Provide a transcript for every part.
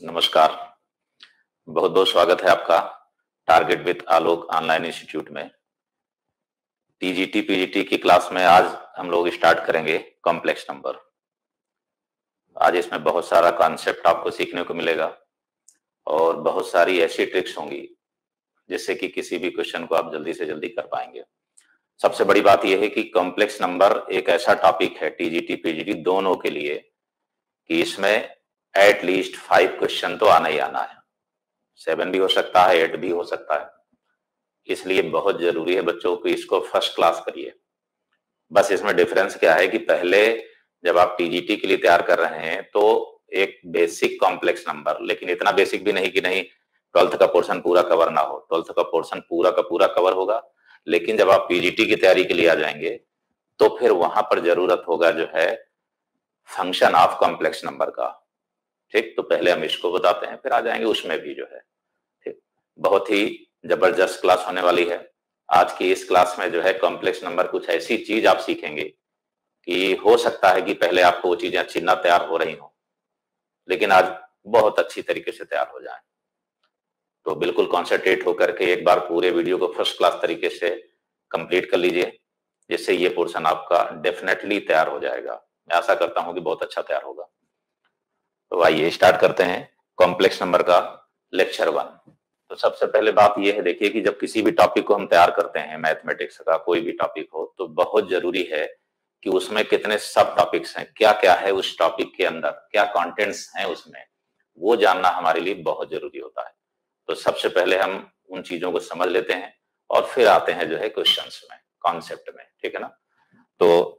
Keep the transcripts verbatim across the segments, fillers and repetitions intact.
नमस्कार, बहुत बहुत स्वागत है आपका target with Alok online institute में। टीजीटी पीजीटी की क्लास में आज हम लोग स्टार्ट करेंगे कॉम्प्लेक्स नंबर। आज इसमें बहुत सारा कॉन्सेप्ट आपको सीखने को मिलेगा और बहुत सारी ऐसी ट्रिक्स होंगी जिससे कि किसी भी क्वेश्चन को आप जल्दी से जल्दी कर पाएंगे। सबसे बड़ी बात यह है कि कॉम्प्लेक्स नंबर एक ऐसा टॉपिक है टीजीटी पीजीटी दोनों के लिए कि इसमें एट लीस्ट फाइव क्वेश्चन तो आना ही आना है। सेवन भी हो सकता है, एट भी हो सकता है। इसलिए बहुत जरूरी है बच्चों को इसको फर्स्ट क्लास करिए। बस इसमें डिफरेंस क्या है कि पहले जब आप टीजीटी के लिए तैयार कर रहे हैं तो एक बेसिक कॉम्प्लेक्स नंबर, लेकिन इतना बेसिक भी नहीं कि नहीं ट्वेल्थ का पोर्शन पूरा कवर ना हो। ट्वेल्थ का पोर्शन पूरा का पूरा कवर होगा, लेकिन जब आप पीजीटी की तैयारी के लिए आ जाएंगे तो फिर वहां पर जरूरत होगा जो है फंक्शन ऑफ कॉम्प्लेक्स नंबर का। ठीक, तो पहले हम इसको बताते हैं, फिर आ जाएंगे उसमें भी जो है। ठीक, बहुत ही जबरदस्त क्लास होने वाली है। आज की इस क्लास में जो है कॉम्प्लेक्स नंबर कुछ ऐसी चीज आप सीखेंगे कि हो सकता है कि पहले आपको वो चीजें अच्छी ना तैयार हो रही हो, लेकिन आज बहुत अच्छी तरीके से तैयार हो जाए। तो बिल्कुल कॉन्सेंट्रेट होकर के एक बार पूरे वीडियो को फर्स्ट क्लास तरीके से कंप्लीट कर लीजिए, जिससे ये पोर्शन आपका डेफिनेटली तैयार हो जाएगा। मैं आशा करता हूं कि बहुत अच्छा तैयार होगा। तो आइए स्टार्ट करते हैं कॉम्प्लेक्स नंबर का लेक्चर वन। तो सबसे पहले बात यह है, देखिए कि जब किसी भी टॉपिक को हम तैयार करते हैं, मैथमेटिक्स का कोई भी टॉपिक हो, तो बहुत जरूरी है कि उसमें कितने सब टॉपिक्स हैं, क्या क्या है उस टॉपिक के अंदर, क्या कंटेंट्स हैं उसमें, वो जानना हमारे लिए बहुत जरूरी होता है। तो सबसे पहले हम उन चीजों को समझ लेते हैं और फिर आते हैं जो है क्वेश्चंस में, कॉन्सेप्ट में। ठीक है ना। तो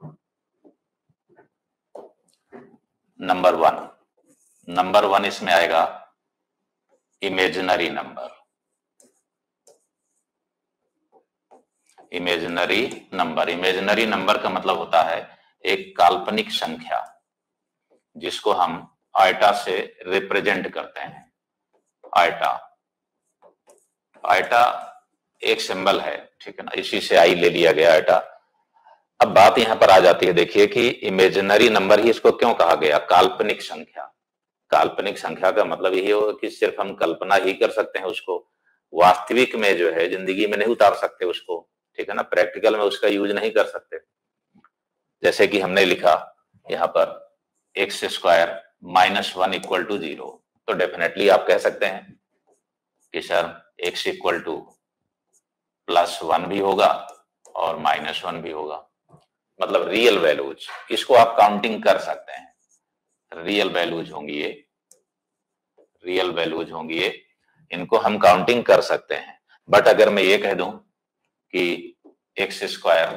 नंबर वन नंबर वन इसमें आएगा imaginary number. Imaginary number imaginary number का मतलब होता है एक काल्पनिक संख्या जिसको हम आयटा से रिप्रेजेंट करते हैं। आयटा आयटा एक सिंबल है, ठीक है ना, इसी से आई ले लिया गया आयटा। अब बात यहां पर आ जाती है, देखिए कि इमेजिनरी नंबर ही इसको क्यों कहा गया, काल्पनिक संख्या। काल्पनिक संख्या का मतलब यही होगा कि सिर्फ हम कल्पना ही कर सकते हैं उसको, वास्तविक में जो है जिंदगी में नहीं उतार सकते उसको। ठीक है ना, प्रैक्टिकल में उसका यूज नहीं कर सकते। जैसे कि हमने लिखा यहाँ पर x square minus one equal to zero, तो डेफिनेटली आप कह सकते हैं कि sir x equal to plus one भी होगा और माइनस वन भी होगा, मतलब रियल वैल्यूज। इसको आप काउंटिंग कर सकते हैं, रियल वैल्यूज होंगी ये, रियल वैल्यूज होंगी ये, इनको हम काउंटिंग कर सकते हैं। बट अगर मैं ये कह दूं कि x square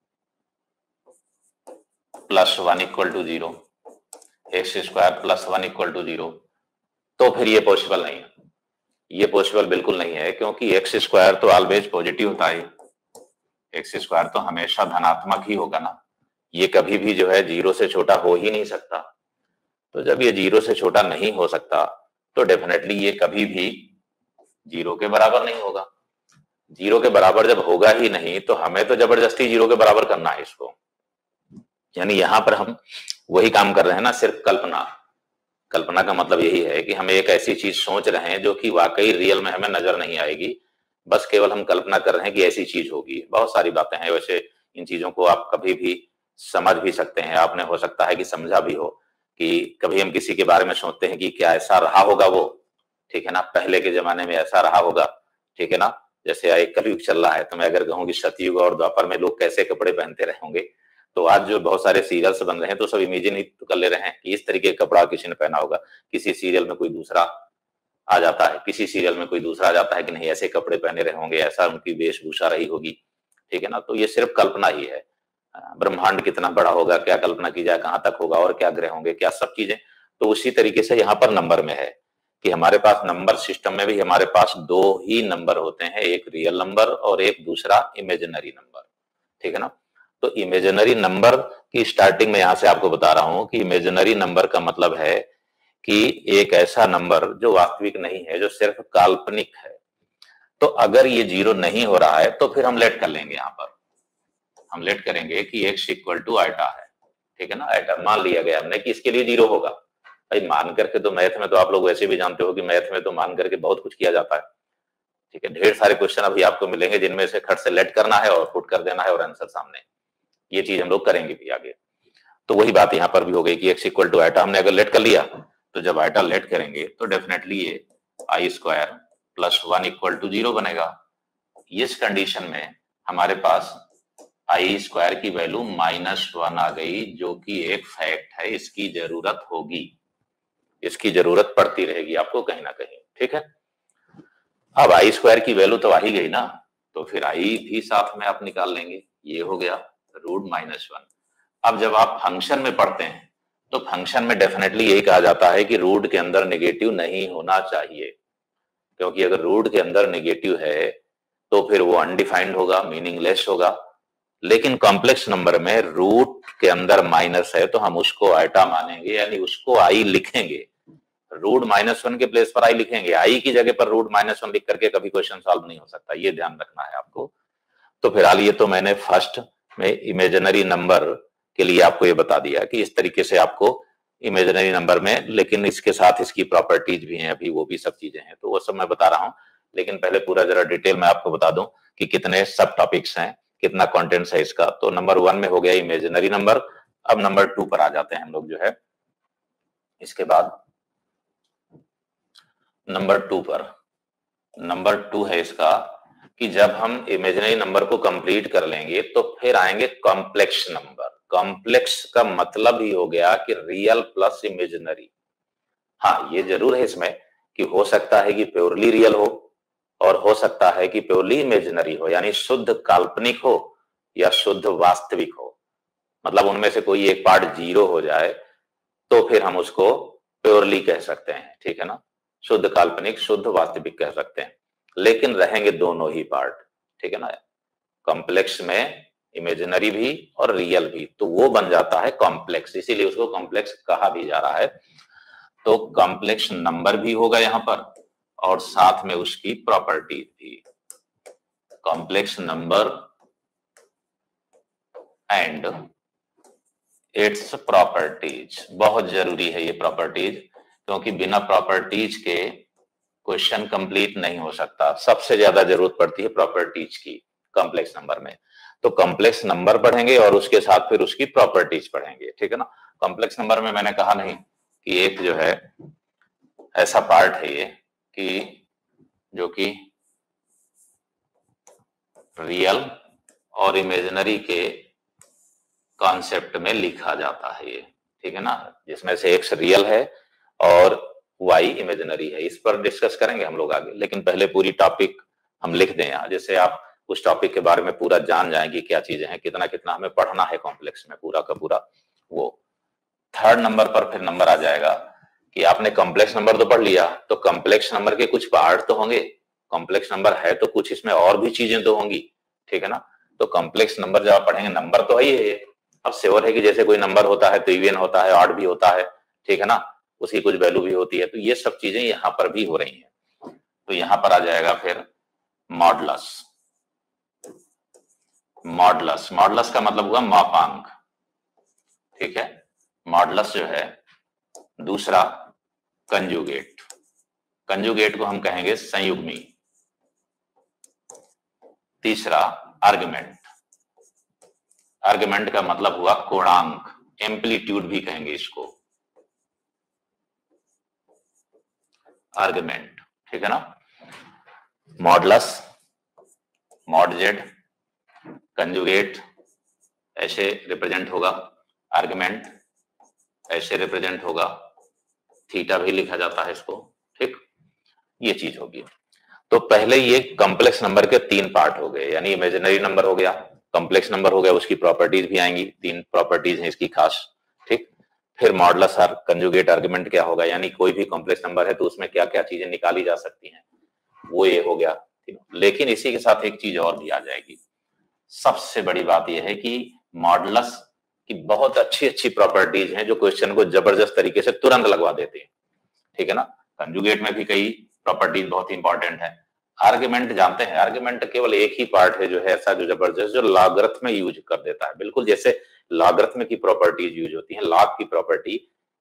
plus one equal to zero, x square plus one equal to zero, तो फिर ये पॉसिबल नहीं है। ये पॉसिबल बिल्कुल नहीं है, क्योंकि एक्स स्क्वायर तो ऑलवेज पॉजिटिव होता है। एक्स स्क्वायर तो हमेशा धनात्मक ही होगा ना, ये कभी भी जो है जीरो से छोटा हो ही नहीं सकता। तो जब ये जीरो से छोटा नहीं हो सकता तो डेफिनेटली ये कभी भी जीरो के बराबर नहीं होगा। जीरो के बराबर जब होगा ही नहीं तो हमें तो जबरदस्ती जीरो के बराबर करना है इसको। यानी यहां पर हम वही काम कर रहे हैं ना, सिर्फ कल्पना। कल्पना का मतलब यही है कि हम एक ऐसी चीज सोच रहे हैं जो कि वाकई रियल में हमें नजर नहीं आएगी, बस केवल हम कल्पना कर रहे हैं कि ऐसी चीज होगी। बहुत सारी बातें हैं वैसे, इन चीजों को आप कभी भी समझ भी सकते हैं, आपने हो सकता है कि समझा भी हो कि कभी हम किसी के बारे में सोचते हैं कि क्या ऐसा रहा होगा वो, ठीक है ना, पहले के जमाने में ऐसा रहा होगा। ठीक है ना, जैसे एक कलयुग चल रहा है, तो मैं अगर कहूँ कि सतयुग और द्वापर में लोग कैसे कपड़े पहनते रहे होंगे, तो आज जो बहुत सारे सीरियल्स बन रहे हैं तो सब इमेजिन ही तो कर ले रहे हैं कि इस तरीके का कपड़ा किसी ने पहना होगा। किसी सीरियल में कोई दूसरा आ जाता है, किसी सीरियल में कोई दूसरा आ जाता है कि नहीं ऐसे कपड़े पहने रहे होंगे, ऐसा उनकी वेशभूषा रही होगी। ठीक है ना, तो ये सिर्फ कल्पना ही है। ब्रह्मांड कितना बड़ा होगा, क्या कल्पना की जाए, कहां तक होगा और क्या ग्रह होंगे, क्या सब चीजें। तो उसी तरीके से यहाँ पर नंबर में है कि हमारे पास नंबर सिस्टम में भी हमारे पास दो ही नंबर होते हैं, एक रियल नंबर और एक दूसरा इमेजिनरी नंबर। ठीक है ना, तो इमेजिनरी नंबर की स्टार्टिंग में यहां से आपको बता रहा हूं कि इमेजिनरी नंबर का मतलब है कि एक ऐसा नंबर जो वास्तविक नहीं है, जो सिर्फ काल्पनिक है। तो अगर ये जीरो नहीं हो रहा है तो फिर हम लेट कर लेंगे, यहां पर हम लेट करेंगे कि एक्स इक्वल टू आयटा है। ठीक है ना, आयटा मान लिया गया हमने कि इसके लिए जीरो होगा, भाई मान करके तो मैथ में तो आप लोग वैसे भी जानते हो कि मैथ में तो मान करके बहुत कुछ किया जाता है, ठीक है। ढेर सारे क्वेश्चन अभी आपको मिलेंगे जिनमें से खट से लेट करना है और पुट कर देना है और आंसर सामने, ये चीज हम लोग करेंगे भी आगे। तो वही बात यहाँ पर भी हो गई कि एक्स इक्वल टू आइटा हमने अगर लेट कर लिया तो जब आइटा लेट करेंगे तो डेफिनेटली ये i square plus one equal to zero बनेगा। इस कंडीशन में हमारे पास आई स्क्वायर की वैल्यू माइनस वन आ गई, जो कि एक फैक्ट है, इसकी जरूरत होगी, इसकी जरूरत पड़ती रहेगी आपको कहीं ना कहीं, ठीक है। अब आई स्क्वायर की वैल्यू तो आ ही गई ना, तो फिर आई भी साथ में आप निकाल लेंगे, ये हो गया रूट माइनस वन। अब जब आप फंक्शन में पढ़ते हैं तो फंक्शन में डेफिनेटली यही कहा जाता है कि रूट के अंदर नेगेटिव नहीं होना चाहिए, क्योंकि अगर रूट के अंदर नेगेटिव है तो फिर वो अनडिफाइंड होगा, मीनिंगलेस होगा। लेकिन कॉम्प्लेक्स नंबर में रूट के अंदर माइनस है तो हम उसको आइटा मानेंगे, यानी उसको आई लिखेंगे, रूट माइनस वन के प्लेस पर आई लिखेंगे, आई की जगह पर रूट माइनस वन लिख करके कभी क्वेश्चन सॉल्व नहीं हो सकता, ये ध्यान रखना है आपको। तो फिलहाल ये तो मैंने फर्स्ट में इमेजिनरी नंबर के लिए आपको ये बता दिया कि इस तरीके से आपको इमेजिनरी नंबर में, लेकिन इसके साथ इसकी प्रॉपर्टीज भी हैं, अभी वो भी सब चीजें हैं, तो वो सब मैं बता रहा हूं। लेकिन पहले पूरा जरा डिटेल में आपको बता दूं कि कितने सब टॉपिक्स हैं, कितना कंटेंट्स है इसका। तो नंबर वन में हो गया इमेजिनरी नंबर। अब नंबर टू पर आ जाते हैं हम लोग जो है, इसके बाद नंबर टू पर। नंबर टू है इसका कि जब हम इमेजिनरी नंबर को कंप्लीट कर लेंगे तो फिर आएंगे कॉम्प्लेक्स नंबर। कॉम्प्लेक्स का मतलब ही हो गया कि रियल प्लस इमेजिनरी। हाँ, ये जरूर है इसमें कि हो सकता है कि प्योरली रियल हो और हो सकता है कि प्योरली इमेजिनरी हो, यानी शुद्ध काल्पनिक हो या शुद्ध वास्तविक हो। मतलब उनमें से कोई एक पार्ट जीरो हो जाए तो फिर हम उसको प्योरली कह सकते हैं, ठीक है ना। शुद्ध काल्पनिक, शुद्ध वास्तविक कह सकते हैं, लेकिन रहेंगे दोनों ही पार्ट, ठीक है ना। कॉम्प्लेक्स में इमेजिनरी भी और रियल भी, तो वो बन जाता है कॉम्प्लेक्स, इसीलिए उसको कॉम्प्लेक्स कहा भी जा रहा है। तो कॉम्प्लेक्स नंबर भी होगा यहां पर और साथ में उसकी प्रॉपर्टीज भी। Complex number and its properties, बहुत जरूरी है ये प्रॉपर्टीज, क्योंकि बिना प्रॉपर्टीज के क्वेश्चन कंप्लीट नहीं हो सकता। सबसे ज्यादा जरूरत पड़ती है प्रॉपर्टीज की कॉम्प्लेक्स नंबर में। तो कॉम्प्लेक्स नंबर पढ़ेंगे और उसके साथ फिर उसकी प्रॉपर्टीज पढ़ेंगे, ठीक है ना। कॉम्प्लेक्स नंबर में मैंने कहा नहीं कि एक जो है ऐसा पार्ट है ये कि जो कि रियल और इमेजिनरी के कॉन्सेप्ट में लिखा जाता है ये, ठीक है ना, जिसमें से एक्स रियल है और वाई इमेजिनरी है। इस पर डिस्कस करेंगे हम लोग आगे, लेकिन पहले पूरी टॉपिक हम लिख दें यहाँ, जिससे आप उस टॉपिक के बारे में पूरा जान जाएं कि क्या चीजें हैं, कितना कितना हमें पढ़ना है कॉम्प्लेक्स में, पूरा का पूरा। वो थर्ड नंबर पर फिर नंबर आ जाएगा कि आपने कॉम्प्लेक्स नंबर तो पढ़ लिया, तो कॉम्प्लेक्स नंबर के कुछ पार्ट तो होंगे, कॉम्प्लेक्स नंबर है तो कुछ इसमें और भी चीजें तो होंगी, ठीक है ना। तो कॉम्प्लेक्स नंबर जब आप पढ़ेंगे, नंबर तो है ही है, अब श्योर है कि जैसे कोई नंबर होता है तो इवन होता है, ऑड भी होता है, ठीक है ना, उसकी कुछ वैल्यू भी होती है, तो ये सब चीजें यहाँ पर भी हो रही हैं। तो यहाँ पर आ जाएगा फिर मॉडुलस। मॉडुलस, मॉडुलस का मतलब हुआ मापांक, ठीक है। मॉडुलस जो है दूसरा कंजुगेट, कंजुगेट को हम कहेंगे संयुग्मी। तीसरा आर्गुमेंट, आर्गुमेंट का मतलब हुआ कोणांक, एम्पलीट्यूड भी कहेंगे इसको, आर्गुमेंट, ठीक है ना। मॉडुलस, मॉड जेड, कंजुगेट ऐसे रिप्रेजेंट होगा, आर्गुमेंट ऐसे रिप्रेजेंट होगा, थीटा भी लिखा जाता है इसको, ठीक, ये चीज होगी। तो पहले ये कॉम्प्लेक्स नंबर के तीन पार्ट हो गए, यानी इमेजिनरी नंबर हो गया, कॉम्प्लेक्स नंबर हो गया, उसकी प्रॉपर्टीज भी आएंगी, तीन प्रॉपर्टीज हैं इसकी खास, ठीक। फिर मॉडुलस और कंजुगेट आर्गुमेंट क्या होगा, यानी कोई भी कॉम्प्लेक्स नंबर है तो उसमें क्या क्या चीजें निकाली जा सकती हैं, वो ये हो गया। लेकिन इसी के साथ एक चीज और भी आ जाएगी, सबसे बड़ी बात यह है कि मॉडुलस की बहुत अच्छी अच्छी प्रॉपर्टीज हैं जो क्वेश्चन को जबरदस्त तरीके से तुरंत लगवा देते हैं, ठीक है ना। कंजुगेट में भी कई प्रॉपर्टीज बहुत इंपॉर्टेंट है। आर्गुमेंट जानते हैं, आर्गुमेंट केवल एक ही पार्ट है जो है ऐसा जो जबरदस्त, जो लॉगरिथम में यूज कर देता है, बिल्कुल जैसे लॉगरिथम की प्रॉपर्टीज यूज होती हैं, लॉग की प्रॉपर्टी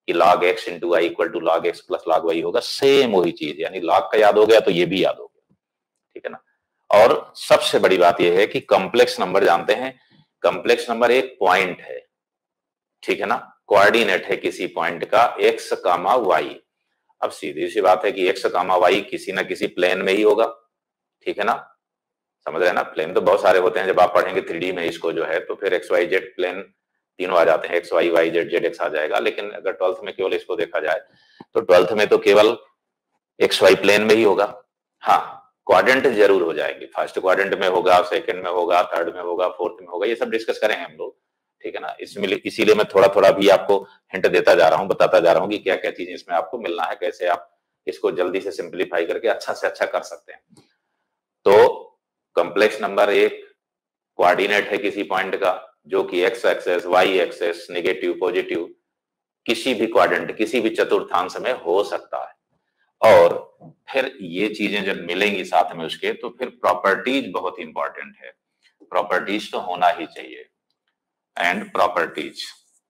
कि log x into y equal to log x plus log y होगा, सेम वही चीज, यानी log का याद हो गया तो ये भी याद हो गया, ठीक है ना। और सबसे बड़ी बात यह है कि कॉम्प्लेक्स नंबर जानते हैं, कॉम्प्लेक्स नंबर एक पॉइंट है, ठीक है ना, कोऑर्डिनेट है किसी पॉइंट का x कामा y। अब सीधी सी बात है कि x कामा y किसी ना किसी प्लेन में ही होगा, ठीक है ना, समझ रहे हैं ना। प्लेन तो बहुत सारे होते हैं, जब आप पढ़ेंगे थ्री डी में इसको जो है तो फिर एक्स वाई जेड प्लेन तीनों आ जाते हैं, x y y z z x आ जाएगा। लेकिन अगर ट्वेल्थ में केवल इसको देखा जाए तो ट्वेल्थ में तो केवल एक्स वाई प्लेन में ही होगा। हाँ, क्वाड्रेंट जरूर हो जाएंगे, फर्स्ट क्वाड्रेंट में होगा, सेकंड में होगा, थर्ड में होगा, फोर्थ में होगा, ये सब डिस्कस करेंगे हम लोग, ठीक है ना। इसमें इसीलिए मैं थोड़ा थोड़ा भी आपको हिंट देता जा रहा हूँ, बताता जा रहा हूँ कि क्या क्या चीजें इसमें आपको मिलना है, कैसे आप इसको जल्दी से सिंप्लीफाई करके अच्छा से अच्छा कर सकते हैं। तो कॉम्प्लेक्स नंबर एक कोऑर्डिनेट है किसी पॉइंट का, जो कि x axis, y axis, negative, positive, किसी भी क्वाड्रेंट, किसी भी चतुर्थांश में हो सकता है। और फिर ये चीजें जब मिलेंगी साथ में उसके, तो फिर प्रॉपर्टीज बहुत इंपॉर्टेंट है, प्रॉपर्टीज तो होना ही चाहिए। एंड प्रॉपर्टीज,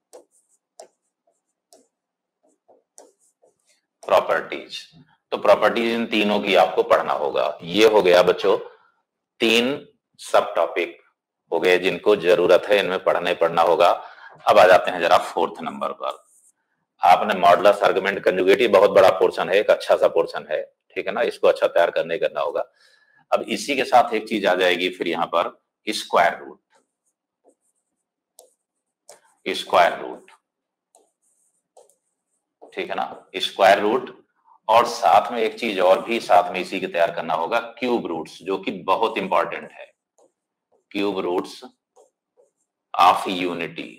प्रॉपर्टीज तो प्रॉपर्टीज इन तीनों की आपको पढ़ना होगा। ये हो गया बच्चों तीन सब टॉपिक हो गए जिनको जरूरत है इनमें पढ़ने पढ़ना होगा। अब आ जाते हैं जरा फोर्थ नंबर पर। आपने मॉडुलस, आर्गुमेंट, कंजुगेट, बहुत बड़ा पोर्शन है, एक अच्छा सा पोर्शन है, ठीक है ना, इसको अच्छा तैयार करने करना होगा। अब इसी के साथ एक चीज आ जाएगी फिर यहाँ पर, स्क्वायर रूट, स्क्वायर रूट, ठीक है ना, स्क्वायर रूट। और साथ में एक चीज और भी साथ में इसी के तैयार करना होगा, क्यूब रूट्स, जो कि बहुत इंपॉर्टेंट है, cube roots of unity,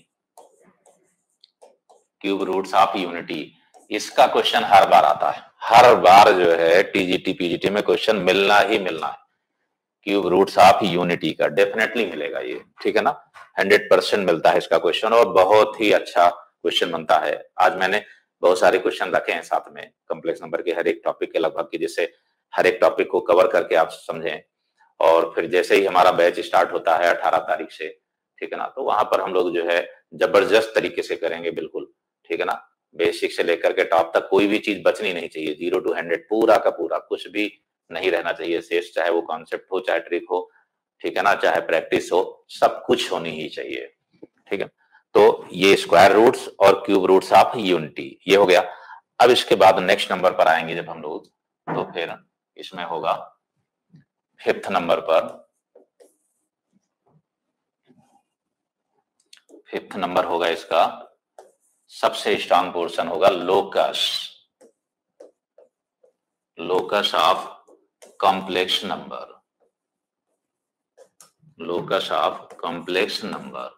cube roots of unity. इसका क्वेश्चन हर बार आता है, हर बार जो है टीजीटी पीजीटी में क्वेश्चन मिलना ही मिलना है, क्यूब रूट्स ऑफ यूनिटी का डेफिनेटली मिलेगा ये, ठीक है ना, हंड्रेड परसेंट मिलता है इसका क्वेश्चन, और बहुत ही अच्छा क्वेश्चन बनता है। आज मैंने बहुत सारे क्वेश्चन रखे हैं साथ में कॉम्प्लेक्स नंबर के, हर एक टॉपिक के लगभग, की जिससे हर एक टॉपिक को कवर करके आप समझें। और फिर जैसे ही हमारा बैच स्टार्ट होता है अठारह तारीख से, ठीक है ना, तो वहां पर हम लोग जो है जबरदस्त तरीके से करेंगे, बिल्कुल, ठीक है ना, बेसिक से लेकर के टॉप तक कोई भी चीज बचनी नहीं चाहिए, जीरो टू हंड्रेड पूरा का पूरा, कुछ भी नहीं रहना चाहिए शेष, चाहे वो कॉन्सेप्ट हो, चाहे ट्रिक हो, ठीक है ना, चाहे प्रैक्टिस हो, सब कुछ होनी ही चाहिए, ठीक है। तो ये स्क्वायर रूट्स और क्यूब रूट्स ऑफ यूनिटी ये हो गया। अब इसके बाद नेक्स्ट नंबर पर आएंगे जब हम लोग, तो फिर इसमें होगा फिफ्थ नंबर पर, फिफ्थ नंबर होगा इसका सबसे स्ट्रांग पोर्शन होगा locus, locus of complex number, locus of complex number.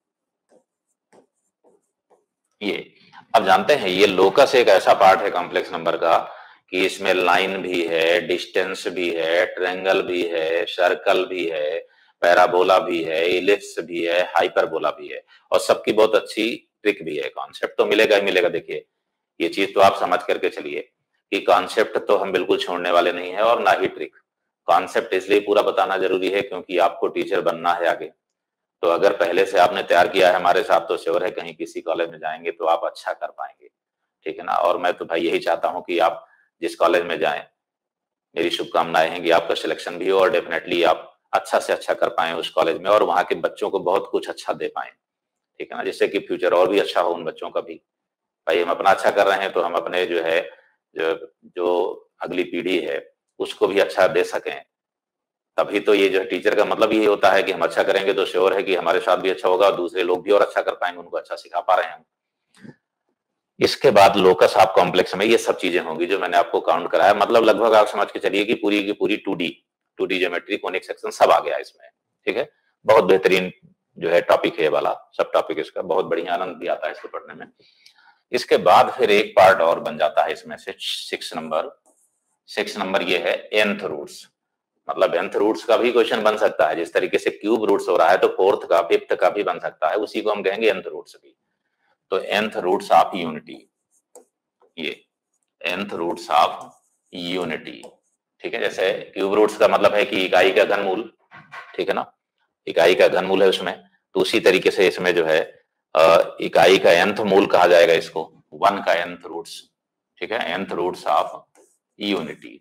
ये अब जानते हैं, ये लोकस एक ऐसा पार्ट है कॉम्प्लेक्स नंबर का कि इसमें लाइन भी है, डिस्टेंस भी है, ट्रायंगल भी है, सर्कल भी है, पैराबोला भी है, इलिप्स भी है, हाइपरबोला भी है, और सबकी बहुत अच्छी ट्रिक भी है। कॉन्सेप्ट तो मिलेगा ही मिलेगा। देखिए ये चीज तो आप समझ करके चलिए कि कॉन्सेप्ट तो हम बिल्कुल छोड़ने वाले नहीं है, और ना ही ट्रिक। कॉन्सेप्ट इसलिए पूरा बताना जरूरी है क्योंकि आपको टीचर बनना है आगे। तो अगर पहले से आपने तैयार किया है हमारे साथ, तो श्योर है कहीं किसी कॉलेज में जाएंगे तो आप अच्छा कर पाएंगे, ठीक है ना। और मैं तो भाई यही चाहता हूं कि आप जिस कॉलेज में जाएं, मेरी शुभकामनाएं हैं कि आपका सिलेक्शन भी हो और डेफिनेटली आप अच्छा से अच्छा कर पाए उस कॉलेज में, और वहां के बच्चों को बहुत कुछ अच्छा दे पाए, ठीक है ना, जिससे कि फ्यूचर और भी अच्छा हो उन बच्चों का भी। भाई हम अपना अच्छा कर रहे हैं तो हम अपने जो है जो जो अगली पीढ़ी है उसको भी अच्छा दे सकें। तभी तो ये जो टीचर का मतलब यही होता है कि हम अच्छा करेंगे तो श्योर है कि हमारे साथ भी अच्छा होगा और दूसरे लोग भी और अच्छा कर पाएंगे, उनको अच्छा सिखा पा रहे हैं हम। इसके बाद लोकस ऑफ कॉम्प्लेक्स में ये सब चीजें होंगी जो मैंने आपको काउंट कराया। मतलब लगभग आप समझ के चलिए कि पूरी की पूरी two D two D geometry, conic section सब आ गया इसमें, ठीक है। बहुत बेहतरीन जो है टॉपिक है वाला, सब टॉपिक इसका बहुत बढ़िया, आनंद भी आता है इसको पढ़ने में। इसके बाद फिर एक पार्ट और बन जाता है इसमें से, सिक्स नंबर। सिक्स नंबर ये है एंथ रूट्स। मतलब एंथ रूट्स का भी क्वेश्चन बन सकता है, जिस तरीके से क्यूब रूट्स हो रहा है तो फोर्थ का, फिफ्थ का भी बन सकता है, उसी को हम कहेंगे एंथ रूट्स भी। तो एंथ रूट्स ऑफ यूनिटी, ये एंथ रूट्स ऑफ यूनिटी, ठीक है। जैसे क्यूब रूट्स का मतलब है कि इकाई का घनमूल, ठीक है ना, इकाई का घनमूल है उसमें, तो उसी तरीके से इसमें जो है इकाई का एंथ मूल कहा जाएगा इसको, वन का nth रूट्स, ठीक है, nth रूट्स ऑफ यूनिटी,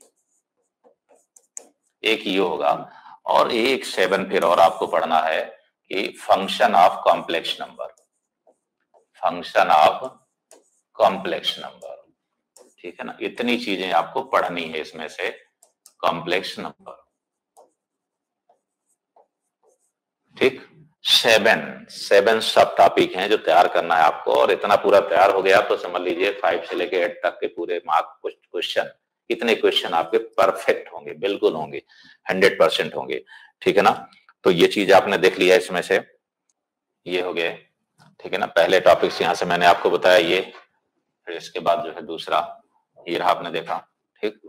एक ये होगा। और एक सेवन फिर और आपको पढ़ना है कि function of complex number, function of complex number, ठीक है ना। इतनी चीजें आपको पढ़नी है इसमें से, कॉम्प्लेक्स नंबर, ठीक। सेवन सेवन सब टॉपिक हैं जो तैयार करना है आपको, और इतना पूरा तैयार हो गया तो समझ लीजिए फाइव से लेके एट तक के पूरे मार्क क्वेश्चन, कितने क्वेश्चन आपके परफेक्ट होंगे, बिल्कुल होंगे, हंड्रेड परसेंट होंगे, ठीक है ना। तो ये चीज आपने देख लिया इसमें से, ये हो गए, ठीक है ना। पहले टॉपिक्स यहां से मैंने आपको बताया ये, फिर इसके बाद जो है दूसरा ये रहा, आपने देखा, ठीक।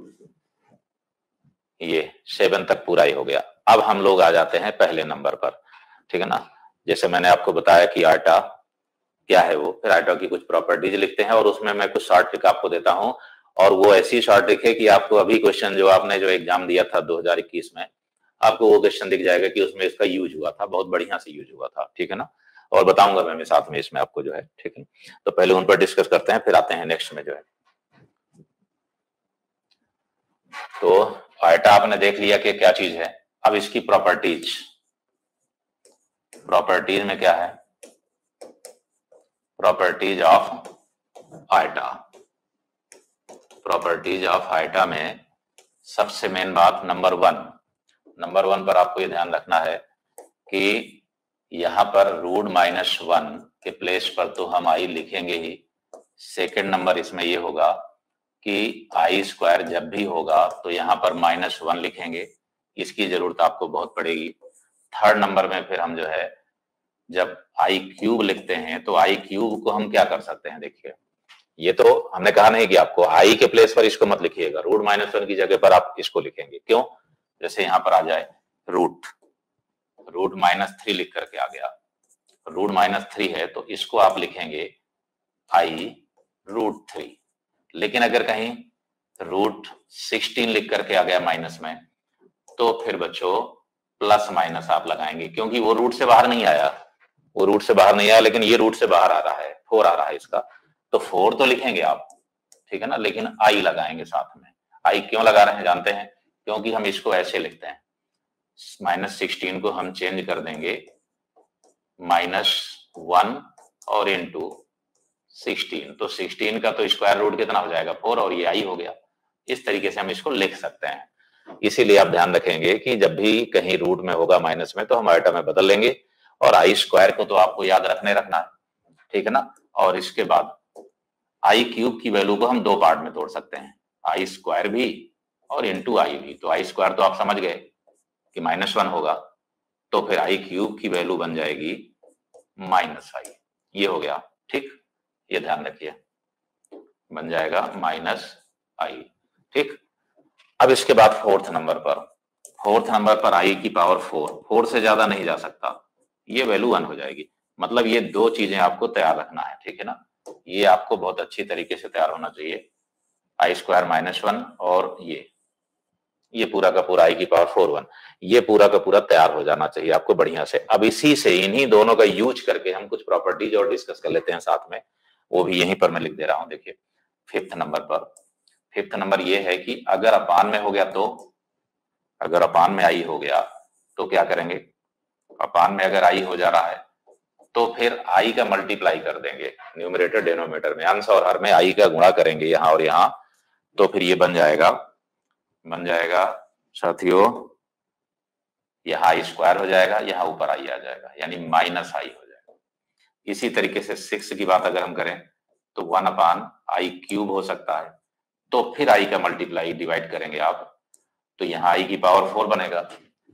ये सेवन तक पूरा ही हो गया। अब हम लोग आ जाते हैं पहले नंबर पर, ठीक है ना। जैसे मैंने आपको बताया कि आटा क्या है वो, फिर आटा की कुछ प्रॉपर्टीज लिखते हैं, और उसमें मैं कुछ शॉर्ट ट्रिक आपको देता हूं, और वो ऐसी शॉर्ट ट्रिक है कि आपको अभी क्वेश्चन जो आपने जो एग्जाम दिया था दो हज़ार इक्कीस में, आपको वो क्वेश्चन दिख जाएगा कि उसमें इसका यूज हुआ था, बहुत बढ़िया से यूज हुआ था, ठीक है ना। और बताऊंगा मैं साथ में इसमें आपको जो है, ठीक है। तो पहले उन पर डिस्कस करते हैं, फिर आते हैं नेक्स्ट में जो है। तो आटा आपने देख लिया कि क्या चीज है। अब इसकी प्रॉपर्टीज, प्रॉपर्टीज में क्या है, properties of iota, properties of iota में सबसे मेन बात नंबर वन, नंबर वन पर आपको ये ध्यान रखना है कि यहां पर रूट माइनस वन के प्लेस पर तो हम आई लिखेंगे ही। सेकेंड नंबर इसमें ये होगा कि आई स्क्वायर जब भी होगा तो यहां पर माइनस वन लिखेंगे, इसकी जरूरत आपको बहुत पड़ेगी। थर्ड नंबर में फिर हम जो है जब आई क्यूब लिखते हैं तो आई क्यूब को हम क्या कर सकते हैं, देखिए ये तो हमने कहा नहीं कि आपको आई के प्लेस पर इसको मत लिखिएगा, रूट माइनस वन की जगह पर आप इसको लिखेंगे। क्यों? जैसे यहां पर आ जाए रूट, रूट माइनस थ्री लिख करके आ गया, रूट माइनस थ्री है तो इसको आप लिखेंगे आई रूट थ्री। लेकिन अगर कहीं रूट सिक्सटीन लिख करके आ गया माइनस में, तो फिर बच्चों प्लस माइनस आप लगाएंगे, क्योंकि वो रूट से बाहर नहीं आया, वो रूट से बाहर नहीं आया, लेकिन ये रूट से बाहर आ रहा है, फोर आ रहा है इसका, तो फोर तो लिखेंगे आप, ठीक है ना, लेकिन आई लगाएंगे साथ में। आई क्यों लगा रहे हैं जानते हैं? क्योंकि हम इसको ऐसे लिखते हैं, माइनस सिक्सटीन को हम चेंज कर देंगे माइनस वन और इंटू सिक्सटीन, तो सिक्सटीन का तो स्क्वायर रूट कितना हो जाएगा, फोर, और ये आई हो गया। इस तरीके से हम इसको लिख सकते हैं। इसीलिए आप ध्यान रखेंगे कि जब भी कहीं रूट में होगा माइनस में तो हम आइटम में बदल लेंगे, और आई स्क्वायर को तो आपको याद रखने रखना है, ठीक है ना। और इसके बाद आई क्यूब की वैल्यू को हम दो पार्ट में तोड़ सकते हैं, आई स्क्वायर भी और इंटू आई भी। तो आई स्क्वायर तो आप समझ गए कि माइनस वन होगा, तो फिर आई क्यूब की वैल्यू बन जाएगी माइनस आई, ये हो गया, ठीक, ये ध्यान रखिए, बन जाएगा माइनस आई, ठीक। अब इसके बाद फोर्थ नंबर पर, फोर्थ नंबर पर आई की पावर फोर, फोर से ज्यादा नहीं जा सकता, ये वैल्यू वन हो जाएगी। मतलब ये दो चीजें आपको तैयार रखना है, ठीक है ना, ये आपको बहुत अच्छी तरीके से तैयार होना चाहिए, आई स्क्वायर माइनस वन और ये ये पूरा का पूरा आई की पावर फोर वन, ये पूरा का पूरा तैयार हो जाना चाहिए आपको बढ़िया से। अब इसी से, इन्हीं दोनों का यूज करके हम कुछ प्रॉपर्टीज और डिस्कस कर लेते हैं साथ में, वो भी यहीं पर मैं लिख दे रहा हूं। देखिए फिफ्थ नंबर पर, फिफ्थ नंबर ये है कि अगर अपान में हो गया तो, अगर अपान में आई हो गया तो क्या करेंगे, अपान में अगर आई हो जा रहा है तो फिर आई का मल्टीप्लाई कर देंगे न्यूमरेटर डिनोमिनेटर में, अंश और हर में आई का गुणा करेंगे यहां और यहां, तो फिर ये बन जाएगा, बन जाएगा साथियों, यहां आई स्क्वायर हो जाएगा, यहां ऊपर आई आ जाएगा, यानी माइनस आई हो जाएगा। इसी तरीके से सिक्स की बात अगर हम करें तो वन अपान आई क्यूब हो सकता है, तो फिर आई का मल्टीप्लाई डिवाइड करेंगे आप, तो यहाँ आई की पावर फोर बनेगा,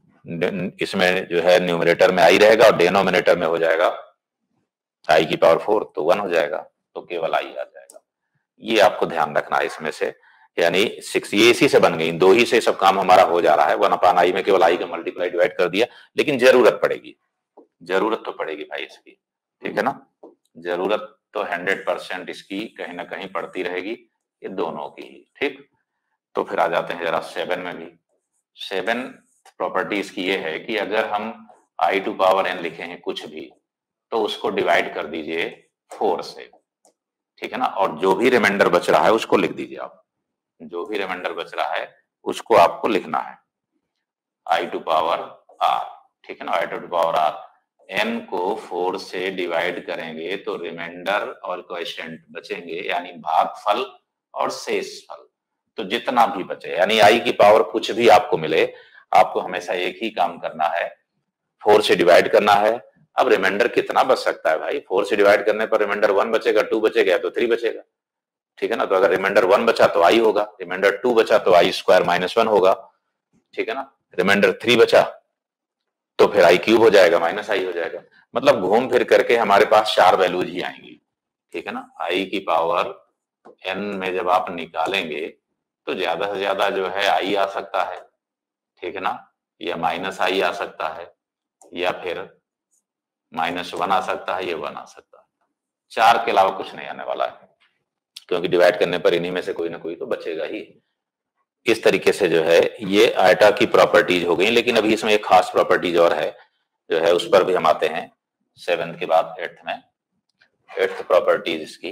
इसमें जो है न्यूमरेटर में आई रहेगा और डिनोमिनेटर में हो जाएगा आई की पावर फोर, तो वन हो जाएगा, तो केवल आई आ जाएगा। ये आपको ध्यान रखना है इसमें से, यानी सिक्स ये इसी से बन गई, दो ही से सब काम हमारा हो जा रहा है, वन अपान आई में केवल आई का मल्टीप्लाई डिवाइड कर दिया, लेकिन जरूरत पड़ेगी, जरूरत तो पड़ेगी भाई इसकी, ठीक है ना, जरूरत तो हंड्रेड परसेंट इसकी कहीं ना कहीं पड़ती रहेगी, ये दोनों की ही, ठीक। तो फिर आ जाते हैं जरा सेवन में भी। सेवन प्रॉपर्टी इसकी ये है कि अगर हम आई टू पावर एन लिखे हैं कुछ भी, तो उसको डिवाइड कर दीजिए फोर से, ठीक है ना। और जो भी रिमाइंडर बच रहा है उसको लिख दीजिए आप, जो भी रिमाइंडर बच रहा है उसको आपको लिखना है आई टू पावर आर, ठीक है ना। I to power r, n को फोर से डिवाइड करेंगे तो रिमाइंडर और कोएफिशिएंट बचेंगे, यानी भागफल और शेषफल। तो जितना भी बचे, यानी आई की पावर कुछ भी आपको मिले, आपको हमेशा एक ही काम करना है, फोर से डिवाइड करना है। अब रिमाइंडर कितना बच सकता है भाई, फोर से डिवाइड करने पर रिमाइंडर वन बचेगा, टू बचेगा तो थ्री बचेगा, ठीक है ना। तो अगर रिमाइंडर वन बचा तो आई होगा, रिमाइंडर टू बचा तो आई स्क्वायर माइनस वन होगा, ठीक है ना। रिमाइंडर थ्री बचा तो फिर आई क्यूब हो जाएगा, माइनस आई हो जाएगा। मतलब घूम फिर करके हमारे पास चार वैल्यूज ही आएंगी, ठीक है ना। आई की पावर एन में जब आप निकालेंगे तो ज्यादा से ज्यादा जो है आई आ सकता है, ठीक है ना, या माइनस आई आ सकता है, या फिर माइनस वन आ सकता है, ये वन आ सकता है। चार के अलावा कुछ नहीं आने वाला है, क्योंकि डिवाइड करने पर इन्हीं में से कोई ना कोई तो बचेगा ही। इस तरीके से जो है ये आयटा की प्रॉपर्टीज हो गई। लेकिन अभी इसमें एक खास प्रॉपर्टीज और है, जो है उस पर भी हम आते हैं सेवेंथ के बाद एट्थ में। एट्थ प्रॉपर्टीज इसकी,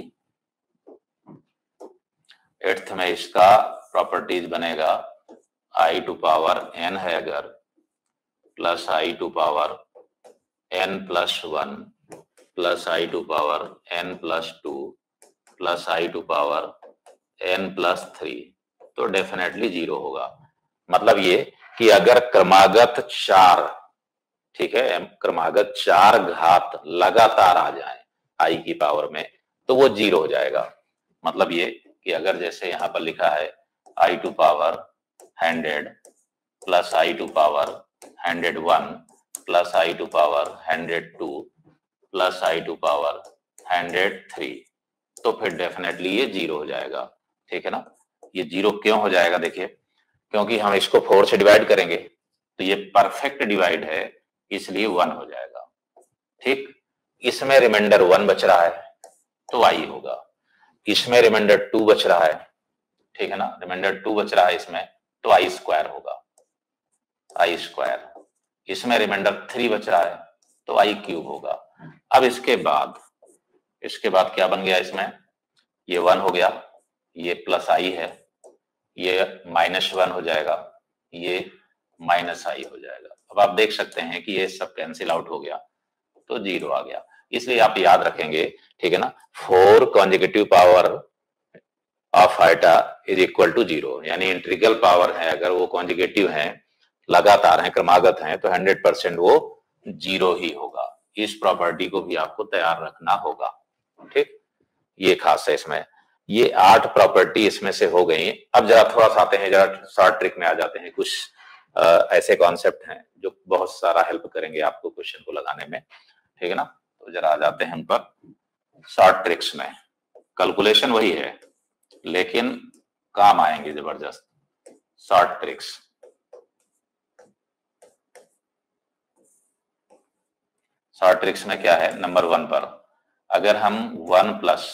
एट्थ में इसका प्रॉपर्टीज बनेगा आई टू पावर एन है अगर, plus I to power n plus one, plus I to power n plus two, plus I to power n plus three, तो डेफिनेटली जीरो होगा। मतलब ये कि अगर क्रमागत चार, ठीक है, क्रमागत चार घात लगातार आ जाए आई की पावर में तो वो जीरो हो जाएगा। मतलब ये कि अगर जैसे यहां पर लिखा है i to power hundred plus I to power hundred one plus I to power hundred two plus I to power hundred three, तो फिर डेफिनेटली ये जीरो हो जाएगा, ठीक है ना। ये जीरो क्यों हो जाएगा, देखिए, क्योंकि हम इसको फोर से डिवाइड करेंगे तो ये परफेक्ट डिवाइड है, इसलिए वन हो जाएगा, ठीक। इसमें रिमाइंडर वन बच रहा है तो आई होगा, इसमें रिमाइंडर टू बच रहा है, ठीक है ना, रिमाइंडर टू बच रहा है इसमें तो आई स्क्वायर होगा, आई स्क्वायर। इसमें रिमाइंडर थ्री बच रहा है तो आई क्यूब होगा। अब इसके बाद, इसके बाद क्या बन गया इसमें, ये वन हो गया, ये प्लस आई है, ये माइनस वन हो जाएगा, ये माइनस आई हो जाएगा। अब आप देख सकते हैं कि ये सब कैंसिल आउट हो गया तो जीरो आ गया। इसलिए आप याद रखेंगे, ठीक है ना, four consecutive power of iota is equal to zero, यानी इंटीग्रल पावर है अगर वो कॉन्जिक्यूटिव है, लगातार है, क्रमागत है, तो हंड्रेड परसेंट वो जीरो ही होगा। इस प्रॉपर्टी को भी आपको तैयार रखना होगा, ठीक। ये खास है इसमें, ये आठ प्रॉपर्टी इसमें से हो गई। अब जरा थोड़ा सा आते हैं, जरा शॉर्ट ट्रिक में आ जाते हैं। कुछ आ, ऐसे कॉन्सेप्ट हैं जो बहुत सारा हेल्प करेंगे आपको क्वेश्चन को लगाने में, ठीक है ना। तो जरा आ जाते हैं हम पर शॉर्ट ट्रिक्स में। कैलकुलेशन वही है लेकिन काम आएंगे जबरदस्त शॉर्ट ट्रिक्स। शॉर्ट ट्रिक्स में क्या है, नंबर वन पर अगर हम वन प्लस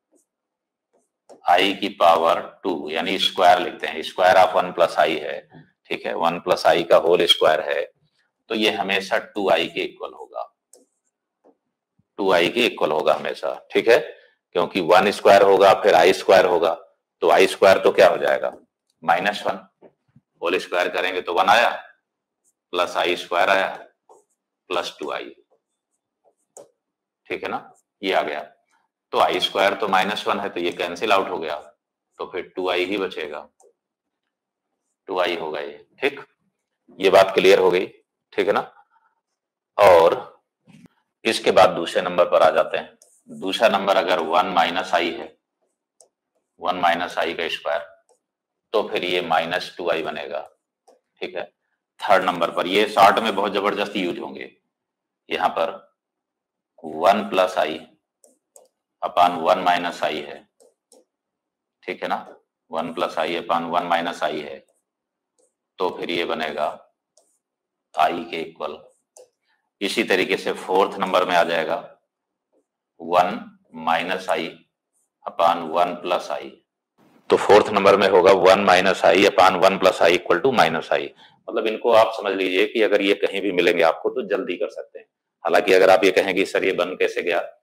आई की पावर टू यानी स्क्वायर लिखते हैं, square of one plus i है, ठीक है, वन प्लस आई का होल स्क्वायर है, तो ये हमेशा टू आई के इक्वल होगा, टू आई के इक्वल होगा हमेशा, ठीक है। क्योंकि वन स्क्वायर होगा फिर आई स्क्वायर होगा, तो आई स्क्वायर तो क्या हो जाएगा, माइनस वन, होल स्क्वायर करेंगे तो वन आया, प्लस आई स्क्वायर आया, प्लस टू आई, ठीक है ना, ये आ गया। तो आई स्क्वायर तो माइनस वन है तो ये कैंसिल आउट हो गया, तो फिर टू आई ही बचेगा, टू आई होगा ये, ठीक। ये बात क्लियर हो गई, ठीक है ना। और इसके बाद दूसरे नंबर पर आ जाते हैं। दूसरा नंबर अगर वन माइनस आई है, वन माइनस आई का स्क्वायर, तो फिर ये माइनस टू आई बनेगा, ठीक है। थर्ड नंबर पर ये शॉर्ट में बहुत जबरदस्त यूज होंगे, यहां पर one plus i upon one minus i है, ठीक है ना, one plus i upon one minus i है, तो फिर ये बनेगा आई के इक्वल। इसी तरीके से फोर्थ नंबर में आ जाएगा one minus i upon one plus i, तो फोर्थ नंबर में होगा one minus i upon one plus i equal to minus i. मतलब इनको आप समझ लीजिए कि अगर ये कहीं भी मिलेंगे आपको तो जल्दी कर सकते हैं। हालांकि अगर आप ये कहें कि सर ये बन कैसे गया,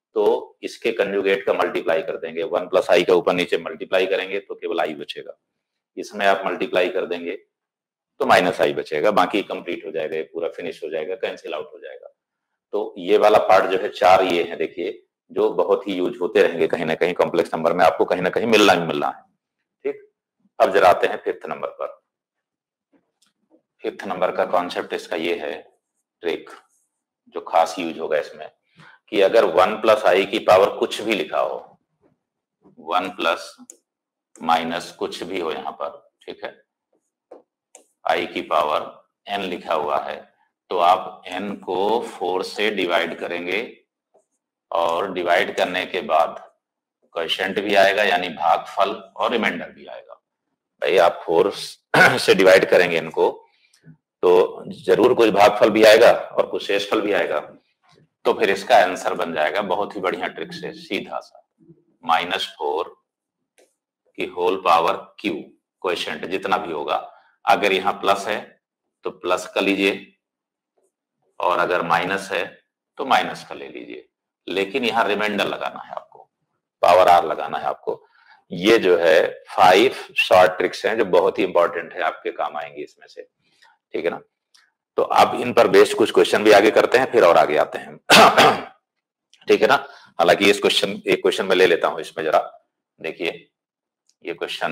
तो इसके कंजुगेट का मल्टीप्लाई कर देंगे, वन प्लस आई का ऊपर नीचे मल्टीप्लाई करेंगे तो केवल आई बचेगा। इसमें आप मल्टीप्लाई कर देंगे तो माइनस आई बचेगा, बाकी कंप्लीट हो जाएगा, पूरा फिनिश हो जाएगा, कैंसिल आउट हो जाएगा। तो ये वाला पार्ट जो है, चार ये है देखिए, जो बहुत ही यूज होते रहेंगे कहीं ना कहीं कॉम्प्लेक्स नंबर में, आपको कहीं ना कहीं मिलना ही मिलना है। ठीक, अब जरा आते हैं फिफ्थ नंबर पर। फिफ्थ नंबर का कॉन्सेप्ट इसका ये है, ट्रिक जो खास यूज होगा इसमें, कि अगर वन प्लस आई की पावर कुछ भी लिखा हो, वन प्लस माइनस कुछ भी हो यहाँ पर, ठीक है, आई की पावर एन लिखा हुआ है, तो आप एन को फोर से डिवाइड करेंगे और डिवाइड करने के बाद क्वोशिएंट भी आएगा यानी भागफल, और रिमाइंडर भी आएगा। भाई आप फोर से डिवाइड करेंगे इनको तो जरूर कुछ भागफल भी आएगा और कुछ शेषफल भी आएगा, तो फिर इसका आंसर बन जाएगा बहुत ही बढ़िया ट्रिक से, सीधा सा माइनस फोर की होल पावर क्यू, क्वोशिएंट जितना भी होगा। अगर यहाँ प्लस है तो प्लस का लीजिए, और अगर माइनस है तो माइनस का ले लीजिए, लेकिन यहाँ रिमाइंडर लगाना है आपको, पावर आर लगाना है आपको। ये जो है फाइव शॉर्ट ट्रिक्स हैं जो बहुत ही इंपॉर्टेंट है, आपके काम आएंगे इसमें से, ठीक है ना। तो आप इन पर बेस्ड कुछ क्वेश्चन भी आगे करते हैं, फिर और आगे आते हैं ठीक है ना। हालांकि इस क्वेश्चन, एक क्वेश्चन में ले लेता हूं इसमें, जरा देखिए ये क्वेश्चन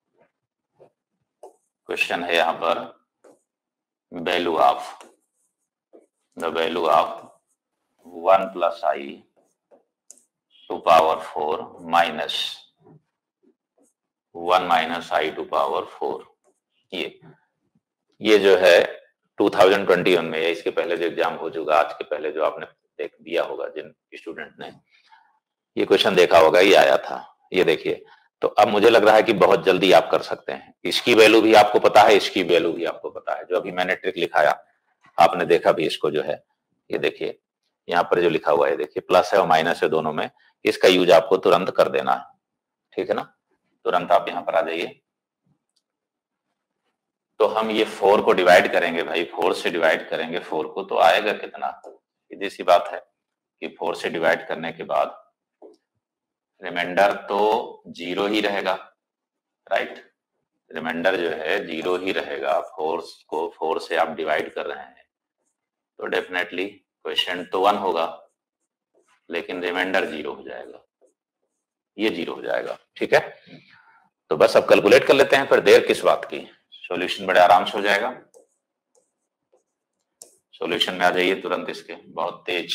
क्वेश्चन है यहां पर, value of the value of one plus I to power four minus one minus i to power four. ये ये जो है टू थाउजेंड ट्वेंटी वन में, या इसके पहले जो एग्जाम हो चुका, आज के पहले जो आपने देख दिया होगा जिन स्टूडेंट ने ये क्वेश्चन देखा होगा, ये आया था। ये देखिए, तो अब मुझे लग रहा है कि बहुत जल्दी आप कर सकते हैं। इसकी वैल्यू भी आपको पता है, इसकी वैल्यू भी आपको पता है, जो अभी मैंने ट्रिक लिखाया आपने देखा भी इसको, जो है ये देखिए यहाँ पर जो लिखा हुआ है, देखिए प्लस है और माइनस है दोनों में, इसका यूज आपको तुरंत कर देना है, ठीक है ना। तुरंत आप यहाँ पर आ जाइए, तो हम ये फोर को डिवाइड करेंगे भाई, फोर से डिवाइड करेंगे फोर को, तो आएगा कितना, सीधी सी बात है कि फोर से डिवाइड करने के बाद रिमाइंडर तो जीरो ही रहेगा, राइट, रिमाइंडर जो है जीरो ही रहेगा। फोर को फोर से आप डिवाइड कर रहे हैं तो डेफिनेटली क्वोशिएंट तो वन होगा, लेकिन रिमाइंडर जीरो हो जाएगा, ये जीरो हो जाएगा, ठीक है। तो बस अब कैलकुलेट कर लेते हैं, फिर देर किस बात की, सॉल्यूशन बड़े आराम से हो जाएगा। सॉल्यूशन में आ जाइए तुरंत इसके, बहुत तेज।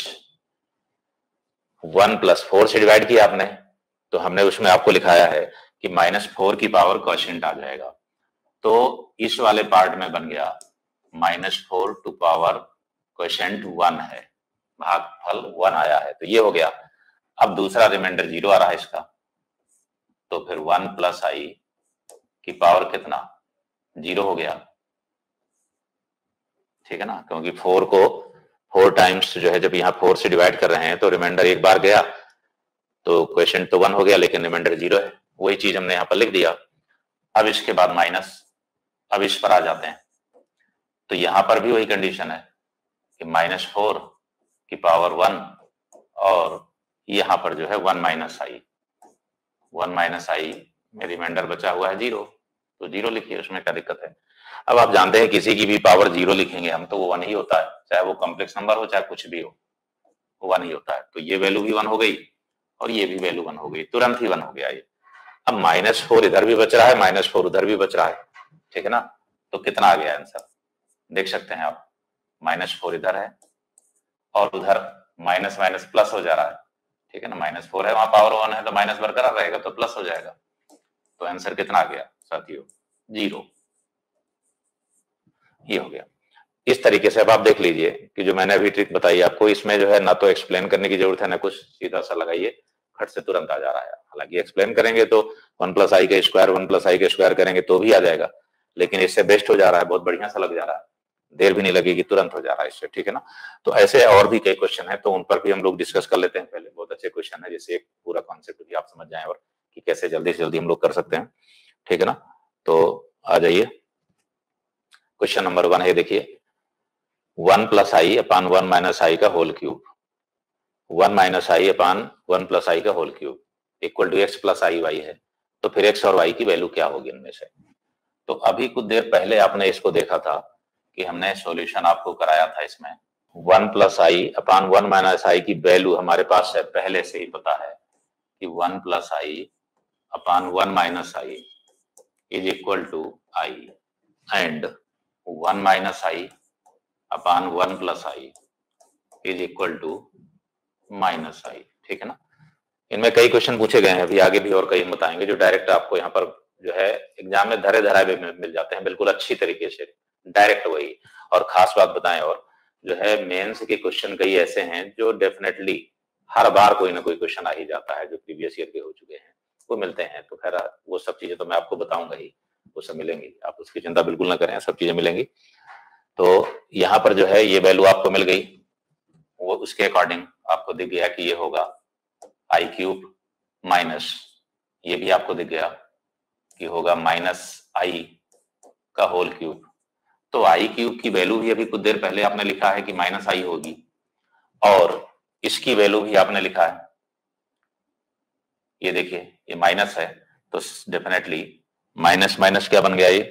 वन प्लस फोर से डिवाइड किया आपने, तो हमने उसमें आपको लिखाया है कि माइनस फोर की पावर क्वोशिएंट आ जाएगा, तो इस वाले पार्ट में बन गया minus four to power quotient one है, भागफल वन आया है, तो ये हो गया। अब दूसरा रिमाइंडर जीरो आ रहा है इसका, तो फिर वन प्लस आई की पावर कितना, जीरो हो गया, ठीक है ना, क्योंकि फोर को फोर टाइम्स जो है, जब यहाँ फोर से डिवाइड कर रहे हैं तो रिमाइंडर एक बार गया तो क्वोशिएंट तो वन हो गया, लेकिन रिमाइंडर जीरो है, वही चीज हमने यहाँ पर लिख दिया। अब इसके बाद माइनस, अब इस पर आ जाते हैं, तो यहां पर भी वही कंडीशन है कि माइनस फोर की पावर वन, और यहां पर जो है one minus i, one minus i में रिमाइंडर बचा हुआ है जीरो, तो जीरो लिखिए, उसमें क्या दिक्कत है। अब आप जानते हैं किसी की भी पावर जीरो लिखेंगे हम तो वो वन ही होता है, चाहे वो कॉम्प्लेक्स नंबर हो चाहे कुछ भी हो, वो वन ही होता है। तो ये वैल्यू भी वन हो गई और ये भी वैल्यू वन हो गई, तुरंत ही वन हो गया ये। अब माइनस फोर इधर भी बच रहा है, माइनस फोर उधर भी बच रहा है, ठीक है ना, तो कितना आ गया आंसर, देख सकते हैं आप, माइनस फोर इधर है और उधर माइनस माइनस प्लस हो जा रहा है, ठीक है ना, माइनस फोर है वहां पावर वन है तो माइनस बरकरार रहेगा तो प्लस हो जाएगा, तो आंसर कितना आ गया साथियों, जीरो, ये हो गया। इस तरीके से अब आप देख लीजिए कि जो मैंने अभी ट्रिक बताई आपको, इसमें जो है ना तो एक्सप्लेन करने की जरूरत है ना कुछ, सीधा सा लगाइए, खट से तुरंत आ जा रहा है। हालांकि एक्सप्लेन करेंगे तो वन प्लस आई का स्क्वायर वन प्लस आई का स्क्वायर करेंगे तो भी आ जाएगा, लेकिन इससे बेस्ट हो जा रहा है, बहुत बढ़िया सा लग जा रहा है, देर भी नहीं लगेगी, तुरंत हो जा रहा है इससे, ठीक है ना। तो ऐसे और भी कई क्वेश्चन है, तो उन पर भी हम लोग डिस्कस कर लेते हैं पहले। बहुत अच्छे क्वेश्चन है, जिससे एक पूरा कॉन्सेप्ट भी आप समझ जाए और कि कैसे जल्दी से जल्दी हम लोग कर सकते हैं, ठीक है ना। तो आ जाइए, क्वेश्चन नंबर वन है, देखिए one plus i upon one minus i का whole cube, one minus i upon one plus i का whole cube equal to x plus i y है। तो फिर एक्स और वाई की वैल्यू क्या होगी इनमें से? तो अभी कुछ देर पहले आपने इसको देखा था कि हमने सॉल्यूशन आपको कराया था। इसमें one plus i upon one minus i की वैल्यू हमारे पास है, पहले से ही पता है कि one plus i upon one minus i is equal to i and one minus i upon one plus i is equal to minus i. ठीक है ना? इनमें कई क्वेश्चन पूछे गए हैं, अभी आगे भी और कई बताएंगे जो डायरेक्ट आपको यहाँ पर जो है एग्जाम में धरे धराए में मिल जाते हैं बिल्कुल अच्छी तरीके से, डायरेक्ट वही। और खास बात बताएं, और जो है मेंस के क्वेश्चन कई ऐसे हैं जो डेफिनेटली हर बार कोई ना कोई क्वेश्चन आ ही जाता है जो प्रीवियस ईयर के हो चुके हैं, वो मिलते हैं। तो खैर वो सब चीजें तो मैं आपको बताऊंगा ही, वो सब मिलेंगी, आप उसकी चिंता बिल्कुल ना करें, सब चीजें मिलेंगी। तो यहाँ पर जो है ये वैल्यू आपको मिल गई, वो उसके अकॉर्डिंग आपको दिख गया कि ये होगा आई क्यूब माइनस, ये भी आपको दिख गया कि होगा माइनस आई का होल क्यूब। तो आई क्यूब की वैल्यू भी अभी कुछ देर पहले आपने लिखा है कि माइनस आई होगी, और इसकी वैल्यू भी आपने लिखा है, ये देखिए ये माइनस है, तो डेफिनेटली माइनस माइनस क्या बन गया, ये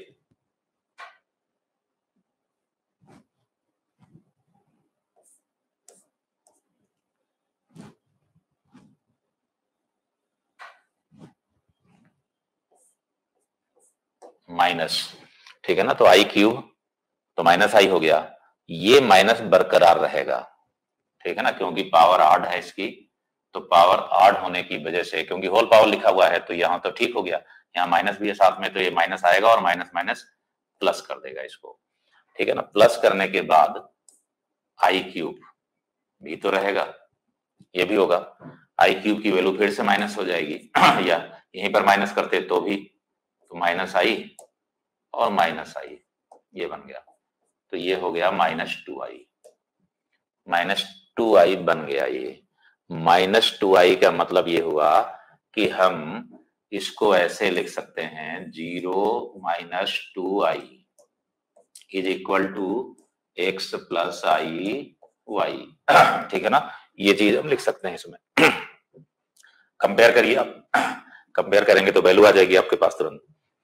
माइनस। ठीक है ना? तो आई क्यूब तो माइनस आई हो गया, ये माइनस बरकरार रहेगा। ठीक है ना? क्योंकि पावर आड है इसकी, तो पावर आड होने की वजह से, क्योंकि होल पावर लिखा हुआ है तो यहां तो ठीक हो गया, यहाँ माइनस भी है साथ में, तो ये माइनस आएगा और माइनस माइनस प्लस कर देगा इसको। ठीक है ना? प्लस करने के बाद आई क्यूब भी तो रहेगा, ये भी होगा, आई क्यूब की वैल्यू फिर से माइनस हो जाएगी या यहीं पर माइनस करते तो भी, तो माइनस आई और माइनस आई, ये बन गया। तो ये हो गया minus two i, minus two i बन गया। ये माइनस टू आई का मतलब ये हुआ कि हम इसको ऐसे लिख सकते हैं, zero minus two i is equal to x plus i y. ठीक है ना? ये चीज हम लिख सकते हैं इसमें। कंपेयर करिए आप, कंपेयर करेंगे तो वैल्यू आ जाएगी आपके पास तुरंत,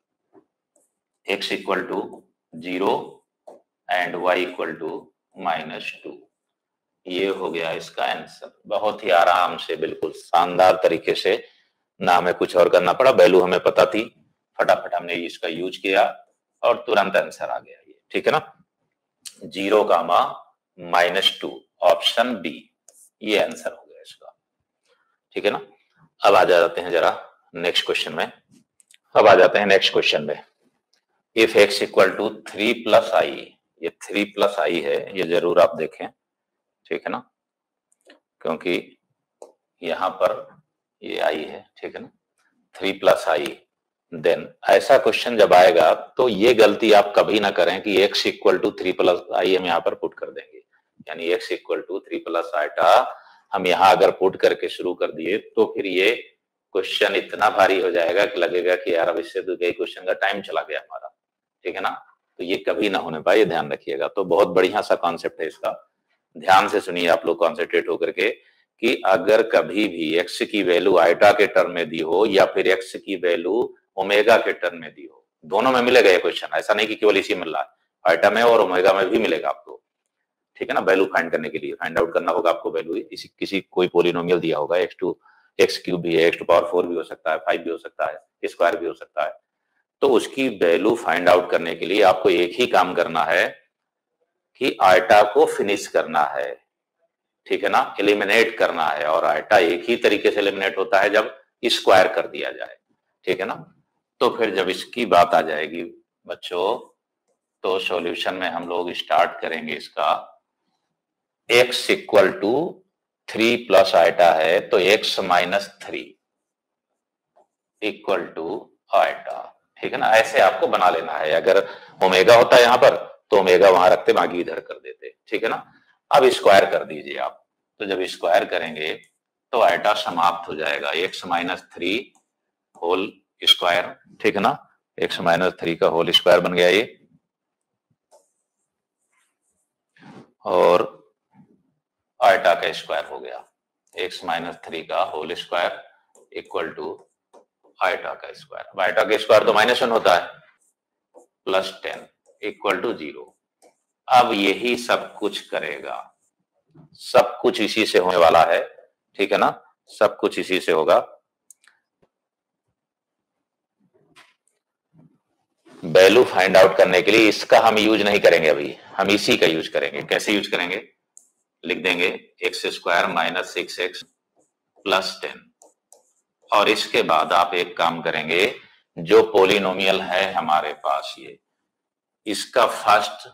x equal to zero and y equal to minus two. ये हो गया इसका आंसर। बहुत ही आराम से, बिल्कुल शानदार तरीके से, ना हमें कुछ और करना पड़ा, वैल्यू हमें पता थी, फटाफट हमने इसका यूज किया और तुरंत आंसर आ गया ये। ठीक है ना? Zero comma minus two, option B, ये आंसर हो गया इसका। ठीक है ना? अब आ जाते हैं जरा नेक्स्ट क्वेश्चन में। अब आ जाते हैं नेक्स्ट क्वेश्चन में। If x equal to three plus i, ये थ्री प्लस आई है, ये जरूर आप देखें। ठीक है ना? क्योंकि यहां पर ये आई है। ठीक है ना? थ्री प्लस आई, देन ऐसा क्वेश्चन जब आएगा तो ये गलती आप कभी ना करें कि x equal to three plus i हम यहाँ पर पुट कर देंगे, यानी x equal to three plus iota हम यहाँ अगर पुट करके शुरू कर दिए तो फिर ये क्वेश्चन इतना भारी हो जाएगा कि लगेगा कि यार अब इससे तो कई क्वेश्चन का टाइम चला गया हमारा। ठीक है ना? तो ये कभी ना होने पाए, ध्यान रखिएगा। तो बहुत बढ़िया सा कॉन्सेप्ट है इसका, ध्यान से सुनिए आप लोग कॉन्सेंट्रेट होकर के, कि अगर कभी भी एक्स की वैल्यू आइटा के टर्म में दी हो या फिर एक्स की वैल्यू ओमेगा के टर्म में दी हो, दोनों में मिलेगा ये क्वेश्चन, ऐसा नहीं कि केवल इसी में मिला है, आइटा में और ओमेगा में भी मिलेगा आपको। ठीक है ना? वैल्यू फाइंड करने के लिए फाइंड आउट करना होगा आपको वैल्यू, किसी किसी कोई पोलिनोमियल दिया होगा, एक्स टू एक्स क्यूब भी है, एक्स टू पावर फोर भी हो सकता है, फाइव भी हो सकता है, स्क्वायर भी हो सकता है। तो उसकी वैल्यू फाइंड आउट करने के लिए आपको एक ही काम करना है कि आइटा को फिनिश करना है। ठीक है ना? एलिमिनेट करना है, और आइटा एक ही तरीके से एलिमिनेट होता है जब स्क्वायर कर दिया जाए। ठीक है ना? तो फिर जब इसकी बात आ जाएगी बच्चों, तो सॉल्यूशन में हम लोग स्टार्ट करेंगे इसका, x equal to three plus iota है तो x minus three equal to iota. ठीक है ना? ऐसे आपको बना लेना है। अगर ओमेगा होता है यहां पर तो ओमेगा वहां रखते, बाकी इधर कर देते। ठीक है ना? अब स्क्वायर कर दीजिए आप, तो जब स्क्वायर करेंगे तो आइटा समाप्त हो जाएगा, x minus three whole square. ठीक है ना? एक्स माइनस थ्री का होल स्क्वायर बन गया ये, और आइटा का स्क्वायर हो गया। एक्स माइनस थ्री का whole square equal to iota का स्क्वायर। अब आइटा का स्क्वायर तो माइनस वन होता है, plus ten equal to zero. अब यही सब कुछ करेगा, सब कुछ इसी से होने वाला है, ठीक है ना, सब कुछ इसी से होगा। वैल्यू फाइंड आउट करने के लिए इसका हम यूज नहीं करेंगे, अभी हम इसी का यूज करेंगे। कैसे यूज करेंगे, लिख देंगे x square minus six x plus ten, और इसके बाद आप एक काम करेंगे, जो पोलिनोमियल है हमारे पास ये, इसका फर्स्ट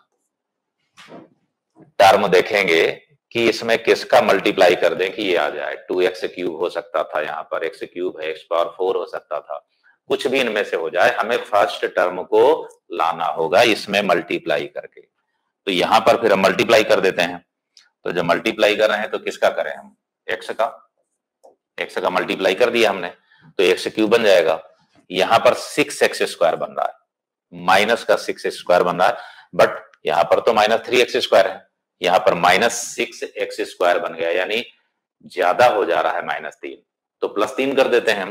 टर्म देखेंगे कि इसमें किसका मल्टीप्लाई कर दें कि ये आ जाए। टू एक्स क्यूब हो सकता था, यहाँ पर एक्स क्यूब है, एक्स पावर फोर हो सकता था, कुछ भी इनमें से हो जाए, हमें फर्स्ट टर्म को लाना होगा इसमें मल्टीप्लाई करके। तो यहां पर फिर हम मल्टीप्लाई कर देते हैं। तो जब मल्टीप्लाई कर रहे हैं तो किसका करें हम, एक्स का, एक्स का मल्टीप्लाई कर दिया हमने, तो एक्स क्यूब बन जाएगा। यहां पर सिक्स एक्स स्क्वायर बन रहा है, माइनस का सिक्स एक्स स्क्वायर बन रहा है, बट यहां पर तो माइनस थ्री एक्स स्क्वायर है, यहां पर माइनस सिक्स एक्स स्क्वायर बन गया, यानी ज्यादा हो जा रहा है माइनस तीन, तो प्लस तीन कर देते हैं हम,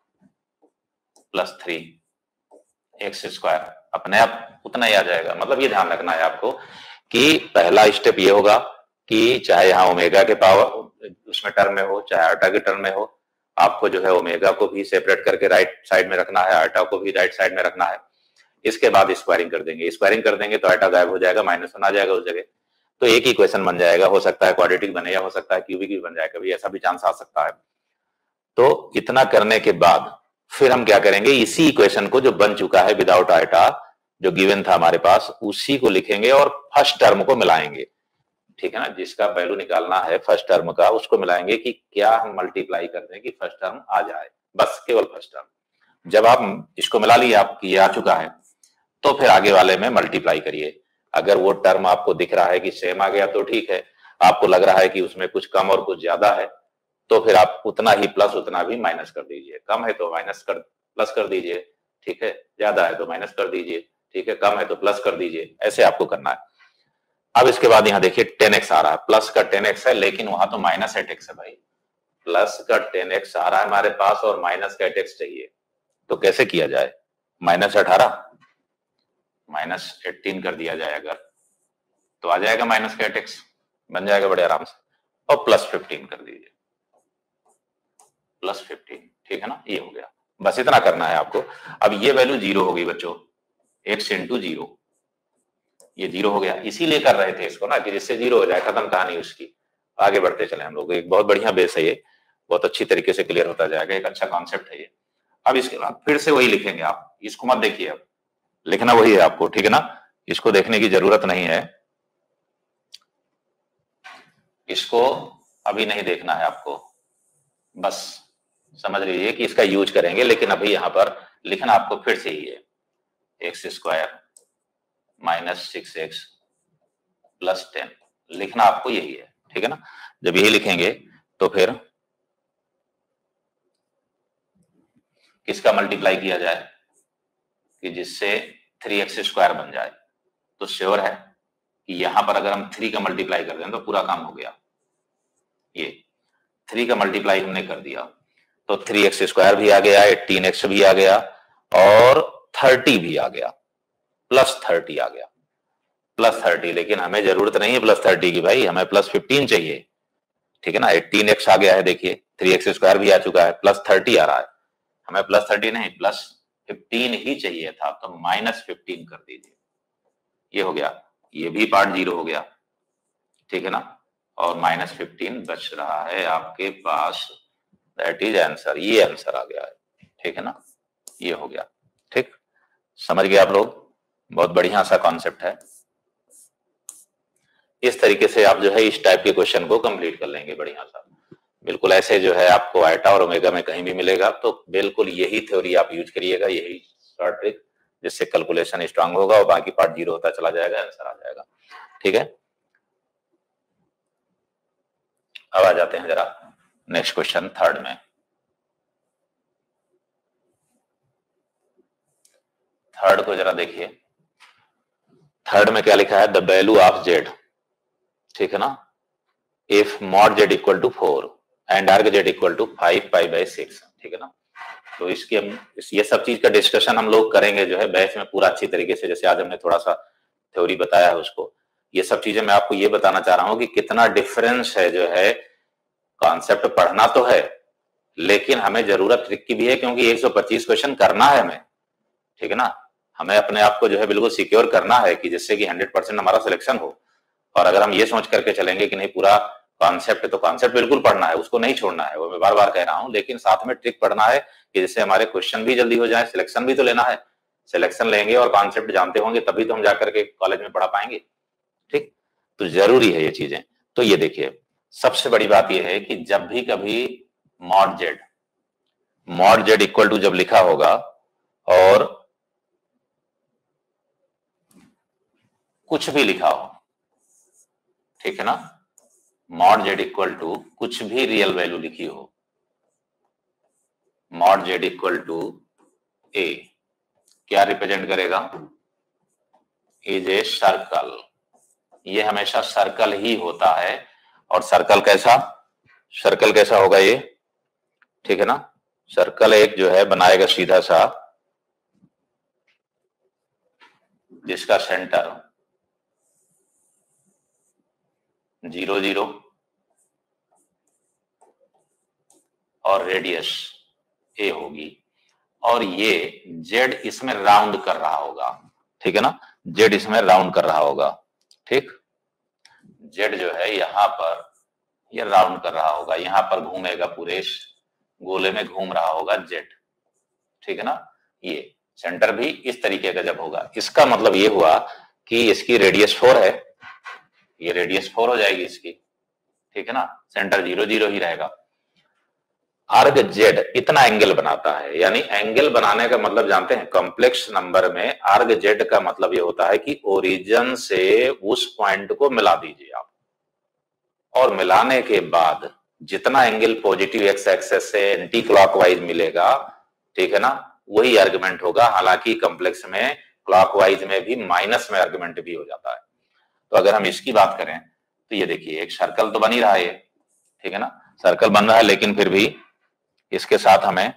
प्लस थ्री एक्स स्क्वायर अपने आप उतना ही आ जाएगा। मतलब ये ध्यान रखना है आपको कि पहला स्टेप ये होगा कि चाहे यहां ओमेगा के पावर उसमें टर्म में हो, चाहे आटा के टर्म में हो, आपको जो है ओमेगा को भी सेपरेट करके राइट साइड में रखना है, आटा को भी राइट साइड में रखना है। इसके बाद स्क्वायरिंग कर देंगे, स्क्वायरिंग कर देंगे तो आटा गायब हो जाएगा, माइनस वन आ जाएगा उस जगह, तो एक ही इक्वेशन बन जाएगा। हो सकता है क्वाड्रेटिक बने या हो सकता है क्यूबिक भी बन जाए, कभी ऐसा भी चांस आ सकता है। तो इतना करने के बाद फिर हम क्या करेंगे, इसी इक्वेशन को जो बन चुका है विदाउट आइटा, जो गिवन था हमारे पास, उसी को लिखेंगे और फर्स्ट टर्म को मिलाएंगे, ठीक है ना, जिसका वैल्यू निकालना है फर्स्ट टर्म का, उसको मिलाएंगे कि क्या हम मल्टीप्लाई कर दें कि फर्स्ट टर्म आ जाए, बस केवल फर्स्ट टर्म। जब आप इसको मिला लिए, आपकी ये आ चुका है, तो फिर आगे वाले में मल्टीप्लाई करिए। अगर वो टर्म आपको दिख रहा है कि सेम आ गया तो ठीक है, आपको लग रहा है कि उसमें कुछ कम और कुछ ज्यादा है, तो फिर आप उतना ही प्लस उतना भी माइनस कर दीजिए। कम है तो माइनस कर प्लस कर दीजिए, ठीक है, ज्यादा है तो माइनस कर दीजिए, ठीक है, कम है तो प्लस कर दीजिए, ऐसे आपको करना है। अब इसके बाद यहां देखिए टेन एक्स आ रहा है, प्लस का टेन एक्स है, लेकिन वहां तो माइनस एट एक्स है भाई, प्लस का टेन एक्स आ रहा है हमारे पास और माइनस का एट एक्स चाहिए, तो कैसे किया जाए, माइनस अठारह माइनस एटीन कर दिया जाए अगर, तो आ जाएगा माइनस का एट एक्स, बन जाएगा बड़े आराम से, और प्लस फिफ्टीन कर दीजिए, प्लस फिफ्टीन, ठीक है ना, ये हो गया। बस इतना करना है आपको। अब ये वैल्यू जीरो होगी बच्चों, एक्स इंटू जीरो, ये जीरो हो गया, इसीलिए कर रहे थे इसको ना कि जिससे जीरो हो जाए, खत्म कहानी उसकी, आगे बढ़ते चले हम लोग। एक बहुत बढ़िया बेस है ये, बहुत अच्छी तरीके से क्लियर होता जाएगा, एक अच्छा कॉन्सेप्ट है ये। अब इसके बाद फिर से वही लिखेंगे आप, इसको मत देखिए, अब लिखना वही है आपको, ठीक है ना, इसको देखने की जरूरत नहीं है, इसको अभी नहीं देखना है आपको, बस समझ लीजिए कि इसका यूज करेंगे, लेकिन अभी यहां पर लिखना आपको फिर से ही है, x square minus six x plus ten, लिखना आपको यही है, ठीक है ना। जब यही लिखेंगे तो फिर किसका मल्टीप्लाई किया जाए कि जिससे थ्री एक्स स्क्वायर बन जाए, तो श्योर है कि यहां पर अगर हम थ्री का मल्टीप्लाई कर दें तो पूरा काम हो गया। ये थ्री का मल्टीप्लाई हमने कर दिया तो थ्री एक्स स्क्वायर भी आ गया, एटीन एक्स भी आ गया और थर्टी भी आ गया, प्लस थर्टी आ गया, प्लस थर्टी, लेकिन हमें जरूरत नहीं है प्लस थर्टी की भाई, हमें प्लस फिफ्टीन चाहिए, ठीक है ना। एटीन एक्स आ गया है, देखिए थ्री एक्स स्क्वायर भी आ चुका है, प्लस थर्टी आ रहा है, हमें प्लस थर्टी नहीं प्लस फिफ्टीन ही चाहिए था, तो माइनस फिफ्टीन कर दीजिए, ये हो गया, ये भी पार्ट जीरो हो गया, ठीक है ना, और माइनस फिफ्टीन बच रहा है आपके पास, दैट इज आंसर, ये आंसर आ गया है, ठीक है ना, ये हो गया, ठीक, समझ गए आप लोग, बहुत बढ़िया सा कॉन्सेप्ट है। इस तरीके से आप जो है इस टाइप के क्वेश्चन को कंप्लीट कर लेंगे बढ़िया सा, बिल्कुल ऐसे जो है आपको आइटा और ओमेगा में कहीं भी मिलेगा, तो बिल्कुल यही थ्योरी आप यूज करिएगा, यही शॉर्ट ट्रिक, जिससे कैलकुलेशन स्ट्रांग होगा और बाकी पार्ट जीरो होता चला जाएगा, आंसर आ जाएगा, ठीक है। अब आ जाते हैं जरा नेक्स्ट क्वेश्चन थर्ड में। थर्ड को जरा देखिए, थर्ड में क्या लिखा है, द वैल्यू ऑफ जेड, ठीक है ना, if mod z equal to four and arg z equal to five pi by six, ठीक है ना। तो इसकी हम ये सब चीज का डिस्कशन हम लोग करेंगे जो है बैच में पूरा अच्छी तरीके से, जैसे आज हमने थोड़ा सा थ्योरी बताया है उसको, ये सब चीजें मैं आपको ये बताना चाह रहा हूं कि कितना डिफरेंस है जो है, कॉन्सेप्ट पढ़ना तो है लेकिन हमें जरूरत ट्रिक की भी है, क्योंकि एक सौ पच्चीस क्वेश्चन करना है हमें, ठीक है ना। हमें अपने आप को जो है बिल्कुल सिक्योर करना है कि जिससे कि हंड्रेड परसेंट हमारा सिलेक्शन हो। और अगर हम ये सोच करके चलेंगे कि नहीं पूरा कॉन्सेप्ट, तो कॉन्सेप्ट बिल्कुल पढ़ना है, उसको नहीं छोड़ना है, वो मैं बार बार कह रहा हूं, लेकिन साथ में ट्रिक पढ़ना है कि जिससे हमारे क्वेश्चन भी जल्दी हो जाए, सिलेक्शन भी तो लेना है। सिलेक्शन लेंगे और कॉन्सेप्ट जानते होंगे तभी तो हम जाकर के कॉलेज में पढ़ा पाएंगे, ठीक। तो जरूरी है ये चीजें। तो ये देखिए सबसे बड़ी बात यह है कि जब भी कभी mod z mod z equal to जब लिखा होगा और कुछ भी लिखा हो, ठीक है ना, मॉड जेड इक्वल टू कुछ भी रियल वैल्यू लिखी हो, mod z equal to a, क्या रिप्रेजेंट करेगा, इज ए सर्कल। ये हमेशा सर्कल ही होता है। और सर्कल कैसा, सर्कल कैसा होगा ये, ठीक है ना। सर्कल एक जो है बनाएगा सीधा सा, जिसका सेंटर जीरो जीरो और रेडियस ए होगी, और ये जेड इसमें राउंड कर रहा होगा, ठीक है ना, जेड इसमें राउंड कर रहा होगा, ठीक। जेड जो है यहां पर ये राउंड कर रहा होगा, यहां पर घूमेगा, पूरे गोले में घूम रहा होगा जेड, ठीक है ना। ये सेंटर भी इस तरीके का जब होगा, इसका मतलब ये हुआ कि इसकी रेडियस फोर है, ये रेडियस फोर हो जाएगी इसकी, ठीक है ना, सेंटर जीरो जीरो ही रहेगा। आर्ग जेड इतना एंगल बनाता है, यानी एंगल बनाने का मतलब जानते हैं, कॉम्प्लेक्स नंबर में आर्ग जेड का मतलब ये होता है कि ओरिजिन से उस पॉइंट को मिला दीजिए आप, और मिलाने के बाद जितना एंगल पॉजिटिव एक्स एक्सेस से एंटी क्लॉकवाइज मिलेगा, ठीक है ना, वही आर्गुमेंट होगा। हालांकि कॉम्प्लेक्स में क्लॉकवाइज में भी माइनस में आर्गुमेंट भी हो जाता है। तो अगर हम इसकी बात करें तो ये देखिए एक सर्कल तो बन ही रहा है, ठीक है ना, सर्कल बन रहा है, लेकिन फिर भी इसके साथ हमें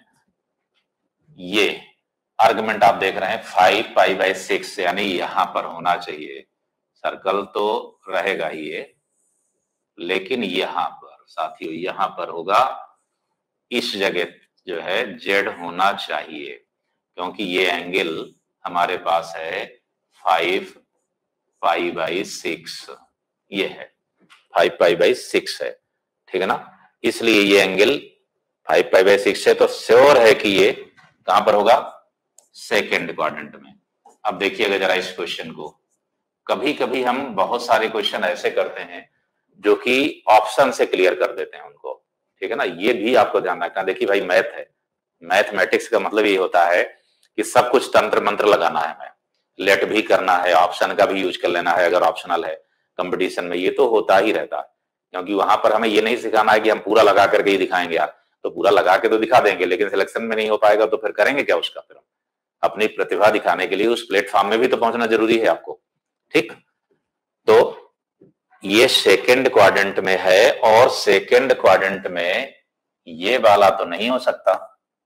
ये आर्गुमेंट आप देख रहे हैं फाइव पाई बाई सिक्स, यानी यहां पर होना चाहिए। सर्कल तो रहेगा ही ये, लेकिन यहां पर साथियों, यहां पर होगा, इस जगह जो है जेड होना चाहिए, क्योंकि ये एंगल हमारे पास है फाइव पाई बाई सिक्स, ये है फाइव पाई बाई सिक्स है, ठीक है ना। इसलिए ये angle five pi by six है, तो श्योर है कि ये कहां पर होगा, सेकेंड क्वाड्रेंट में। अब देखिएगा जरा इस क्वेश्चन को, कभी कभी हम बहुत सारे क्वेश्चन ऐसे करते हैं जो कि ऑप्शन से क्लियर कर देते हैं उनको, ठीक है ना, ये भी आपको ध्यान रखना। देखिए भाई मैथ है, मैथमेटिक्स का मतलब ये होता है कि सब कुछ तंत्र मंत्र लगाना है, हमें लेट भी करना है, ऑप्शन का भी यूज कर लेना है अगर ऑप्शनल है। कंपटीशन में ये तो होता ही रहता है, क्योंकि वहां पर हमें ये नहीं सिखाना है कि हम पूरा लगा करके ही दिखाएंगे यार, तो पूरा लगा के तो दिखा देंगे लेकिन सिलेक्शन में नहीं हो पाएगा तो फिर करेंगे क्या उसका। फिर अपनी प्रतिभा दिखाने के लिए उस प्लेटफॉर्म में भी तो पहुंचना जरूरी है आपको, ठीक। तो ये सेकंड क्वाड्रेंट में है, और सेकंड क्वाड्रेंट में ये वाला तो नहीं हो सकता,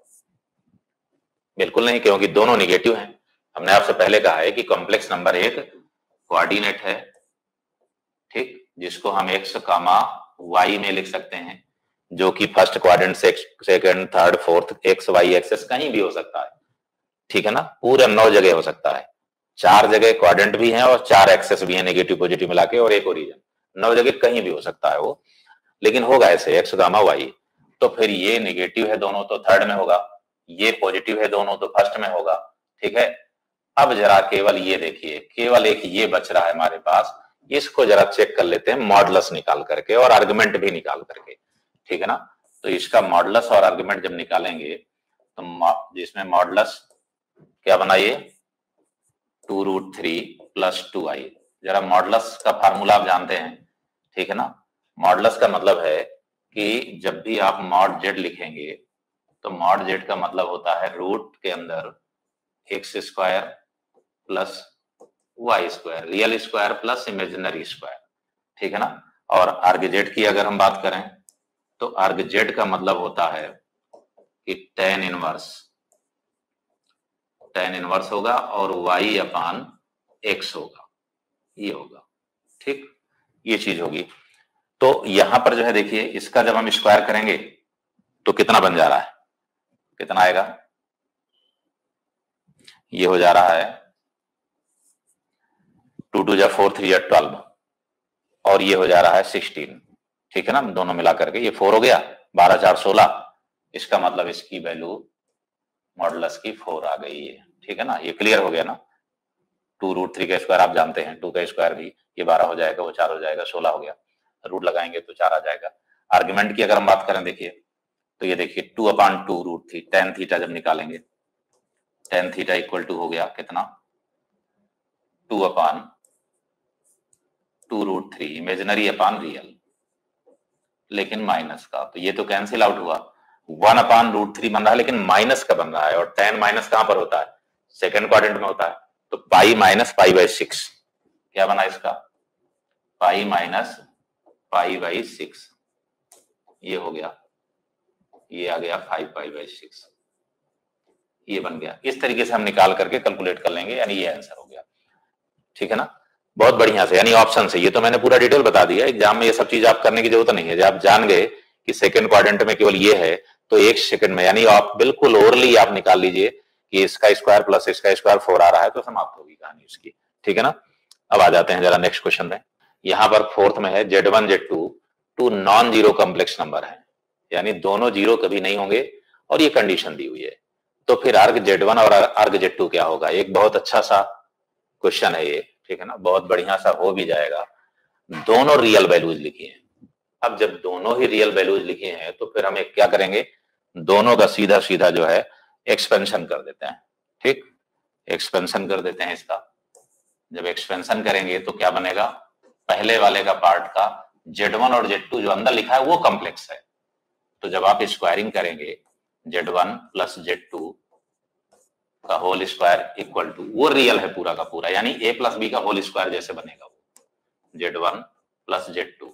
बिल्कुल नहीं, क्योंकि दोनों निगेटिव हैं। हमने आपसे पहले कहा है कि कॉम्प्लेक्स नंबर एक कोऑर्डिनेट है, ठीक, जिसको हम एक्स कामा वाई में लिख सकते हैं, जो कि first quadrant, second, third, fourth, x y axes कहीं भी हो सकता है, ठीक है ना, पूरे नौ जगह हो सकता है। चार जगह क्वाड्रेंट भी हैं और चार एक्सेस भी हैं, नेगेटिव पॉजिटिव मिला के, और एक ओरिजिन, नौ जगह कहीं भी हो सकता है वो, लेकिन होगा ऐसे एक्स गामा वाई। तो फिर ये नेगेटिव है दोनों तो थर्ड में होगा, ये पॉजिटिव है दोनों तो फर्स्ट में होगा, ठीक है। अब जरा केवल ये देखिए, केवल एक ये बच रहा है हमारे पास, इसको जरा चेक कर लेते हैं मॉडुलस निकाल करके और आर्गुमेंट भी निकाल करके, ठीक है ना। तो इसका मॉडुलस और आर्गुमेंट जब निकालेंगे तो जिसमें मॉडुलस क्या बनाइए, two root three plus two i. जरा मॉडुलस का फार्मूला आप जानते हैं, ठीक है ना। मॉडुलस का मतलब है कि जब भी आप मॉड जेड लिखेंगे तो मॉड जेड का मतलब होता है रूट के अंदर x square plus y square, real square plus imaginary square, ठीक है ना। और आर्ग जेड की अगर हम बात करें तो अर्ग जेड का मतलब होता है कि टेन इनवर्स टेन इनवर्स होगा और y अपान एक्स होगा, ये होगा। ठीक, ये चीज होगी। तो यहां पर जो है देखिए, इसका जब हम स्क्वायर करेंगे तो कितना बन जा रहा है, कितना आएगा, ये हो जा रहा है टू टू जा फोर, थ्री जा ट्वेल्व, और ये हो जा रहा है सिक्सटीन। ठीक है ना, दोनों मिला करके ये फोर हो गया, बारह चार सोलह, इसका मतलब इसकी वैल्यू मॉडुलस की फोर आ गई है। ठीक है ना, ये क्लियर हो गया ना। टू रूट थ्री का स्क्वायर आप जानते हैं, टू का स्क्वायर भी ये बारह हो जाएगा, वो चार हो जाएगा, सोलह हो गया, रूट लगाएंगे तो चार आ जाएगा। आर्ग्यूमेंट की अगर हम बात करें देखिए, तो ये देखिए two upon two root three, tan theta जब निकालेंगे, टेन थीटा इक्वल टू हो गया कितना, two upon two root three, imaginary upon real, लेकिन माइनस का, तो ये तो कैंसिल आउट हुआ। वन अपान रूट थ्री बन रहा है लेकिन माइनस का बन रहा है, और टेन माइनस कहां पर होता है, सेकेंड क्वाड्रेंट में होता है। तो pi minus pi by six, क्या बना इसका, pi minus pi by six, ये हो गया, ये आ गया फाइव पाई बाई सिक्स, ये बन गया। इस तरीके से हम निकाल करके कैलकुलेट कर लेंगे, यानी ये आंसर हो गया। ठीक है ना, बहुत बढ़िया से, यानी ऑप्शन से। ये तो मैंने पूरा डिटेल बता दिया, एग्जाम में ये सब चीज आप करने की जरूरत नहीं है। जब आप जान गए कि सेकंड क्वाड्रेंट में केवल ये है, तो एक सेकंड में, यानी आप बिल्कुल ओरली आप निकाल लीजिए कि इसका स्क्वायर प्लस इसका स्क्वायर फोर आ रहा है, तो समाप्त होगी कहानी उसकी। ठीक है ना, अब आ जाते हैं जरा नेक्स्ट क्वेश्चन में। यहां पर फोर्थ में है Z one Z two two non zero complex number है, यानी दोनों जीरो कभी नहीं होंगे, और ये कंडीशन दी हुई है। तो फिर अर्ग जेड वन और अर्ग जेड टू क्या होगा, एक बहुत अच्छा सा क्वेश्चन है ये। ठीक है ना, बहुत बढ़िया सा हो भी जाएगा। दोनों रियल वैल्यूज लिखी हैं। अब जब दोनों ही रियल वैल्यूज लिखी हैं तो फिर हमें क्या करेंगे, दोनों का सीधा सीधा जो है एक्सपेंशन कर देते हैं। ठीक, एक्सपेंशन कर देते हैं इसका। जब एक्सपेंशन करेंगे तो क्या बनेगा, पहले वाले का पार्ट का जेड वन और जेड टू जो अंदर लिखा है वो कॉम्प्लेक्स है, तो जब आप स्क्वायरिंग करेंगे z one plus Z two का होल स्क्वायर इक्वल टू, वो रियल है पूरा का पूरा, यानी ए प्लस बी का होल स्क्वायर जैसे बनेगा वो, z one plus Z two,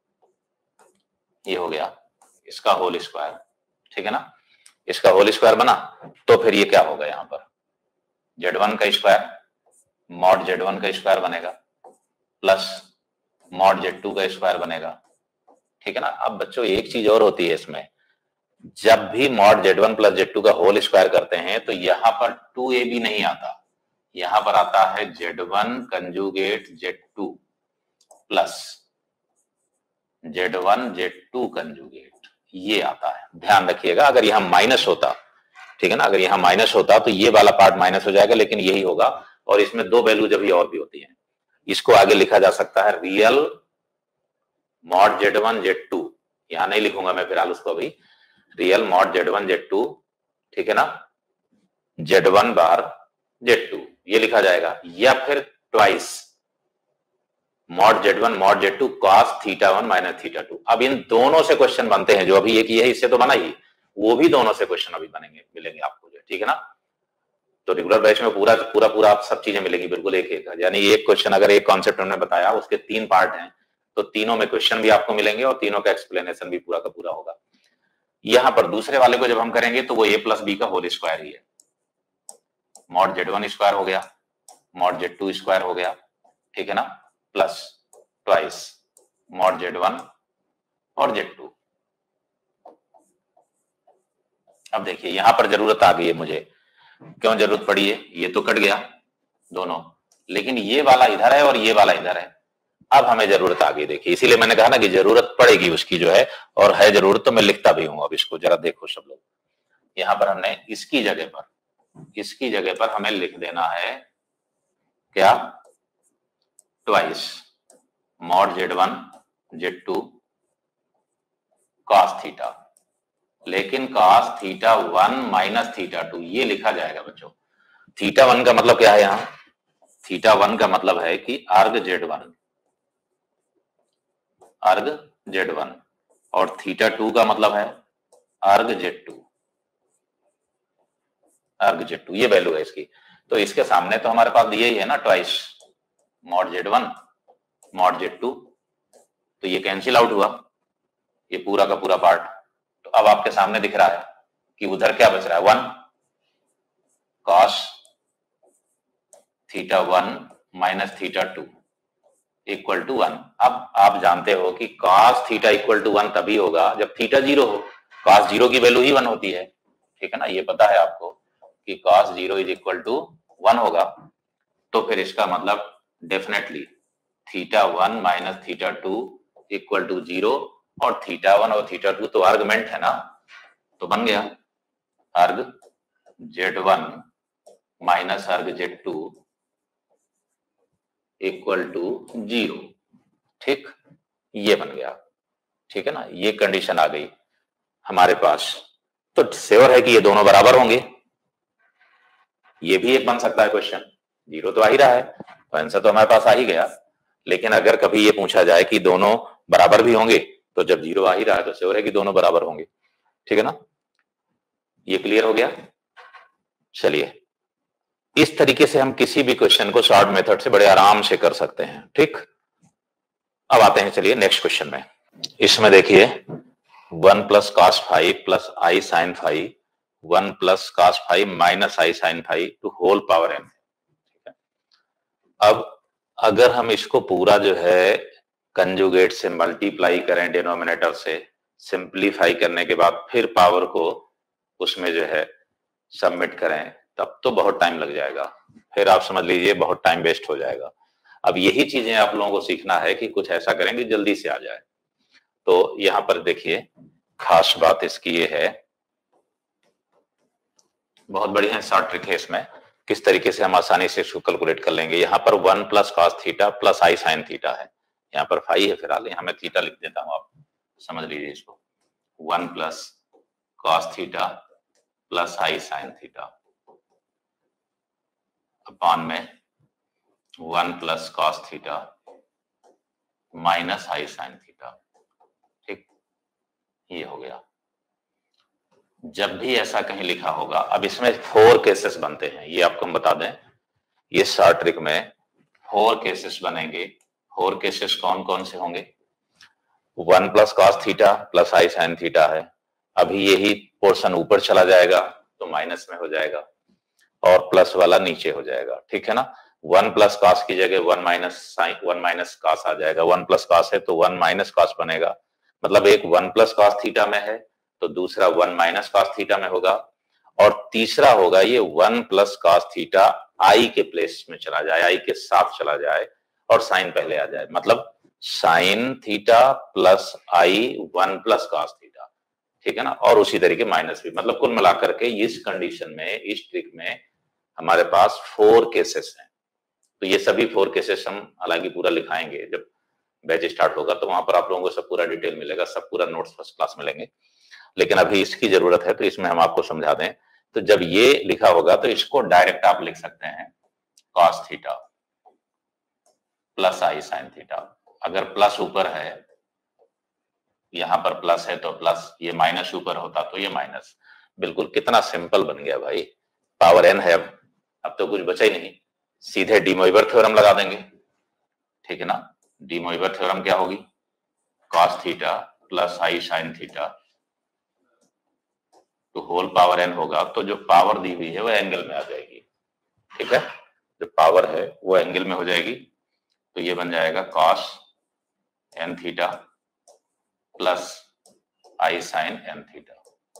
ये हो गया इसका होल स्क्वायर। ठीक है ना, इसका होल स्क्वायर बना, तो फिर ये क्या होगा, यहां पर जेड वन का स्क्वायर मॉड जेड वन का स्क्वायर बनेगा, प्लस मॉड जेड टू का स्क्वायर बनेगा। ठीक है ना, अब बच्चों एक चीज और होती है इसमें, जब भी mod Z one plus Z two का होल स्क्वायर करते हैं तो यहां पर टू ए बी नहीं आता, यहां पर आता है Z one conjugate Z two plus Z one Z two conjugate, ये आता है। ध्यान रखिएगा, अगर यहां माइनस होता, ठीक है ना, अगर यहां माइनस होता तो ये वाला पार्ट माइनस हो जाएगा, लेकिन यही होगा। और इसमें दो वैल्यू जब भी और भी होती है, इसको आगे लिखा जा सकता है real mod Z one Z two, यहां नहीं लिखूंगा मैं फिलहाल उसको अभी, real mod Z one Z two, ठीक है ना, Z one bar Z two, ये लिखा जाएगा। या फिर twice mod Z one mod Z two cos theta one minus theta two. अब इन दोनों से क्वेश्चन बनते हैं, जो अभी एक ये है इससे तो बना ही, वो भी दोनों से क्वेश्चन अभी बनेंगे, मिलेंगे आपको जो, ठीक है ना। तो रेगुलर बैच में पूरा पूरा पूरा आप सब चीजें मिलेंगी बिल्कुल एक एक, यानी एक क्वेश्चन अगर एक कॉन्सेप्ट हमने बताया उसके तीन पार्ट हैं, तो तीनों में क्वेश्चन भी आपको मिलेंगे और तीनों का एक्सप्लेनेशन भी पूरा का पूरा होगा। यहां पर दूसरे वाले को जब हम करेंगे तो वो ए प्लस बी का होल स्क्वायर ही है, मॉड जेड वन स्क्वायर हो गया, मॉड जेड टू स्क्वायर हो गया, ठीक है ना, plus twice mod Z one और जेड टू। अब देखिए यहां पर जरूरत आ गई है मुझे, क्यों जरूरत पड़ी है, ये तो कट गया दोनों, लेकिन ये वाला इधर है और ये वाला इधर है। अब हमें जरूरत आ गई, देखिए इसीलिए मैंने कहा ना कि जरूरत पड़ेगी उसकी जो है, और है जरूरत तो मैं लिखता भी हूं। अब इसको जरा देखो सब लोग, यहां पर हमने इसकी जगह पर इसकी जगह पर हमें लिख देना है क्या, twice mod Z one Z two cos theta, लेकिन cos theta one minus theta two ये लिखा जाएगा बच्चों। थीटा वन का मतलब क्या है, यहां थीटा वन का मतलब है कि arg Z one arg Z one, और थीटा टू का मतलब है arg Z two arg Z two, ये वैल्यू है इसकी। तो इसके सामने तो हमारे पास यही है ना, twice mod Z one mod Z two, तो ये कैंसिल आउट हुआ, ये पूरा का पूरा पार्ट। तो अब आपके सामने दिख रहा है कि उधर क्या बच रहा है, one cos theta one minus theta two equal to one. अब आप जानते हो कि cos theta equal to one तभी होगा जब थीटा जीरो हो। कॉस जीरो की वैल्यू ही वन होती है, ठीक है ना, ये पता है आपको कि cos zero is equal to one होगा। तो फिर इसका मतलब definitely theta one minus theta two equal to zero, और थीटा वन और थीटा टू तो आर्गुमेंट है ना, तो बन गया arg Z one minus arg Z two equal to zero. ठीक, ये बन गया, ठीक है ना, ये कंडीशन आ गई हमारे पास। तो श्योर है कि ये दोनों बराबर होंगे। ये भी एक बन सकता है क्वेश्चन, जीरो तो आ ही रहा है तो आंसर तो हमारे पास आ ही गया। लेकिन अगर कभी ये पूछा जाए कि दोनों बराबर भी होंगे, तो जब जीरो आ ही रहा है तो श्योर है कि दोनों बराबर होंगे, ठीक है ना। ये क्लियर हो गया। चलिए, इस तरीके से हम किसी भी क्वेश्चन को शॉर्ट मेथड से बड़े आराम से कर सकते हैं। ठीक, अब आते हैं चलिए नेक्स्ट क्वेश्चन में। इसमें देखिए one plus cos five plus I sine five, one plus cos five minus I sine five to whole power N. अब अगर हम इसको पूरा जो है कंजुगेट से मल्टीप्लाई करें डिनोमिनेटर से, सिंप्लीफाई करने के बाद फिर पावर को उसमें जो है सबमिट करें, तब तो बहुत टाइम लग जाएगा। फिर आप समझ लीजिए बहुत टाइम वेस्ट हो जाएगा। अब यही चीजें आप लोगों को सीखना है कि कुछ ऐसा करेंगे जल्दी से आ जाए। तो यहां पर देखिए खास बात इसकी ये है, बहुत बढ़िया शॉर्ट ट्रिक है इसमें, किस तरीके से हम आसानी से इसको कैलकुलेट कर लेंगे। यहाँ पर one plus cos theta plus I sine theta है, यहाँ पर फाइव है, फिलहाल यहाँ मैं थीटा लिख देता हूँ, आप समझ लीजिए इसको। One plus cos theta plus I sine theta upon में one plus cos theta minus I sine theta. ठीक, ये हो गया। जब भी ऐसा कहीं लिखा होगा, अब इसमें फोर केसेस बनते हैं, ये आपको हम बता दें, ये शॉर्ट ट्रिक में फोर केसेस बनेंगे। फोर केसेस कौन कौन से होंगे? One plus cos theta plus I sine theta है, अभी यही पोर्शन ऊपर चला जाएगा तो माइनस में हो जाएगा और प्लस वाला नीचे हो जाएगा, ठीक है ना। वन प्लस कॉस की जगह one minus sine, one minus cos आ जाएगा। वन प्लस कॉस है तो वन माइनस कॉस बनेगा, मतलब एक वन प्लस कॉस थीटा में है तो दूसरा वन माइनस कॉस थीटा में होगा, और तीसरा होगा ये one plus cos theta I के प्लेस में चला जाए, आई के साथ चला जाए और साइन पहले आ जाए, मतलब sine theta plus I one plus cos theta, ठीक है ना। और उसी तरीके माइनस भी, मतलब कुल मिलाकर के इस कंडीशन में, इस ट्रिक में हमारे पास फोर केसेस हैं। तो ये सभी फोर केसेस हम हालांकि पूरा लिखाएंगे जब बैच स्टार्ट होगा, तो वहां पर आप लोगों को सब पूरा डिटेल मिलेगा, सब पूरा नोट्स फर्स्ट क्लास मिलेंगे। लेकिन अभी इसकी जरूरत है तो इसमें हम आपको समझा दें। तो जब ये लिखा होगा तो इसको डायरेक्ट आप लिख सकते हैं cos theta plus I sine theta. अगर प्लस ऊपर है, यहां पर प्लस है तो प्लस, ये माइनस ऊपर होता तो ये माइनस। बिल्कुल कितना सिंपल बन गया भाई, पावर एन है, अब अब तो कुछ बचा ही नहीं, सीधे डी मोइवर थ्योरम लगा देंगे, ठीक है ना। डी मोइवर थ्योरम क्या होगी? Cos theta plus I sine theta तो होल पावर एन होगा, तो जो पावर दी हुई है वो एंगल में आ जाएगी, ठीक है, जो पावर है वो एंगल में हो जाएगी। तो ये बन जाएगा cos N theta plus I sine N theta,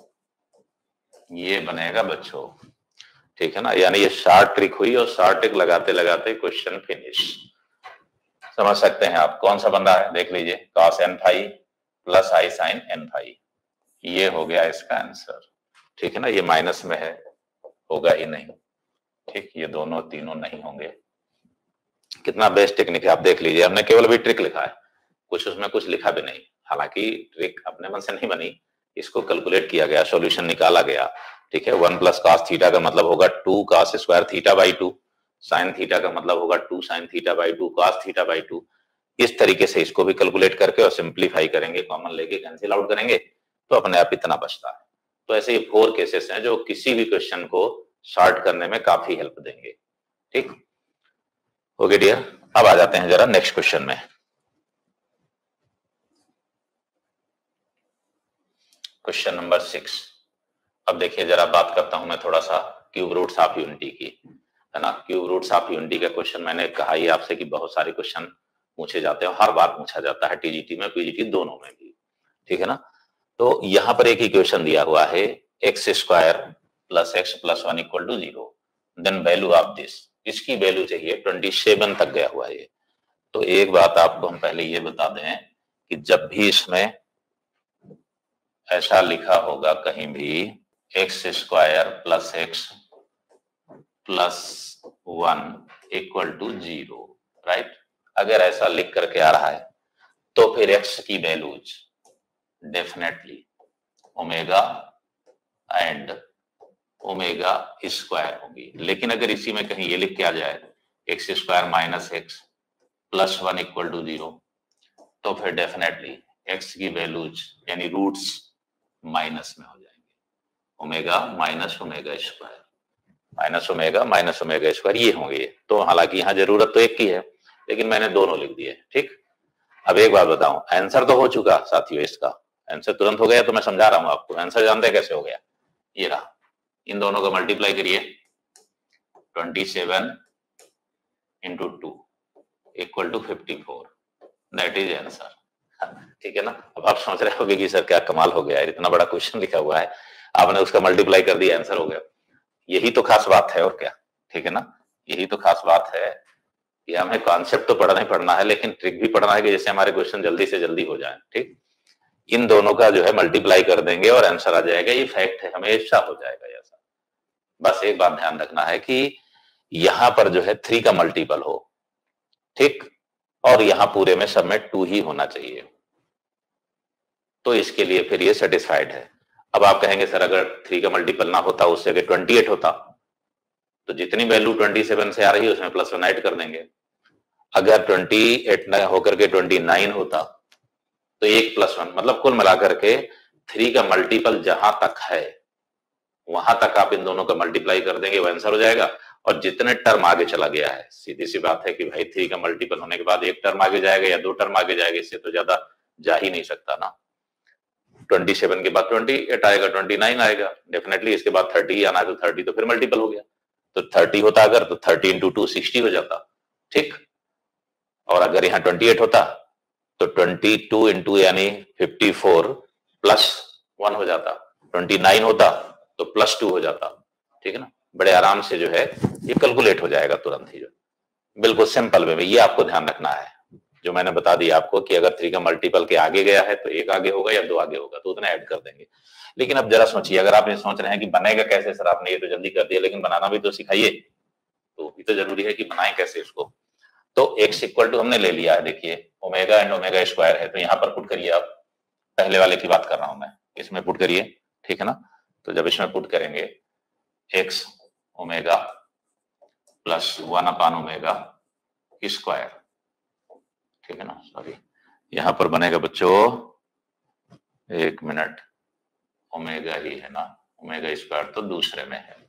ये बनेगा बच्चों, ठीक है ना। यानी ये शॉर्ट ट्रिक हुई और शॉर्ट ट्रिक लगाते लगाते क्वेश्चन फिनिश। समझ सकते हैं आप कौन सा बन रहा है, देख लीजिए, cos N five plus I sine N five, ये हो गया इसका आंसर, ठीक है ना। ये माइनस में है, होगा ही नहीं, ठीक, ये दोनों तीनों नहीं होंगे। कितना बेस्ट टेक्निक है, आप देख लीजिए, हमने केवल भी ट्रिक लिखा है, कुछ उसमें कुछ लिखा भी नहीं। हालांकि ट्रिक अपने मन से नहीं बनी, इसको कैलकुलेट किया गया, सॉल्यूशन निकाला गया, ठीक है। वन प्लस कॉस थीटा का मतलब होगा two cos square theta by two, sine theta का मतलब होगा two sine theta by two cos theta by two. इस तरीके से इसको भी कैलकुलेट करके और सिंप्लीफाई करेंगे, कॉमन लेके कैंसिल आउट करेंगे तो अपने आप इतना बचता है। तो ऐसे ये फोर केसेस हैं जो किसी भी क्वेश्चन को सॉर्ट करने में काफी हेल्प देंगे, ठीक। ओके डियर, अब आ जाते हैं जरा नेक्स्ट क्वेश्चन में। Question number six. अब देखिए जरा बात करता हूं मैं थोड़ा सा क्यूब रूट्स ऑफ यूनिटी की, है ना। क्यूब रूट्स ऑफ यूनिटी का क्वेश्चन मैंने कहा ही आपसे कि बहुत सारे क्वेश्चन पूछे जाते हैं, हर बार पूछा जाता है टीजीटी में पीजीटी दोनों में भी, ठीक है ना। तो यहां पर एक इक्वेशन दिया हुआ है x square plus X plus one equal to zero, then value of this, इसकी वैल्यू चाहिए ट्वेंटी सेवन तक गया हुआ है। तो एक बात आपको हम पहले ये बता दें कि जब भी इसमें ऐसा लिखा होगा कहीं भी X square plus X plus one equal to zero, right, अगर ऐसा लिख करके आ रहा है तो फिर एक्स की values definitely omega and omega square होगी। लेकिन अगर इसी में कहीं ये लिख के आ जाए X square minus X plus one equal to zero, तो फिर डेफिनेटली एक्स की वैल्यूज यानी रूट्स माइनस में हो जाएंगे, omega minus omega square, minus omega minus omega square ये होंगे। तो हालांकि यहाँ जरूरत तो एक की है लेकिन मैंने दोनों लिख दिए, ठीक। अब एक बात बताऊं, आंसर तो हो चुका साथियों, इसका आंसर तुरंत हो गया, तो मैं समझा रहा हूं आपको आंसर जानते हैं कैसे हो गया। ये रहा, इन दोनों का मल्टीप्लाई करिए, twenty seven into two equal to fifty four, that is answer, ठीक है ना। अब आप सोच रहे होंगे कि सर क्या कमाल हो गया, इतना बड़ा क्वेश्चन लिखा हुआ है आपने उसका मल्टीप्लाई कर दिया, आंसर हो गया। यही तो खास बात है और क्या, ठीक है ना। यही तो खास बात है कि हमें कॉन्सेप्ट तो पढ़ना ही पढ़ना है लेकिन ट्रिक भी पढ़ना है कि जैसे हमारे क्वेश्चन जल्दी से जल्दी हो जाए, ठीक। इन दोनों का जो है मल्टीप्लाई कर देंगे और आंसर आ जाएगा, ये फैक्ट है, हमेशा हो जाएगा ऐसा। बस एक बात ध्यान रखना है कि यहां पर जो है थ्री का मल्टीपल हो, ठीक, और यहां पूरे में सब में टू ही होना चाहिए, तो इसके लिए फिर ये सेटिस्फाइड है। अब आप कहेंगे सर अगर थ्री का मल्टीपल ना होता उससे अगर ट्वेंटी एट होता तो जितनी वैल्यू ट्वेंटी सेवन से आ रही है उसमें प्लस वन ऐड कर देंगे। अगर ट्वेंटी एट ना होकर के ट्वेंटी नाइन होता तो एक प्लस वन, मतलब कुल मिलाकर के थ्री का मल्टीपल जहां तक है वहां तक आप इन दोनों का मल्टीप्लाई कर देंगे, वो आंसर हो जाएगा। और जितने टर्म आगे चला गया है, सीधी सी बात है कि भाई थ्री का मल्टीपल होने के बाद एक टर्म आगे जाएगा या दो टर्म आगे जाएगा, इससे तो ज्यादा जा ही नहीं सकता ना। ट्वेंटी सेवन के बाद ट्वेंटी एट आएगा, ट्वेंटी नाइन आएगा, डेफिनेटली इसके बाद थर्टी आना है तो थर्टी तो फिर मल्टीपल हो गया, तो थर्टी होता अगर तो थर्टी इंटू टू सिक्सटी हो जाता, ठीक। और अगर यहाँ ट्वेंटी एट होता तो ट्वेंटी टू इंटू यानी फिफ्टी फोर प्लस वन हो जाता, ट्वेंटी नाइन होता तो प्लस टू हो जाता, ठीक है ना। बड़े आराम से जो है ये कैलकुलेट हो जाएगा तुरंत ही, जो बिल्कुल सिंपल वे में। ये आपको ध्यान रखना है जो मैंने बता दिया आपको कि अगर थ्री का मल्टीपल के आगे गया है तो एक आगे होगा या दो आगे होगा तो उतना ऐड कर देंगे। लेकिन अब जरा सोचिए, अगर आप ये सोच रहे हैं कि बनेगा कैसे सर, आपने ये तो जल्दी कर दिया लेकिन बनाना भी तो सिखाइए, तो भी तो जरूरी है कि बनाएं कैसे इसको। तो एक्स इक्वल टू हमने ले लिया है, देखिए ओमेगा एंड ओमेगा स्क्वायर है, तो यहाँ पर पुट करिए आप, पहले वाले की बात कर रहा हूं मैं, इसमें पुट करिए, ठीक है ना। तो जब इसमें पुट करेंगे X omega plus one upon omega square, ठीक है ना। सॉरी यहां पर बनेगा बच्चों, एक मिनट, ओमेगा ही है ना, ओमेगा स्क्वायर तो दूसरे में है,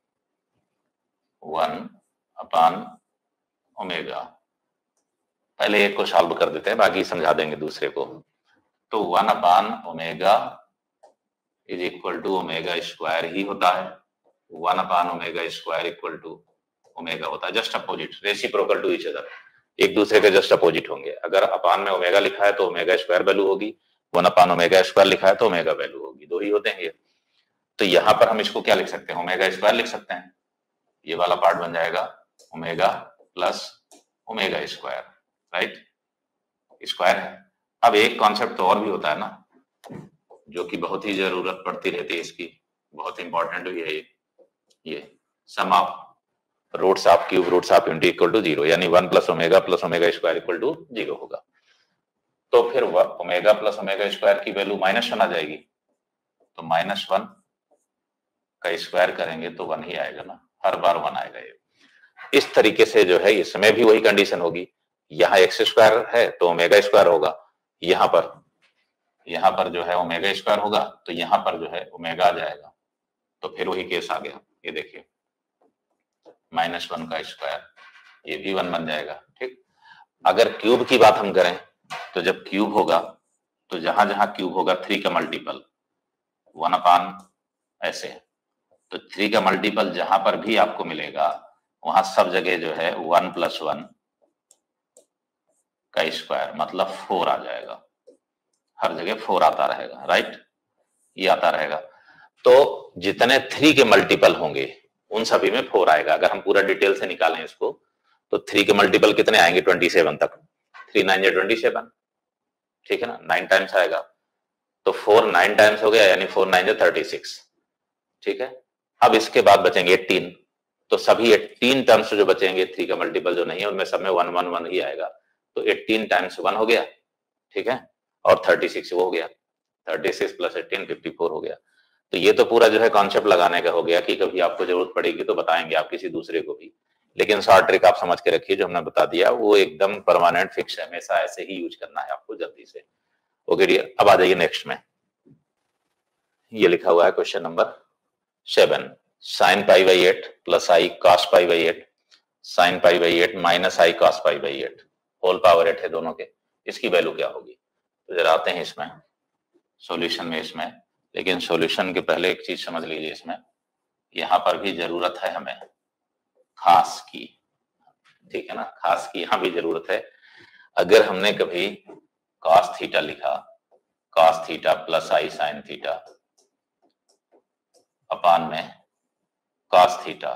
वन अपान ओमेगा, पहले एक को सॉल्व कर देते हैं बाकी समझा देंगे दूसरे को। तो one upon omega is equal to omega square ही होता है, one upon omega square equal to omega होता है, just opposite, reciprocal to each other, एक दूसरे के जस्ट अपोजिट होंगे। अगर अपान में ओमेगा लिखा है तो ओमेगा स्क्वायर वैल्यू होगी, वन अपान ओमेगा स्क्वायर लिखा है तो ओमेगा वैल्यू होगी, दो ही होते हैं ये। तो यहां पर हम इसको क्या लिख सकते हैं, ओमेगा स्क्वायर लिख सकते हैं, ये वाला पार्ट बन जाएगा omega plus omega square, right, square है। अब एक कॉन्सेप्ट तो और भी होता है ना जो कि बहुत ही जरूरत पड़ती रहती है इसकी, बहुत इंपॉर्टेंट भी है ये, ये sum of roots of cube roots of unity equal to zero, यानी one plus omega plus omega square equal to zero होगा। तो फिर ओमेगा प्लस ओमेगा स्क्वायर की वैल्यू माइनस वन आ जाएगी, तो माइनस वन का स्क्वायर करेंगे तो वन ही आएगा ना, हर बार वन आएगा ये। इस तरीके से जो है इसमें भी वही कंडीशन होगी, यहाँ एक्स स्क्वायर है तो ओमेगा स्क्वायर होगा, यहाँ पर यहाँ पर जो है ओमेगा स्क्वायर होगा तो यहाँ पर जो है ओमेगा आ जाएगा, तो फिर वही केस आ गया, ये देखिए माइनस वन का स्क्वायर, ये भी वन बन जाएगा, ठीक। अगर क्यूब की बात हम करें तो जब क्यूब होगा तो जहां जहां क्यूब होगा थ्री का मल्टीपल वन अपान ऐसे। तो थ्री का मल्टीपल जहां पर भी आपको मिलेगा वहां सब जगह जो है वन प्लस वन का स्क्वायर मतलब फोर आ जाएगा, हर जगह फोर आता रहेगा, राइट, ये आता रहेगा। तो जितने थ्री के मल्टीपल होंगे उन सभी में फोर आएगा। अगर हम पूरा डिटेल से निकालें इसको तो थ्री के मल्टीपल कितने आएंगे, ट्वेंटी सेवन तक, थ्री नाइन या ट्वेंटी सेवन, ठीक है ना, नाइन टाइम्स आएगा। तो फोर नाइन टाइम्स हो गया, यानी फोर नाइन या थर्टी सिक्स, ठीक है। अब इसके बाद बचेंगे एटीन, तो सभी एटीन टर्म्स जो बचेंगे थ्री का मल्टीपल जो नहीं है उनमें सब में वन वन वन ही आएगा। तो एटीन टाइम्स वन हो गया, ठीक है, और थर्टी सिक्स वो हो गया, thirty six plus eighteen fifty four हो गया। तो ये तो पूरा जो है कॉन्सेप्ट लगाने का हो गया कि कभी आपको जरूरत पड़ेगी तो बताएंगे आप किसी दूसरे को भी, लेकिन शॉर्ट ट्रिक आप समझ के रखिए, जो हमने बता दिया वो एकदम परमानेंट फिक्स है, हमेशा ऐसे ही यूज करना है आपको जल्दी से। ओके डियर, अब आ जाइए नेक्स्ट में। ये लिखा हुआ है question number seven, sine pi by eight plus I cos pi by eight, sine pi by eight minus I cos pi by eight, whole power eight है दोनों के, इसकी वैल्यू क्या होगी। तो जरा आते हैं इसमें सॉल्यूशन में इसमें, लेकिन सॉल्यूशन के पहले एक चीज समझ लीजिए, इसमें यहां पर भी जरूरत है हमें खास की, ठीक है ना, खास की यहां भी जरूरत है। अगर हमने कभी कॉस थीटा लिखा, cos theta plus I sine theta upon में cos theta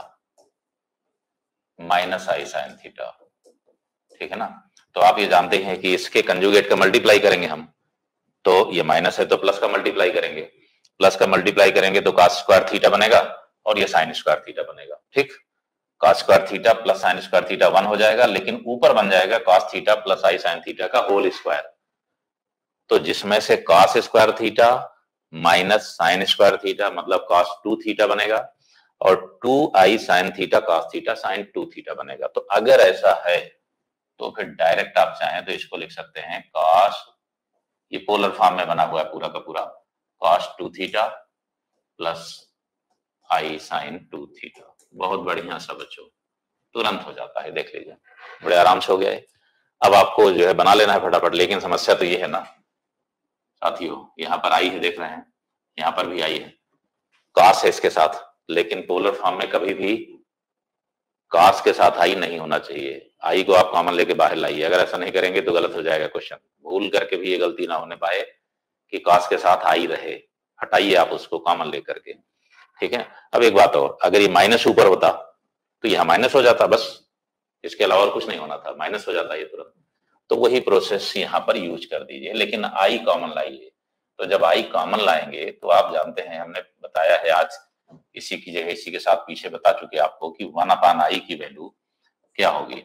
minus I sine theta, ठीक है ना, तो आप ये जानते हैं कि इसके कंजुगेट का मल्टीप्लाई करेंगे हम, तो ये माइनस है तो प्लस का मल्टीप्लाई करेंगे, प्लस का मल्टीप्लाई करेंगे तो कॉस स्क्वायर थीटा बनेगा और ये साइन स्क्वायर थीटा बनेगा, ठीक। Cos square theta plus sine square theta one हो जाएगा, लेकिन ऊपर बन जाएगा cos theta plus I sine theta का होल स्क्वायर, तो जिसमें से cos square theta minus sine square theta मतलब कॉस टू थीटा बनेगा और two I sine theta cos theta sine two theta बनेगा। तो अगर ऐसा है तो फिर डायरेक्ट आप चाहें तो इसको लिख सकते हैं कॉस, ये पोलर फॉर्म में बना हुआ है पूरा का पूरा, cos two theta plus I sine two theta. बहुत बढ़िया सा बच्चों, तुरंत हो जाता है, देख लीजिए बड़े आराम से हो गया है। अब आपको जो है बना लेना है फटाफट, लेकिन समस्या तो ये है ना साथियों, यहाँ पर आई है, देख रहे हैं, यहाँ पर भी आई है, कॉस है इसके साथ, लेकिन पोलर फॉर्म में कभी भी कॉस के साथ आई नहीं होना चाहिए, आई को आप कॉमन लेके बाहर लाइए। अगर ऐसा नहीं करेंगे तो गलत हो जाएगा क्वेश्चन, भूल करके भी ये गलती ना होने पाए कि कॉस के साथ आई रहे, हटाइए आप उसको कॉमन लेकर के, ठीक है। अब एक बात और, अगर ये माइनस ऊपर होता तो यहाँ माइनस हो जाता, बस इसके अलावा और कुछ नहीं होना था, माइनस हो जाता ये तुरंत। तो वही प्रोसेस यहाँ पर यूज कर दीजिए, लेकिन आई कॉमन लाइए। तो जब आई कॉमन लाएंगे तो आप जानते हैं, हमने बताया है आज इसी की जगह इसी के साथ पीछे बता चुके आपको कि वन अपान आई की वैल्यू क्या होगी,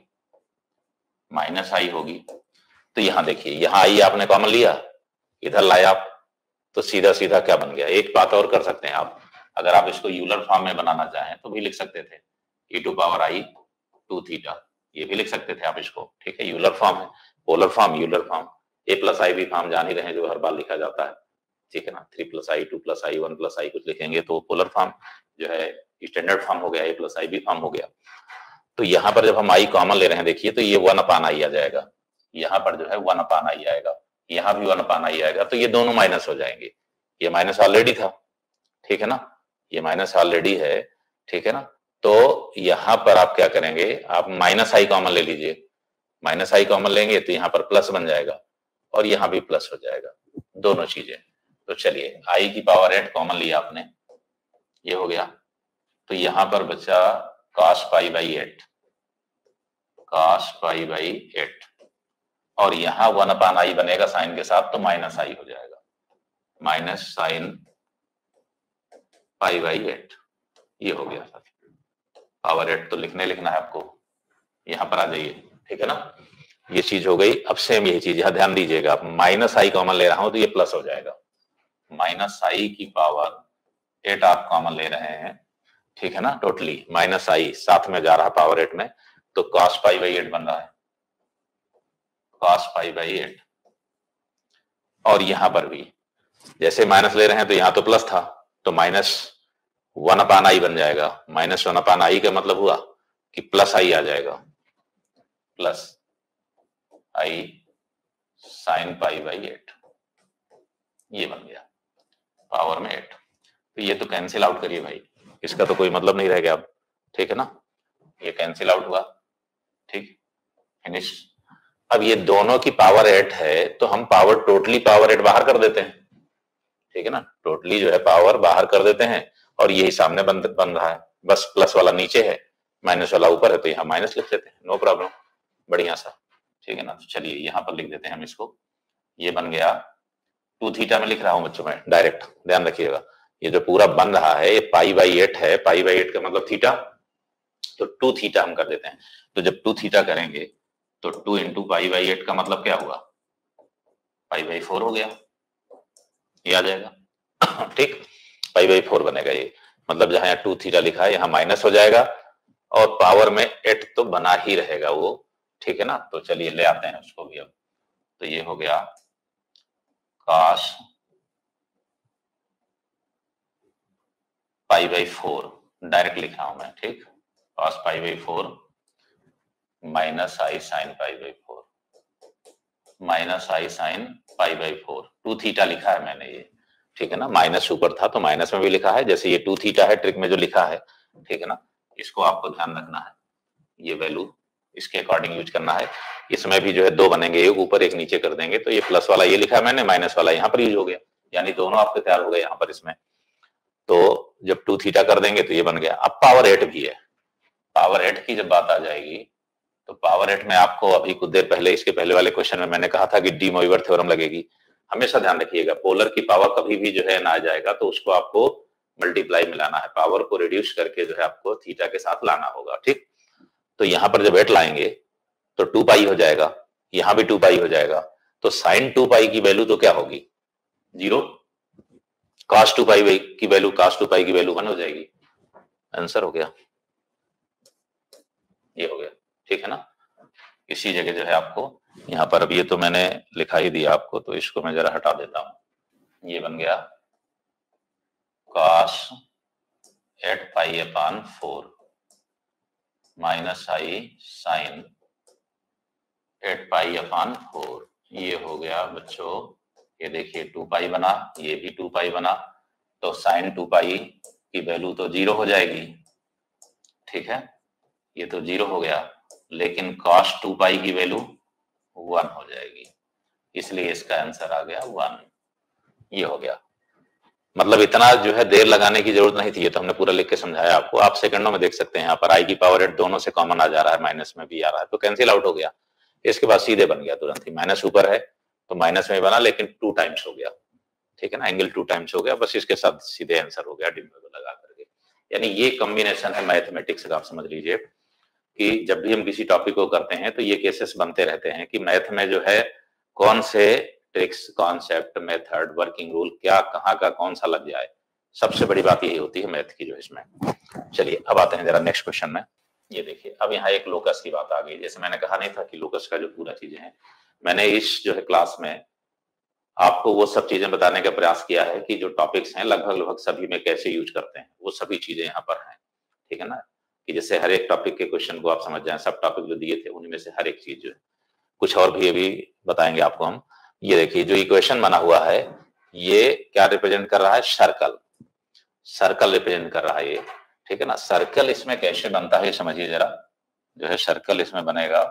माइनस आई होगी। तो यहाँ देखिए, यहाँ आई आपने कॉमन लिया, इधर लाए आप, तो सीधा सीधा क्या बन गया। एक बात और कर सकते हैं आप, अगर आप इसको यूलर फॉर्म में बनाना चाहें तो भी लिख सकते थे, e to power I two theta, ये भी लिख सकते थे आप इसको, ठीक है। यूलर फॉर्म है, polar form Euler form, A plus I भी फॉर्म जान ही रहे जो हर बार लिखा जाता है, ठीक है ना, three plus I two plus I one plus I कुछ लिखेंगे तो पोलर फॉर्म जो है स्टैंडर्ड फॉर्म हो गया, ए प्लस आई भी फॉर्म हो गया। तो यहाँ पर जब हम आई कॉमन ले रहे हैं, देखिए तो ये वन अपान आई आ जाएगा, यहाँ पर जो है वन अपान आई आएगा, यहाँ भी वन अपान आई आएगा, तो ये दोनों माइनस हो जाएंगे, ये माइनस ऑलरेडी था, ठीक है ना, ये माइनस ऑलरेडी है, ठीक है ना। तो यहाँ पर आप क्या करेंगे, आप माइनस आई कॉमन ले लीजिए, माइनस आई कॉमन लेंगे तो यहाँ पर प्लस बन जाएगा और यहाँ भी प्लस हो जाएगा, दोनों चीजें। तो चलिए आई की पावर एट कॉमन लिया आपने, ये हो गया, तो यहाँ पर बचा cos pi by eight, cos pi by eight, और यहाँ वन अपान आई बनेगा साइन के साथ तो माइनस आई हो जाएगा, minus sine pi by eight, ये हो गया। पावर एट तो लिखने लिखना है आपको, यहाँ पर आ जाइए, ठीक है ना, ये चीज हो गई। अब सेम यही चीज यहाँ ध्यान दीजिएगा, माइनस आई कॉमन ले रहा हूं तो ये प्लस हो जाएगा, माइनस आई की पावर एट आप कॉमन ले रहे हैं, ठीक है ना, टोटली माइनस आई साथ में जा रहा पावर एट में, तो कॉस पाई बाई एट बन रहा है, कॉस पाई बाई एट। और यहां पर भी जैसे माइनस ले रहे हैं तो यहां तो प्लस था, तो माइनस वन अपान आई बन जाएगा, माइनस वन अपान आई का मतलब हुआ कि प्लस आई आ जाएगा, plus I sine pi by eight, ये बन गया पावर में एट। तो ये तो कैंसिल आउट करिए भाई, इसका तो कोई मतलब नहीं रह गया अब, ठीक है ना, ये कैंसिल आउट हुआ, ठीक, फिनिश। अब ये दोनों की पावर एट है तो हम पावर टोटली पावर एट बाहर कर देते हैं, ठीक है ना, टोटली जो है पावर बाहर कर देते हैं और यही सामने बन बन रहा है, बस प्लस वाला नीचे है माइनस वाला ऊपर है तो यहाँ माइनस लिख लेते हैं, नो प्रॉब्लम, बढ़िया सा, ठीक है ना। तो चलिए यहाँ पर लिख देते हैं हम इसको, ये बन गया टू थीटा में लिख रहा हूं बच्चों में डायरेक्ट, ध्यान रखिएगा, ये जो पूरा बन रहा है ये पाई बाई एट है, पाई बाई एट का मतलब थीटा, तो टू थीटा हम कर देते हैं। तो जब टू थीटा करेंगे तो two into pi by eight का मतलब क्या हुआ, पाई बाई फोर हो गया, ये आ जाएगा ठीक, पाई बाई फोर बनेगा ये, मतलब जहां यहाँ टू थीटा लिखा है यहाँ माइनस हो जाएगा और पावर में एट तो बना ही रहेगा वो, ठीक है ना। तो चलिए ले आते हैं उसको भी अब, तो ये हो गया cos pi by four, direct लिखा हूं मैं, ठीक, cos pi by four minus I sine pi by four, minus I sine pi by four, two theta लिखा है मैंने ये, ठीक है ना, माइनस ऊपर था तो माइनस में भी लिखा है, जैसे ये टू थीटा है ट्रिक में जो लिखा है, ठीक है ना, इसको आपको ध्यान रखना है, ये वैल्यू इसके अकॉर्डिंग यूज करना है। इसमें भी जो है दो बनेंगे, एक ऊपर एक नीचे कर देंगे, तो ये प्लस वाला ये लिखा है मैंने, माइनस वाला यहाँ पर यूज हो गया, यानी दोनों आपके तैयार हो गए यहाँ पर इसमें। तो जब टू थीटा कर देंगे तो ये बन गया। अब पावर एट भी है, पावर एट की जब बात आ जाएगी तो पावर एट में आपको अभी कुछ देर पहले इसके पहले वाले क्वेश्चन में मैंने कहा था कि डी मोइवर थ्योरम लगेगी। हमेशा ध्यान रखिएगा पोलर की पावर कभी भी जो है ना आ जाएगा तो उसको आपको मल्टीप्लाई मिलाना है, पावर को रिड्यूस करके जो है आपको थीटा के साथ लाना होगा, ठीक। तो यहां पर जब एट लाएंगे तो टू पाई हो जाएगा, यहां भी टू पाई हो जाएगा, तो साइन टू पाई की वैल्यू तो क्या होगी, जीरो, cos टू पाई की वैल्यू cos टू पाई की वैल्यू वन हो जाएगी, आंसर हो गया, ये हो गया, ठीक है ना। इसी जगह जो है आपको यहाँ पर, अब ये तो मैंने लिखा ही दिया आपको, तो इसको मैं जरा हटा देता हूं, ये बन गया cos eight pi upon four minus I sine eight pi upon four, ये हो गया बच्चों, ये देखिए टू पाई बना, ये भी टू पाई बना, तो साइन टू पाई की वैल्यू तो जीरो हो जाएगी, ठीक है, ये तो जीरो हो गया, लेकिन cos टू पाई की वैल्यू वन हो जाएगी, इसलिए इसका आंसर आ गया वन, ये हो गया। मतलब इतना जो है देर लगाने की जरूरत नहीं थी, ये तो हमने पूरा लिख के समझाया आपको, आप सेकंडों में देख सकते हैं, यहाँ पर आई की पावर एट दोनों से कॉमन आ जा रहा है, माइनस में भी आ रहा है, तो कैंसिल आउट हो गया, इसके बाद सीधे बन गया तुरंत ही, माइनस ऊपर है तो माइनस में बना लेकिन टू टाइम्स हो गया, ठीक है ना, एंगल टू टाइम्स हो गया, बस इसके साथ सीधे आंसर हो गया डिम्बल लगा करके। यानी ये कॉम्बिनेशन है मैथमेटिक्स का, आप समझ लीजिए कि जब भी हम किसी टॉपिक को करते हैं तो ये केसेस बनते रहते हैं कि मैथ में जो है कौन से tricks, concept, method, working rule, क्या कहाँ का कौन सा लग जाए, सबसे बड़ी बात यही होती है मैथ की जो इसमें। चलिए अब आते हैं जरा नेक्स्ट क्वेश्चन में, ये देखिए अब यहाँ एक लोकस की बात आ गई, जैसे मैंने कहा नहीं था कि लोकस का जो पूरा चीजें हैं, मैंने इस जो है क्लास में आपको वो सब चीजें बताने का प्रयास किया है कि जो टॉपिक्स हैं लगभग लगभग सभी में कैसे यूज करते हैं, वो सभी चीजें यहाँ पर हैं, ठीक है ना, कि जैसे हर एक टॉपिक के क्वेश्चन को आप समझ जाएं, सब टॉपिक जो दिए थे उनमें से हर एक चीज जो है, कुछ और भी अभी बताएंगे आपको हम। ये देखिए जो इक्वेशन बना हुआ है ये क्या रिप्रेजेंट कर रहा है, सर्कल, सर्कल रिप्रेजेंट कर रहा है ये, ठीक है ना। सर्कल इसमें कैसे बनता है समझिए जरा, जो है सर्कल इसमें बनेगा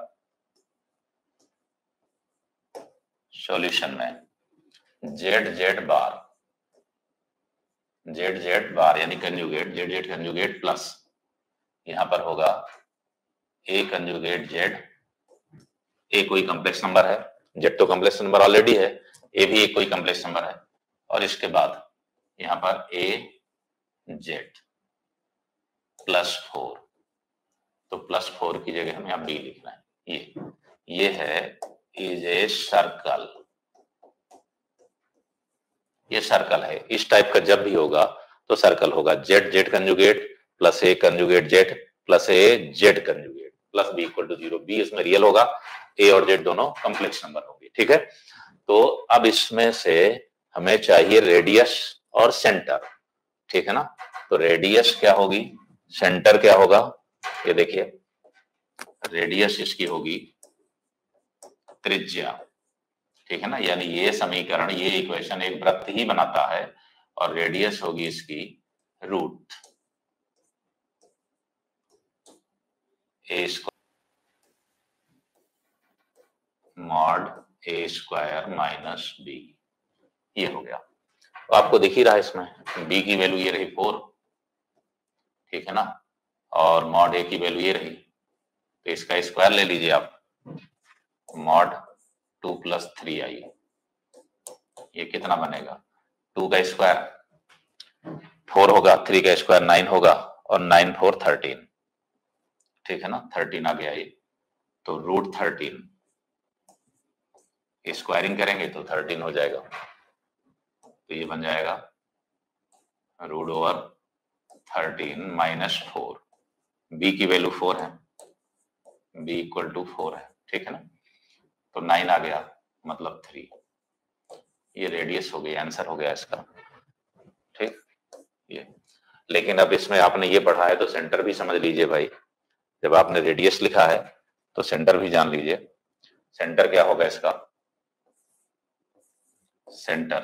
सॉल्यूशन में Z Z bar, Z Z bar यानी conjugate, Z Z conjugate plus यहां पर होगा ए कंजुगेट जेड, ए कोई कॉम्प्लेक्स नंबर है, जेड तो कॉम्प्लेक्स नंबर ऑलरेडी है, ए भी एक कोई कॉम्प्लेक्स नंबर है, और इसके बाद यहां पर ए जेड प्लस फोर, तो प्लस फोर की जगह हम यहाँ बी लिख रहे हैं, ये ये है इज ए सर्कल, ये सर्कल है, इस टाइप का जब भी होगा तो सर्कल होगा, z Z conjugate plus a conjugate z plus a z conjugate plus b equal to zero, b इसमें रियल होगा, ए और जेड दोनों कॉम्प्लेक्स नंबर होंगे, ठीक है। तो अब इसमें से हमें चाहिए रेडियस और सेंटर, ठीक है ना, तो रेडियस क्या होगी, सेंटर क्या होगा, ये देखिए रेडियस इसकी होगी त्रिज्या, ठीक है ना, यानी ये समीकरण, ये इक्वेशन एक वृत्त ही बनाता है और रेडियस होगी इसकी root a square mod a square minus b, ये हो गया। तो आपको दिख ही रहा है इसमें b की वैल्यू ये रही फोर, ठीक है ना, और मॉड a की वैल्यू ये रही, तो इसका स्क्वायर ले लीजिए आप, mod two plus three i, ये कितना बनेगा, टू का स्क्वायर फोर होगा, थ्री का स्क्वायर नाइन होगा, और नाइन फोर थर्टीन, ठीक है ना, थर्टीन आ गया ये, तो रूट थर्टीन, स्क्वायरिंग करेंगे तो थर्टीन हो जाएगा, तो ये बन जाएगा root over thirteen minus four, b की वैल्यू फोर है, बी इक्वल टू फोर है, ठीक है ना, तो नाइन आ गया मतलब थ्री, ये रेडियस हो गई, आंसर हो गया इसका, ठीक ये। लेकिन अब इसमें आपने ये पढ़ा है तो सेंटर भी समझ लीजिए भाई, जब आपने रेडियस लिखा है तो सेंटर भी जान लीजिए। सेंटर क्या होगा इसका, सेंटर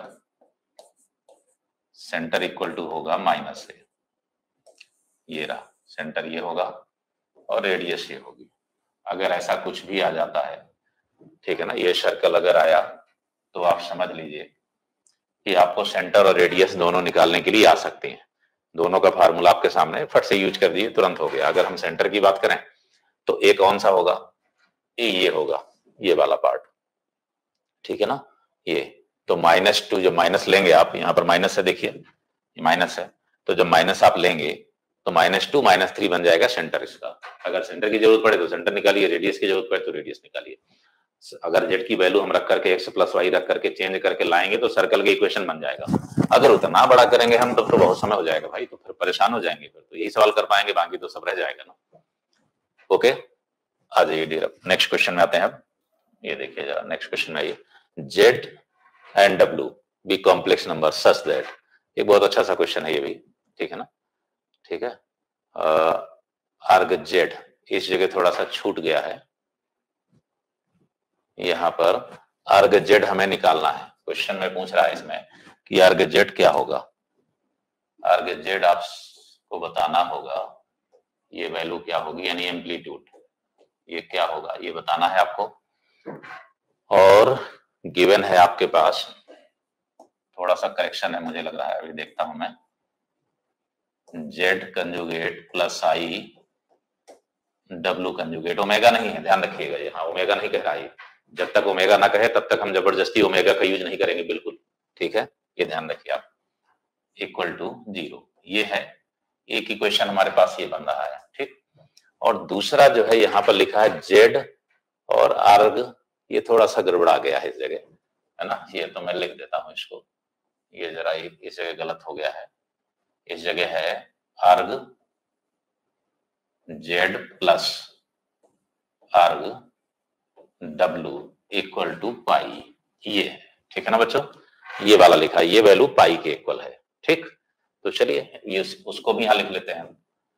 सेंटर इक्वल टू होगा माइनस ए, ये रहा सेंटर, ये होगा और रेडियस ये होगी। अगर ऐसा कुछ भी आ जाता है, ठीक है ना, ये सर्कल अगर आया तो आप समझ लीजिए कि आपको सेंटर और रेडियस दोनों निकालने के लिए आ सकते हैं, दोनों का फार्मूला आपके सामने फट से यूज कर दिए, तुरंत हो गया। अगर हम सेंटर की बात करें तो ए कौन सा होगा, ए ये होगा, ये वाला पार्ट, ठीक है ना, ये तो माइनस टू, जब माइनस लेंगे आप, यहाँ पर माइनस है देखिए, माइनस है, तो जब माइनस आप लेंगे तो माइनस टू माइनस थ्री बन जाएगा सेंटर इसका। अगर सेंटर की जरूरत पड़े तो सेंटर निकालिए, रेडियस की जरूरत पड़े तो रेडियस निकालिए। अगर जेड की वैल्यू हम रख करके एक्स प्लस वाई रख करके चेंज करके लाएंगे तो सर्कल का इक्वेशन बन जाएगा। अगर उतना बड़ा करेंगे हम तो फिर बहुत समय हो जाएगा भाई, तो फिर परेशान हो जाएंगे, फिर तो यही सवाल कर पाएंगे, बाकी तो सब रह जाएगा ना। ओके, आ जाइए डियर, नेक्स्ट क्वेश्चन में आते हैं अब। ये देखिए जरा नेक्स्ट क्वेश्चन में आइए, जेड एंड डब्ल्यू be complex number such that, ये बहुत अच्छा सा क्वेश्चन है ये भी, ठीक है ना, ठीक है। आर्ग जेड इस जगह थोड़ा सा छूट गया है, यहां पर आर्ग जेड हमें निकालना है। क्वेश्चन में पूछ रहा है इसमें कि आर्ग जेड क्या होगा, आर्ग जेड आपको बताना होगा, ये वैल्यू क्या होगी, यानी एम्पलीट्यूड ये क्या होगा ये बताना है आपको, और गिवन है आपके पास, थोड़ा सा करेक्शन है मुझे लग रहा है, अभी देखता हूं मैं, जेड कंजुगेट प्लस आई डब्ल्यू कंजुगेट, ओमेगा नहीं है, ध्यान रखिएगा ये, हाँ ओमेगा नहीं कह रहा है, जब तक ओमेगा ना कहे तब तक हम जबरदस्ती ओमेगा का यूज नहीं करेंगे बिल्कुल, ठीक है, ये ध्यान रखिए आप, इक्वल टू जीरो, ये है एक इक्वेशन हमारे पास ये बन रहा है, ठीक। और दूसरा जो है यहाँ पर लिखा है जेड और आर्ग, ये थोड़ा सा गड़बड़ा गया है इस जगह, है ना, ये तो मैं लिख देता हूं इसको, ये जरा इस जगह गलत हो गया है, इस जगह है आर्ग जेड प्लस आर्ग डब्ल्यू इक्वल टू पाई, ये है, ठीक है ना बच्चों, ये वाला लिखा है, ये वैल्यू पाई के इक्वल है, ठीक। तो चलिए ये उसको भी यहां लिख लेते हैं,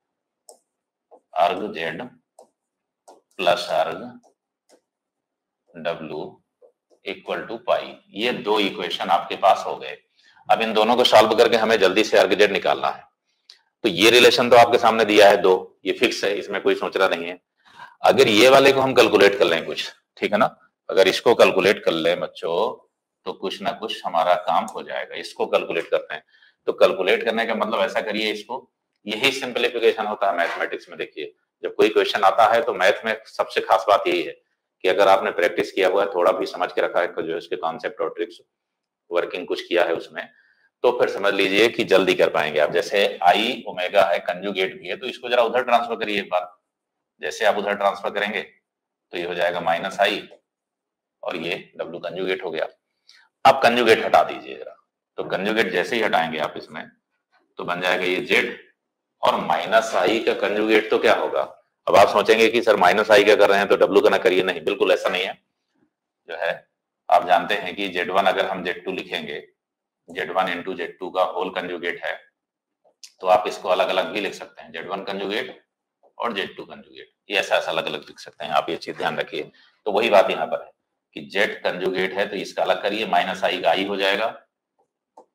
आर्ग जेड प्लस आर्ग डब्ल्यू इक्वल टू पाई, ये दो इक्वेशन आपके पास हो गए। अब इन दोनों को सॉल्व करके हमें जल्दी से आर्ग जेड निकालना है। तो ये रिलेशन तो आपके सामने दिया है दो, ये फिक्स है, इसमें कोई सोचना नहीं है। अगर ये वाले को हम कैलकुलेट कर लें कुछ, ठीक है ना, अगर इसको कैलकुलेट कर लें बच्चों तो कुछ ना कुछ हमारा काम हो जाएगा। इसको कैलकुलेट करते हैं, तो कैलकुलेट करने का मतलब ऐसा करिए, इसको, यही सिंपलीफिकेशन होता है मैथमेटिक्स में। देखिए जब कोई क्वेश्चन आता है तो मैथ में सबसे खास बात यही है कि अगर आपने प्रैक्टिस किया हुआ है, थोड़ा भी समझ के रखा है, जो इसके कॉन्सेप्ट और ट्रिक्स वर्किंग कुछ किया है उसमें, तो फिर समझ लीजिए कि जल्दी कर पाएंगे आप। जैसे आई ओमेगा है, कंजुगेट भी है, तो इसको जरा उधर ट्रांसफर करिए एक बार, जैसे आप उधर ट्रांसफर करेंगे तो ये हो जाएगा माइनस आई, और ये डब्ल्यू कंजुगेट हो गया। आप कंजुगेट हटा दीजिए जरा, तो कंजुगेट जैसे ही हटाएंगे आप इसमें तो बन जाएगा ये जेड, और माइनस आई का कंजुगेट तो क्या होगा। अब आप सोचेंगे कि सर माइनस आई क्या कर रहे हैं, तो डब्ल्यू का ना करिए, नहीं बिल्कुल ऐसा नहीं है। जो है आप जानते हैं कि जेड वन अगर हम जेड टू लिखेंगे, z one into z two का होल कंजुगेट है, तो आप इसको अलग अलग भी लिख सकते हैं, जेड वन कंजुगेट और जेड टू कंजुगेट, ये ऐसा ऐसा अलग अलग लिख सकते हैं आप, ये चीज ध्यान रखिए। तो वही बात यहाँ पर है कि जेड कंजुगेट है तो इसका अलग करिए, माइनस आई का आई हो जाएगा,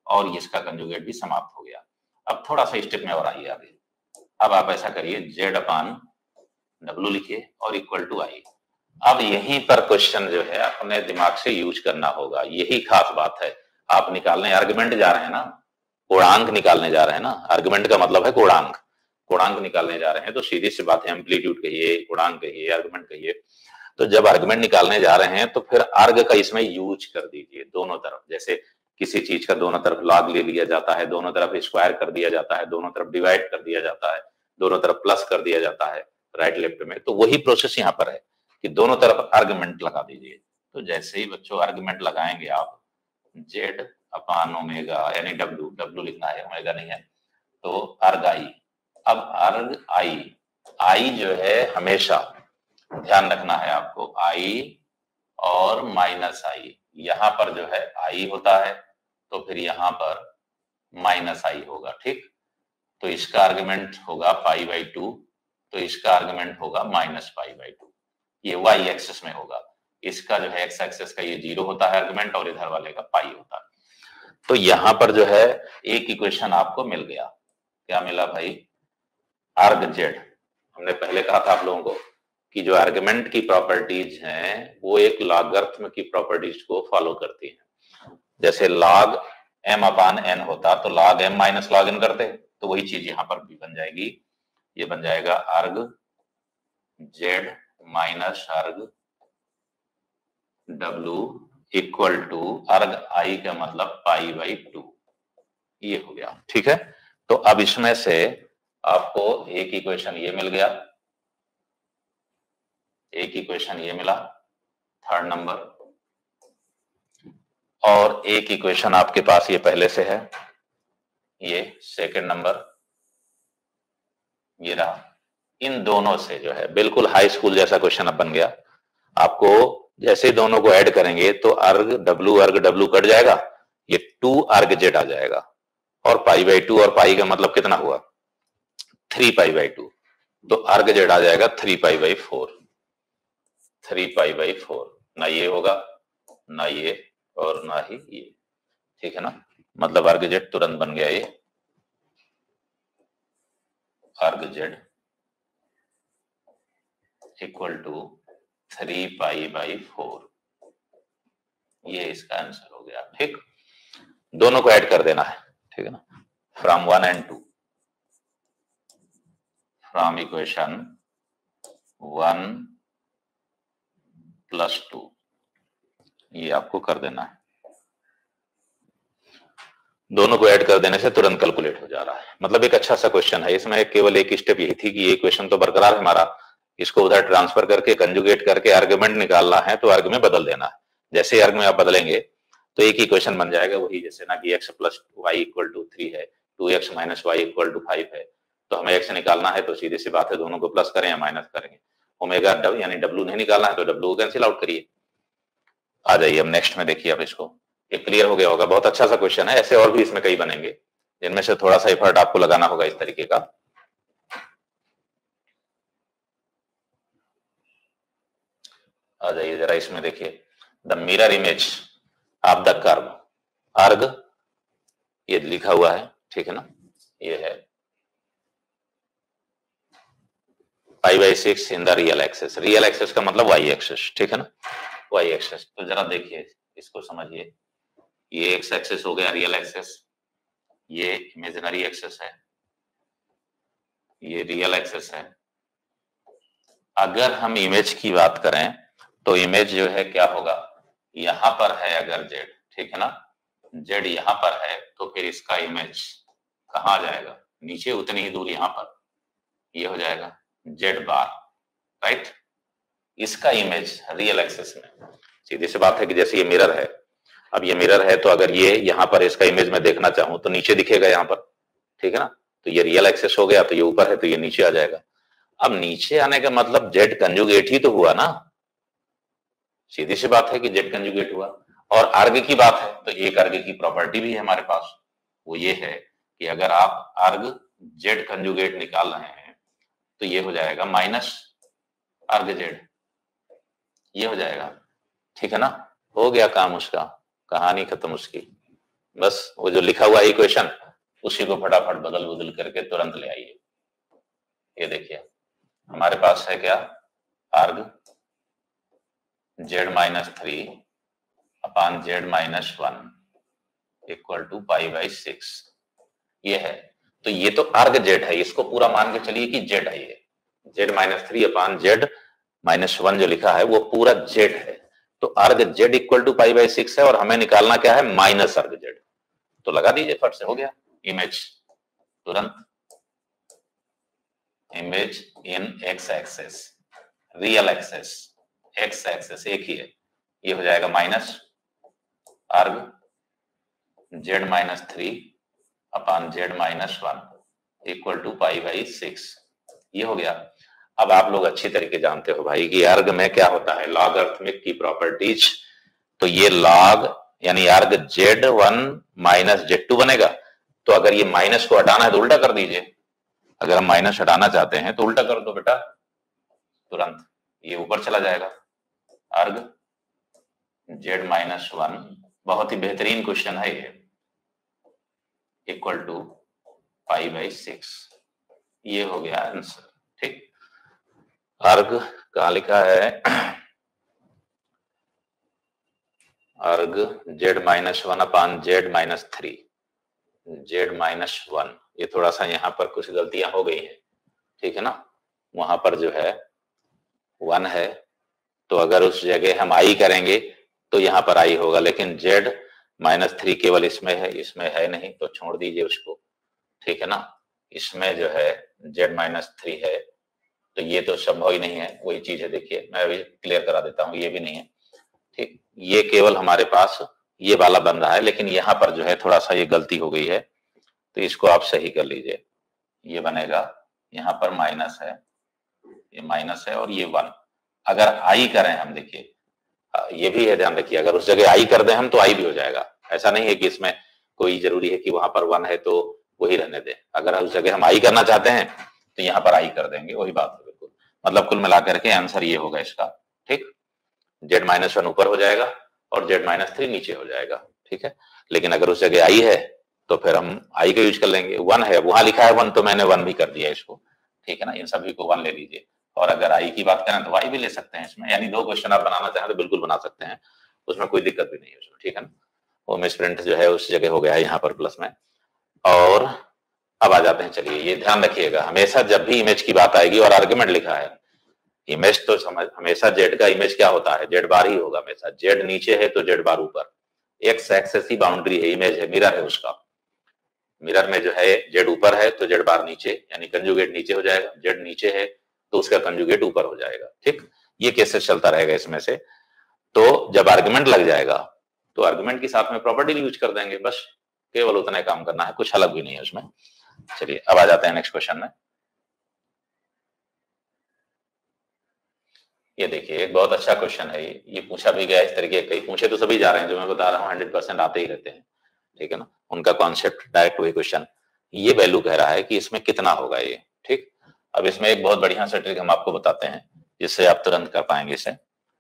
और इसका कंजुगेट भी समाप्त हो गया। अब थोड़ा सा स्टेप में और आइए आगे। अब आप ऐसा करिए, जेड अपान डब्ल्यू लिखिए और इक्वल टू आई। अब यहीं पर क्वेश्चन जो है अपने दिमाग से यूज करना होगा, यही खास बात है। आप निकालने आर्गुमेंट जा रहे हैं ना, कोणांक निकालने जा रहे हैं ना, आर्गुमेंट का मतलब है कोणांक, कोणांक निकालने जा रहे हैं, तो सीधी सी बात है, एम्पलीट्यूड कहिए, कोणांक कहिए, आर्गुमेंट कहिए। तो जब आर्गुमेंट निकालने जा रहे हैं तो फिर अर्ग का इसमें यूज कर दीजिए दोनों तरफ। जैसे किसी चीज का दोनों तरफ लॉग ले लिया जाता है, दोनों तरफ स्क्वायर कर दिया जाता है, दोनों तरफ डिवाइड कर दिया जाता है, दोनों तरफ प्लस कर दिया जाता है राइट लेफ्ट में। तो वही प्रोसेस यहाँ पर है कि दोनों तरफ आर्गुमेंट लगा दीजिए। तो जैसे ही बच्चों आर्गुमेंट लगाएंगे आप, जेड अपान ओमेगा यानी डब्ल्यू, डब्ल्यू लिखना है, ओमेगा नहीं है, तो अर्ग आई। अब अर्ग आई, आई जो है हमेशा ध्यान रखना है आपको, आई और माइनस आई, यहां पर जो है आई होता है तो फिर यहां पर माइनस आई होगा, ठीक। तो इसका आर्गुमेंट होगा पाई बाई टू, तो इसका आर्गुमेंट होगा माइनस पाई बाई टू, ये वाई एक्सिस में होगा। इसका जो है एक्स एक्सिस का ये जीरो होता है आर्गुमेंट और इधर वाले का पाई होता है। तो यहां पर जो है एक इक्वेशन आपको मिल गया। क्या मिला भाई? अर्ग जेड। हमने पहले कहा था आप लोगों को कि जो आर्गुमेंट की प्रॉपर्टीज हैं वो एक लॉगरिथम की प्रॉपर्टीज को फॉलो करती हैं। जैसे लॉग एम अपान एन होता तो log m minus log n करते, तो वही चीज यहां पर भी बन जाएगी। ये बन जाएगा अर्ग जेड माइनस अर्ग डब्ल्यू इक्वल टू अर्ग आई का मतलब पाई बाई टू, ये हो गया, ठीक है। तो अब इसमें से आपको एक इक्वेशन ये मिल गया, एक इक्वेशन ये मिला थर्ड नंबर, और एक इक्वेशन आपके पास ये पहले से है, ये सेकंड नंबर, ये रहा। इन दोनों से जो है बिल्कुल हाई स्कूल जैसा क्वेश्चन अब बन गया। आपको जैसे ही दोनों को ऐड करेंगे तो अर्ग डब्ल्यू अर्ग डब्ल्यू कट जाएगा, ये टू अर्ग जेड आ जाएगा, और पाई बाई टू, और पाई का मतलब कितना हुआ? थ्री पाई बाई टू, तो अर्ग जेड आ जाएगा three pi by four, three pi by four. ना ये होगा ना ये और ना ही ये, ठीक है ना। मतलब अर्ग जेड तुरंत बन गया, ये arg z equal to three pi by four, ये इसका आंसर हो गया, ठीक। दोनों को ऐड कर देना है, ठीक है ना, from one and two, from equation one plus two, ये आपको कर देना है। दोनों को ऐड कर देने से तुरंत कैलकुलेट हो जा रहा है। मतलब एक अच्छा सा क्वेश्चन है। इसमें केवल एक स्टेप यही थी कि ये क्वेश्चन तो बरकरार है हमारा, इसको उधर ट्रांसफर करके कंजुगेट करके आर्गुमेंट निकालना है, तो आर्ग में बदल देना है। जैसे ही आर्ग में आप बदलेंगे तो एक ही क्वेश्चन बन जाएगा, वही जैसे ना कि x plus y equal to three है, two x minus y equal to five है, तो हमें एक्स निकालना है, तो सीधी सी बात है दोनों को प्लस करें या माइनस करेंगे। ओमेगा डब्ल्यू यानी डब्ल्यू नहीं निकालना है तो डब्ल्यू कैंसिल आउट करिए। आ जाइए अब नेक्स्ट में, देखिए अब इसको, ये क्लियर हो गया होगा। बहुत अच्छा सा क्वेश्चन है, ऐसे और भी इसमें कई बनेंगे जिनमें से थोड़ा सा एफर्ट आपको लगाना होगा इस तरीके का। आ जाइए जरा इसमें देखिए, the mirror image of the curve arg, ये लिखा हुआ है, ठीक है ना, ये है pi by six in the real axis. Real axis का मतलब वाई एक्सेस, ठीक है ना, वाई एक्सेस। तो जरा देखिए इसको समझिए, ये एक्स एक्सेस हो गया रियल एक्सेस, ये इमेजिनरी एक्सेस है, ये रियल एक्सेस है। अगर हम इमेज की बात करें तो इमेज जो है क्या होगा, यहां पर है अगर जेड, ठीक है ना, जेड यहां पर है, तो फिर इसका इमेज कहां जाएगा? नीचे उतनी ही दूर यहां पर, ये हो जाएगा जेड बार, राइट। इसका इमेज रियल एक्सेस में, सीधी सी बात है कि जैसे ये मिरर है, अब ये मिरर है तो अगर ये यहां पर इसका इमेज मैं देखना चाहूं तो नीचे दिखेगा यहां पर, ठीक है ना। तो ये रियल एक्सेस हो गया, तो ये ऊपर है तो ये नीचे आ जाएगा। अब नीचे आने का मतलब जेड कंजुगेट ही तो हुआ ना, सीधी सी बात है कि जेड कंजुगेट हुआ। और अर्ग की बात है तो एक अर्ग की प्रॉपर्टी भी है हमारे पास, वो ये है कि अगर आप अर्ग जेड कंजुगेट निकाल रहे हैं तो ये हो जाएगा माइनस अर्ग जेड, ये हो जाएगा, ठीक है ना। हो गया काम उसका, कहानी खत्म उसकी। बस वो जो लिखा हुआ है इक्वेशन उसी को फटाफट बदल बदल करके तुरंत ले आइए। ये देखिए हमारे पास है क्या, arg z minus three upon z minus one equal to pi by six, ये है। तो ये तो आर्ग जेड है, इसको पूरा मान के चलिए कि जेड है, ये z minus three upon z minus one जो लिखा है वो पूरा जेड है। तो arg z equal to pi by six है और हमें निकालना क्या है, माइनस अर्ग जेड। तो लगा दीजिए फट से, हो गया इमेज तुरंत, image in x axis, real axis, x axis एक ही है, ये हो जाएगा minus arg z minus three upon z minus one equal to pi by six, ये हो गया। अब आप लोग अच्छी तरीके जानते हो भाई कि अर्ग में क्या होता है, लॉगरिथमिक की प्रॉपर्टीज। तो ये लॉग यानी arg Z one minus Z two बनेगा। तो अगर ये माइनस को हटाना है तो उल्टा कर दीजिए, अगर हम माइनस हटाना चाहते हैं तो उल्टा कर दो बेटा, तुरंत ये ऊपर चला जाएगा। अर्ग जेड माइनस वन, बहुत ही बेहतरीन क्वेश्चन है ये, equal to pi by six, ये हो गया आंसर। ठीक, अर्ग कहां लिखा है, arg z minus one upon z minus three, z minus one, ये थोड़ा सा यहाँ पर कुछ गलतियां हो गई हैं, ठीक है ना। वहां पर जो है वन है, तो अगर उस जगह हम आई करेंगे तो यहाँ पर आई होगा, लेकिन जेड माइनस थ्री केवल इसमें है, इसमें है नहीं, तो छोड़ दीजिए उसको, ठीक है ना। इसमें जो है जेड माइनस थ्री है, तो ये तो संभव ही नहीं है, वही चीज है। देखिए मैं अभी क्लियर करा देता हूँ, ये भी नहीं है, ठीक, ये केवल हमारे पास ये वाला बन रहा है, लेकिन यहाँ पर जो है थोड़ा सा ये गलती हो गई है, तो इसको आप सही कर लीजिए। ये बनेगा, यहाँ पर माइनस है, ये माइनस है और ये वन, अगर आई करें हम, देखिए ये भी है, ध्यान रखिए, अगर उस जगह आई कर दें हम तो आई भी हो जाएगा। ऐसा नहीं है कि इसमें कोई जरूरी है कि वहां पर वन है तो वही रहने दें, अगर उस जगह हम आई करना चाहते हैं तो यहाँ पर आई कर देंगे, वही बात है बिल्कुल। मतलब कुल मिलाकर के आंसर ये होगा इसका, ठीक, जेड माइनस वन ऊपर हो जाएगा और जेड माइनस थ्री नीचे हो जाएगा, ठीक है। लेकिन अगर उस जगह आई है तो फिर हम आई का यूज कर लेंगे। वन है, वहां लिखा है वन, तो मैंने वन भी कर दिया इसको, ठीक है ना। इन सभी को वन ले लीजिए, और अगर आई की बात करें तो वाई भी ले सकते हैं इसमें, यानी दो क्वेश्चन आप बनाना चाहें तो बिल्कुल बना सकते हैं, उसमें कोई दिक्कत भी नहीं है उसमें, ठीक है ना। वो मिस प्रिंट जो है उस जगह हो गया है यहाँ पर प्लस में। और अब आ जाते हैं, चलिए ये ध्यान रखिएगा, हमेशा जब भी इमेज की बात आएगी और आर्गुमेंट लिखा है, इमेज तो समझ, हमेशा जेड का इमेज क्या होता है, जेड बार ही होगा हमेशा। जेड नीचे है तो जेड बार ऊपर, एक्स एक्सेस ही बाउंड्री है, इमेज है, मिरर है उसका। मिरर में जो है जेड ऊपर है तो जेड बार नीचे, यानी कंजुगेट नीचे हो जाएगा, जेड नीचे है तो उसका कंजुगेट ऊपर हो जाएगा, ठीक। ये केसेस चलता रहेगा इसमें से। तो जब आर्गुमेंट लग जाएगा तो आर्गुमेंट के साथ में प्रॉपर्टी यूज कर देंगे, बस केवल उतना ही काम करना है, कुछ अलग भी नहीं है उसमें। चलिए अब आ जाते हैं नेक्स्ट क्वेश्चन में। ये देखिए एक बहुत अच्छा क्वेश्चन है, ये ये पूछा भी गया इस तरीके, कई पूछे तो सभी जा रहे हैं, जो मैं बता रहा हूँ हंड्रेड परसेंट आते ही रहते हैं, ठीक है ना, उनका कॉन्सेप्ट डायरेक्ट वही क्वेश्चन। ये वैल्यू कह रहा है कि इसमें कितना होगा ये, ठीक। अब इसमें एक बहुत बढ़िया सा ट्रिक हम आपको बताते हैं जिससे आप तुरंत कर पाएंगे इसे।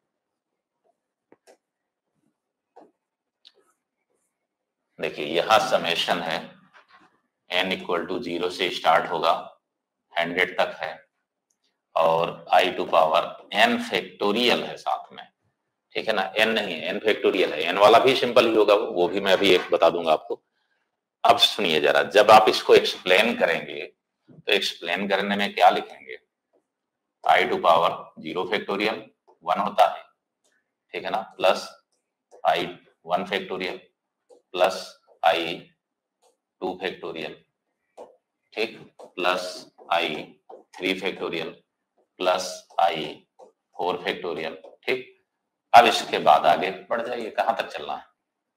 देखिए यहां समेशन है, n इक्वल टू जीरो से स्टार्ट होगा, हंड्रेड तक है, और i to power n factorial है साथ में, ठीक है ना। n नहीं है, n फैक्टोरियल है, n वाला भी सिंपल ही होगा, वो भी मैं अभी एक बता दूंगा आपको। अब सुनिए जरा, जब आप इसको एक्सप्लेन करेंगे तो एक्सप्लेन करने में क्या लिखेंगे, i to power zero factorial one होता है, ठीक है ना, plus i one factorial plus i two factorial, ठीक, plus i three factorial plus i four factorial, ठीक। अब इसके बाद आगे बढ़ जाइए, कहां तक चलना है,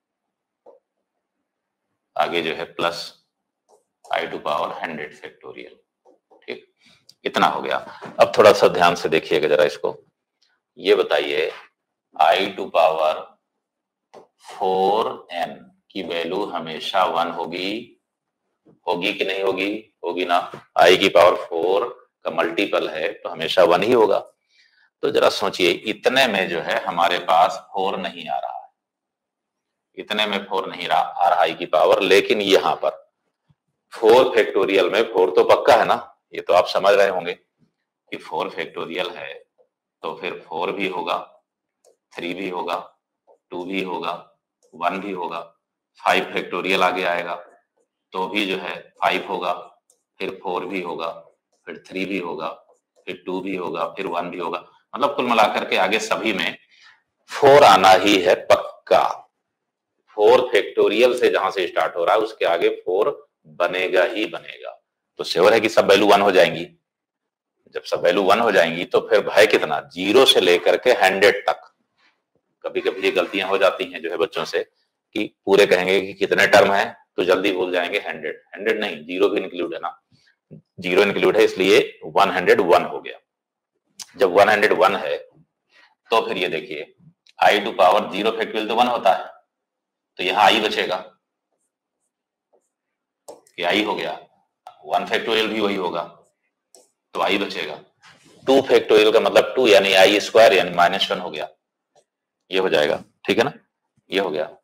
आगे जो है plus i to power hundred factorial, ठीक, इतना हो गया। अब थोड़ा सा ध्यान से देखिएगा जरा इसको, ये बताइए i to power four n की वैल्यू हमेशा वन होगी, होगी कि नहीं होगी, होगी ना। i की पावर फोर का मल्टीपल है तो हमेशा वन ही होगा। तो जरा सोचिए, इतने में जो है हमारे पास फोर नहीं आ रहा है, इतने में फोर नहीं रहा आ रहा आई की पावर, लेकिन यहां पर फोर फैक्टोरियल में फोर तो पक्का है ना, ये तो आप समझ रहे होंगे कि फोर फैक्टोरियल है तो फिर फोर भी होगा, थ्री भी होगा, टू भी होगा, वन भी होगा, फाइव फैक्टोरियल आगे आएगा तो भी जो है फाइव होगा, फिर फोर भी होगा, फिर थ्री भी होगा, फिर टू भी होगा, फिर वन भी होगा। मतलब कुल मिलाकर के आगे सभी में फोर आना ही है पक्का। फोर फैक्टोरियल से जहां से स्टार्ट हो रहा है उसके आगे फोर बनेगा ही बनेगा। तो श्योर है कि सब वैल्यू वन हो जाएंगी। जब सब वैल्यू वन हो जाएंगी तो फिर भाई कितना, जीरो से लेकर के हंड्रेड तक। कभी कभी ये गलतियां हो जाती हैं जो है बच्चों से कि पूरे कहेंगे कि कितने टर्म है तो जल्दी भूल जाएंगे हंड्रेड। हंड्रेड नहीं, जीरो भी इंक्लूड है ना, जीरो इंक्लूड है, इसलिए वन हंड्रेड वन हो गया। जब वन हंड्रेड वन है तो फिर ये देखिए i to power zero factorial तो वन होता है, तो यहां आई बचेगा कि आई हो गया, वन फैक्टोरियल भी वही होगा तो आई बचेगा। टू फैक्टोरियल का मतलब टू यानी आई स्क्वायर यानी माइनस वन हो गया, ये हो जाएगा, ठीक है ना, ये हो गया।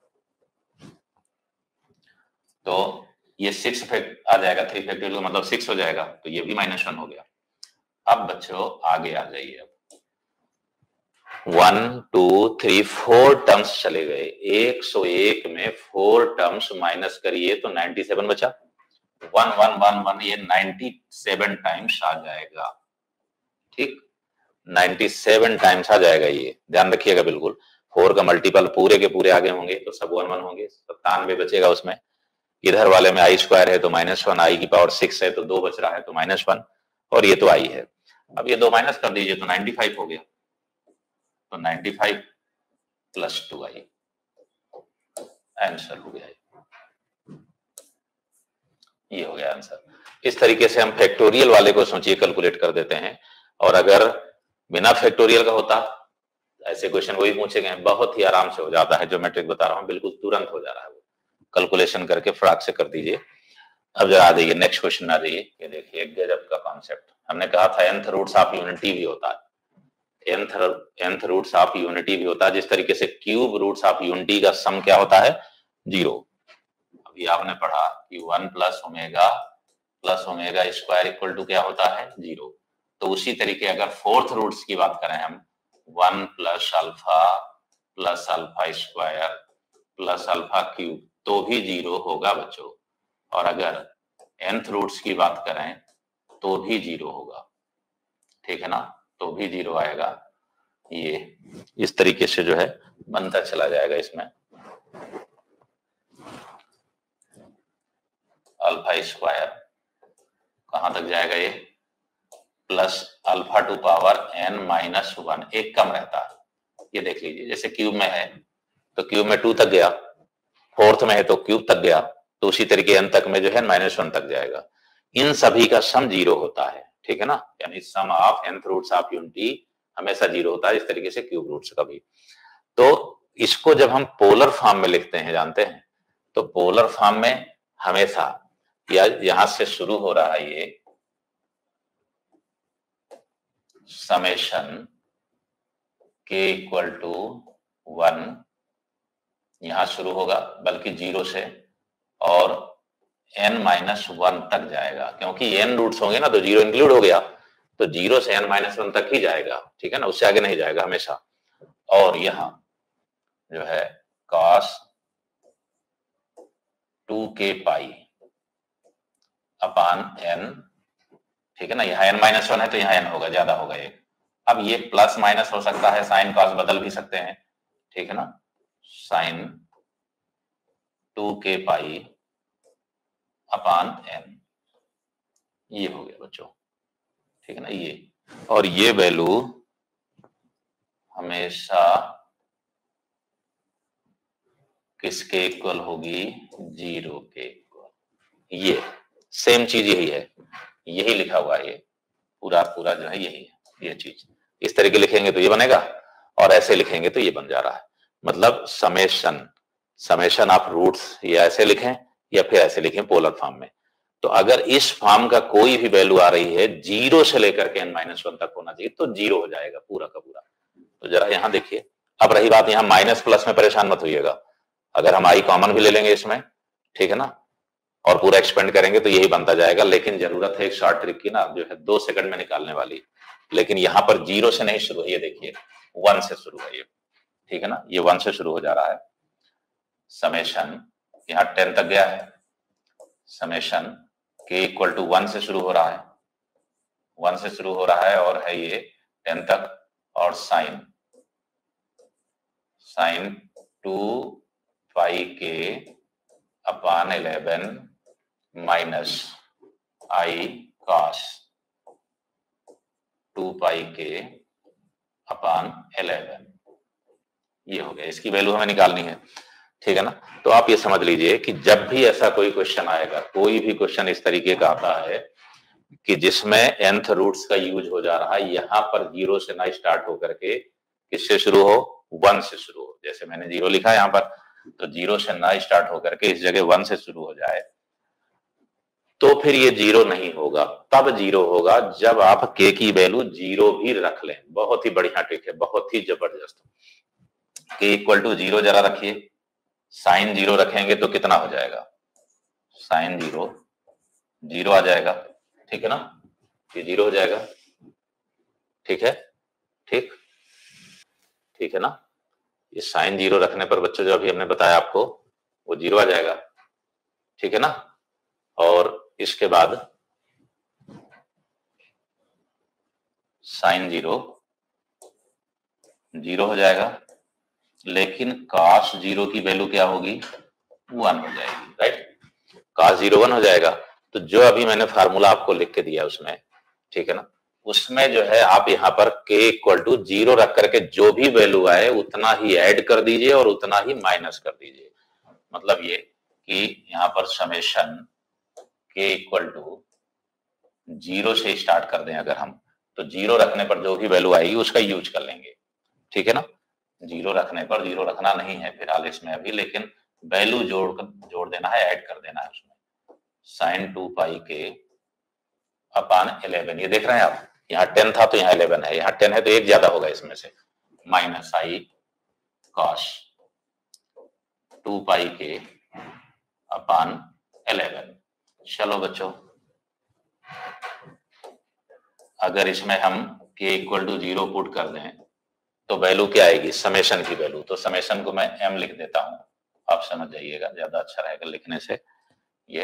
तो ये सिक्स फैक्ट आ जाएगा, थ्री फैक्टोरियल का मतलब सिक्स हो जाएगा, तो ये भी माइनस वन हो गया। अब बच्चों आगे आ जाइए, अब one two three four terms चले गए, एक सौ एक में फोर टर्म्स माइनस करिए तो नाइन्टी सेवन बचा। वन वन वन वन ये नाइन्टी सेवन टाइम्स आ जाएगा, ठीक, नाइन्टी सेवन टाइम्स आ जाएगा। ये ध्यान रखिएगा बिल्कुल, फोर का मल्टीपल पूरे के पूरे आगे होंगे तो सब वन वन होंगे, सत्तानवे बचेगा उसमें। इधर वाले में आई स्क्वायर है तो माइनस वन, आई की पावर सिक्स है तो दो बच रहा है तो माइनस वन, और ये तो आई है। अब ये दो माइनस कर दीजिए तो नाइन्टी फाइव हो गया, तो ninety five plus two i, answer हो गया, ये हो गया आंसर। इस तरीके से हम फैक्टोरियल वाले को सोचिए कैलकुलेट कर देते हैं, और अगर बिना फैक्टोरियल का होता ऐसे क्वेश्चन वही पूछे गए, बहुत ही आराम से हो जाता है। जो मैट्रिक बता रहा हूं बिल्कुल तुरंत हो जा रहा है, वो कैलकुलेशन करके फटाक से कर दीजिए। अब जरा आ जाइए नेक्स्ट क्वेश्चन आ जाइए, ये देखिए गजब का कॉन्सेप्ट। हमने कहा था nth रूट्स ऑफ यूनिटी भी होता है, nth nth roots of unity भी होता है, जिस तरीके से क्यूब रूट्स ऑफ यूनिटी का सम क्या होता है, जीरो। अभी आपने पढ़ा कि one plus omega plus omega square equal to क्या होता है, जीरो। तो उसी तरीके अगर फोर्थ रूट्स की बात करें हम, one plus alpha plus alpha square plus alpha cube तो भी जीरो होगा बच्चों। और अगर nth रूट्स की बात करें तो भी जीरो होगा, ठीक है ना, तो भी जीरो आएगा। ये इस तरीके से जो है बनता चला जाएगा। इसमें अल्फा स्क्वायर कहां तक जाएगा, ये plus alpha to power n minus one, एक कम रहता है। ये देख लीजिए, जैसे क्यूब में है तो क्यूब में टू तक गया, फोर्थ में है तो क्यूब तक गया, तो उसी तरीके एन तक में जो है माइनस वन तक जाएगा। इन सभी का सम जीरो होता है, ठीक है ना, यानी sum of nth roots of unity हमेशा जीरो होता है, इस तरीके से क्यूब रूट्स का भी। तो इसको जब हम पोलर फॉर्म में लिखते हैं, जानते हैं, तो पोलर फॉर्म में हमेशा या यहां से शुरू हो रहा है ये समेशन के इक्वल टू वन, यहां शुरू होगा बल्कि जीरो से, और n माइनस वन तक जाएगा, क्योंकि n रूट्स होंगे ना तो जीरो इंक्लूड हो गया, तो जीरो से n माइनस वन तक ही जाएगा, ठीक है ना, उससे आगे नहीं जाएगा हमेशा। और यहां जो है cos टू के पाई अपान n, ठीक है ना, यहाँ n माइनस वन है तो यहाँ n होगा, ज्यादा होगा ये। अब ये प्लस माइनस हो सकता है, साइन कॉस बदल भी सकते हैं, ठीक है ना, साइन टू के पाई अपान एन, ये हो गया बच्चों, ठीक है ना, ये। और ये वैल्यू हमेशा किसके इक्वल होगी, जीरो के इक्वल। ये सेम चीज यही है, यही लिखा हुआ है, ये पूरा पूरा जो है यही है, ये चीज इस तरीके लिखेंगे तो ये बनेगा, और ऐसे लिखेंगे तो ये बन जा रहा है। मतलब समेशन समेशन ऑफ रूट्स या ऐसे लिखें या फिर ऐसे लिखें पोलर फॉर्म में। तो अगर इस फॉर्म का कोई भी वैल्यू आ रही है जीरो से लेकर के एन माइनस वन तक होना चाहिए तो जीरो हो जाएगा पूरा का पूरा। तो जरा यहां देखिए, अब रही बात यहां माइनस प्लस में परेशान मत होइएगा, अगर हम आई कॉमन भी ले लेंगे इसमें, ठीक है ना, और पूरा एक्सपेंड करेंगे तो यही बनता जाएगा। लेकिन जरूरत है एक शॉर्ट ट्रिक की ना, जो है दो सेकंड में निकालने वाली। लेकिन यहां पर जीरो से नहीं शुरू है, ये देखिए वन से शुरू है ये, ठीक है ना, ये वन से शुरू हो जा रहा है। समेशन यहां टेन तक गया है, समेशन के इक्वल टू वन से शुरू हो रहा है, वन से शुरू हो रहा है और है ये टेन तक, और साइन साइन टू पाई के अपान इलेवन माइनस आई कॉस टू पाई के अपान इलेवन, ये हो गया। इसकी वैल्यू हमें निकालनी है, ठीक है ना। तो आप ये समझ लीजिए कि जब भी ऐसा कोई क्वेश्चन आएगा, कोई भी क्वेश्चन इस तरीके का आता है कि जिसमें nth रूट्स का यूज हो जा रहा है, यहां पर जीरो से ना स्टार्ट होकर के किससे शुरू हो, वन से शुरू हो। जैसे मैंने जीरो लिखा है यहां पर, तो जीरो से ना स्टार्ट होकर के इस जगह वन से शुरू हो जाए, तो फिर ये जीरो नहीं होगा। तब जीरो होगा जब आप के की वैल्यू जीरो भी रख लें। बहुत ही बढ़िया ट्रिक है, बहुत ही जबरदस्त। के इक्वल टू जीरो जरा रखिए, साइन जीरो रखेंगे तो कितना हो जाएगा, साइन जीरो जीरो आ जाएगा, ठीक है ना, ये जीरो हो जाएगा, ठीक है, ठीक ठीक है ना। ये साइन जीरो रखने पर बच्चों जो अभी हमने बताया आपको, वो जीरो आ जाएगा, ठीक है ना। और इसके बाद साइन जीरो जीरो हो जाएगा, लेकिन कॉस जीरो की वैल्यू क्या होगी, वन हो जाएगी, राइट। कॉस जीरो वन हो जाएगा। तो जो अभी मैंने फार्मूला आपको लिख के दिया उसमें, ठीक है ना, उसमें जो है आप यहाँ पर k इक्वल टू जीरो रख करके जो भी वैल्यू आए उतना ही ऐड कर दीजिए और उतना ही माइनस कर दीजिए। मतलब ये कि यहाँ पर summation k equal to zero से स्टार्ट कर दें अगर हम, तो जीरो रखने पर जो भी वैल्यू आएगी उसका यूज कर लेंगे, ठीक है ना। जीरो रखने पर, जीरो रखना नहीं है फिलहाल इसमें अभी, लेकिन वैल्यू जोड़ कर जोड़ देना है, ऐड कर देना है उसमें। साइन टू पाई के अपान इलेवन, ये देख रहे हैं आप, यहाँ टेन था तो यहाँ इलेवन है, यहाँ टेन है तो एक ज्यादा होगा इसमें से, माइनस आई कॉस टू पाई के अपान इलेवन। चलो बच्चों, अगर इसमें हम के इक्वल टू जीरो पुट कर दें तो वैल्यू क्या आएगी, समेशन की वैल्यू। तो समेशन को मैं m लिख देता हूं, आप समझ जाइएगा, ज्यादा अच्छा रहेगा लिखने से। ये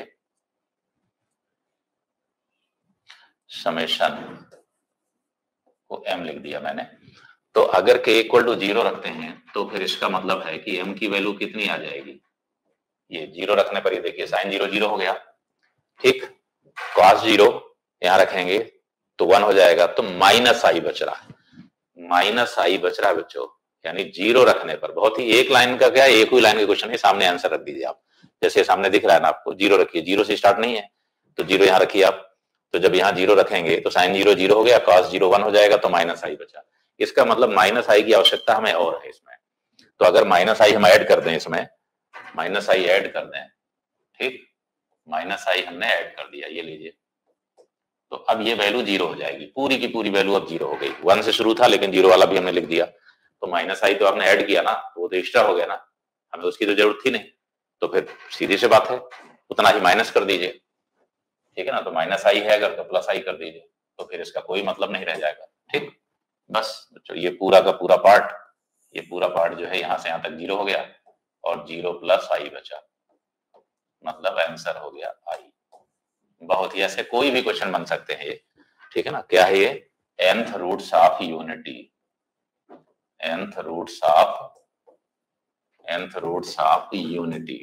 समेशन को m लिख दिया मैंने। तो अगर k इक्वल टू जीरो रखते हैं तो फिर इसका मतलब है कि m की वैल्यू कितनी आ जाएगी, ये जीरो रखने पर, ये देखिए साइन जीरो जीरो हो गया, ठीक। कॉस जीरो यहां रखेंगे तो वन हो जाएगा, तो माइनस आई बच रहा है, माइनस आई बच रहा है बच्चों। यानी जीरो रखने पर, बहुत ही एक लाइन का क्या, एक ही लाइन के क्वेश्चन है, सामने आंसर रख दीजिए आप। जैसे सामने दिख रहा है ना आपको, जीरो रखिए, जीरो से स्टार्ट नहीं है तो जीरो यहाँ रखिए आप। तो जब यहाँ जीरो रखेंगे तो साइन जीरो जीरो हो गया, कॉस जीरो वन हो जाएगा, तो माइनस आई बचा। इसका मतलब माइनस आई की आवश्यकता हमें और है इसमें। तो अगर माइनस आई हम ऐड कर दें इसमें, माइनस आई ऐड कर दें, ठीक, माइनस आई हमने ऐड कर दिया, ये लीजिए, तो अब ये वैल्यू जीरो हो जाएगी, पूरी की पूरी वैल्यू अब जीरो हो गई। वन से शुरू था लेकिन जीरो वाला भी हमने लिख दिया, तो माइनस आई तो आपने ऐड किया ना, तो वो तो एक्स्ट्रा हो गया ना, हमें उसकी तो जरूरत थी नहीं। तो फिर सीधी सी बात है, उतना ही माइनस कर दीजिए, ठीक है ना। तो माइनस आई है अगर तो प्लस आई कर दीजिए, तो फिर इसका कोई मतलब नहीं रह जाएगा, ठीक। बस ये पूरा का पूरा पार्ट, ये पूरा पार्ट जो है यहाँ से यहाँ तक जीरो हो गया और जीरो प्लस आई बचा, मतलब आंसर हो गया आई। बहुत ही ऐसे कोई भी क्वेश्चन बन सकते हैं ये, ठीक है ना। क्या है ये, nth roots of unity, nth roots of nth roots of unity,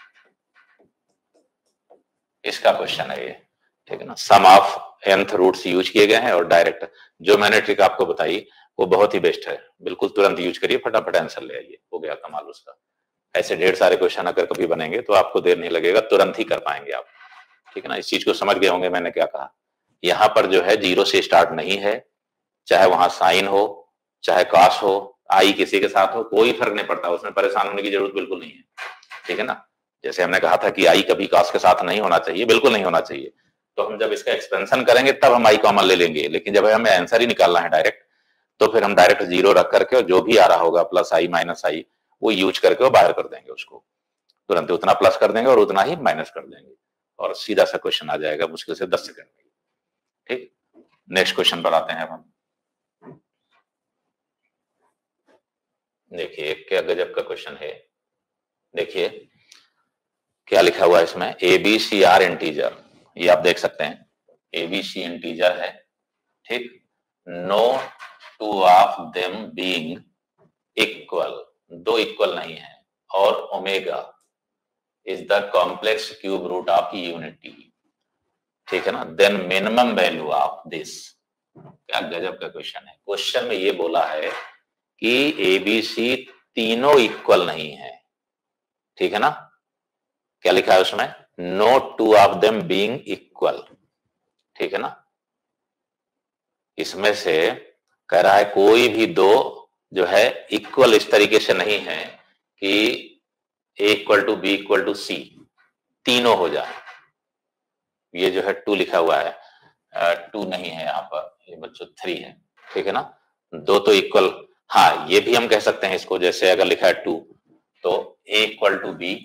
इसका क्वेश्चन है ये, ठीक है ना। Sum of nth roots use किए गए हैं और डायरेक्ट जो मैंने ट्रिक आपको बताई वो बहुत ही बेस्ट है, बिल्कुल तुरंत यूज करिए, फटाफट आंसर ले आइए, हो गया कमाल उसका। ऐसे ढेर सारे क्वेश्चन अगर कभी बनेंगे तो आपको देर नहीं लगेगा, तुरंत ही कर पाएंगे आप, ठीक है ना। इस चीज को समझ गए होंगे मैंने क्या कहा। यहाँ पर जो है जीरो से स्टार्ट नहीं है, चाहे वहां साइन हो चाहे कॉस हो, आई किसी के साथ हो, कोई फर्क नहीं पड़ता, उसमें परेशान होने की जरूरत बिल्कुल नहीं है, ठीक है ना। जैसे हमने कहा था कि आई कभी कॉस के साथ नहीं होना चाहिए, बिल्कुल नहीं होना चाहिए। तो हम जब इसका एक्सपेंशन करेंगे तब हम आई कॉमन ले लेंगे, लेकिन जब हमें आंसर ही निकालना है डायरेक्ट, तो फिर हम डायरेक्ट जीरो रख करके और जो भी आ रहा होगा प्लस आई माइनस आई वो यूज करके वो बाहर कर देंगे, उसको तुरंत उतना प्लस कर देंगे और उतना ही माइनस कर देंगे और सीधा सा क्वेश्चन आ जाएगा मुश्किल से दस सेकंड में। ठीक, नेक्स्ट क्वेश्चन पर आते हैं हम। देखिए क्या गजब का क्वेश्चन है, देखिए क्या लिखा हुआ है इसमें, a b c are integer, ये आप देख सकते हैं ए बी सी इंटीजर है, ठीक, no two of them being equal, दो इक्वल नहीं है, और omega is the complex cube root of unity, ठीक है ना, then minimum value of this. क्या गजब का क्वेश्चन है, क्वेश्चन में ये बोला है कि ए बी सी तीनों इक्वल नहीं है, ठीक है ना, क्या लिखा है उसमें, no two of them being equal, ठीक है ना, इसमें से कह रहा है कोई भी दो जो है इक्वल इस तरीके से नहीं है कि a equal to b equal to c, तीनों हो जाए, ये जो है टू लिखा हुआ है, टू नहीं है यहाँ पर, ये बच्चों थ्री है, ठीक है ना, दो तो इक्वल, हाँ ये भी हम कह सकते हैं इसको, जैसे अगर लिखा है टू तो a equal to b,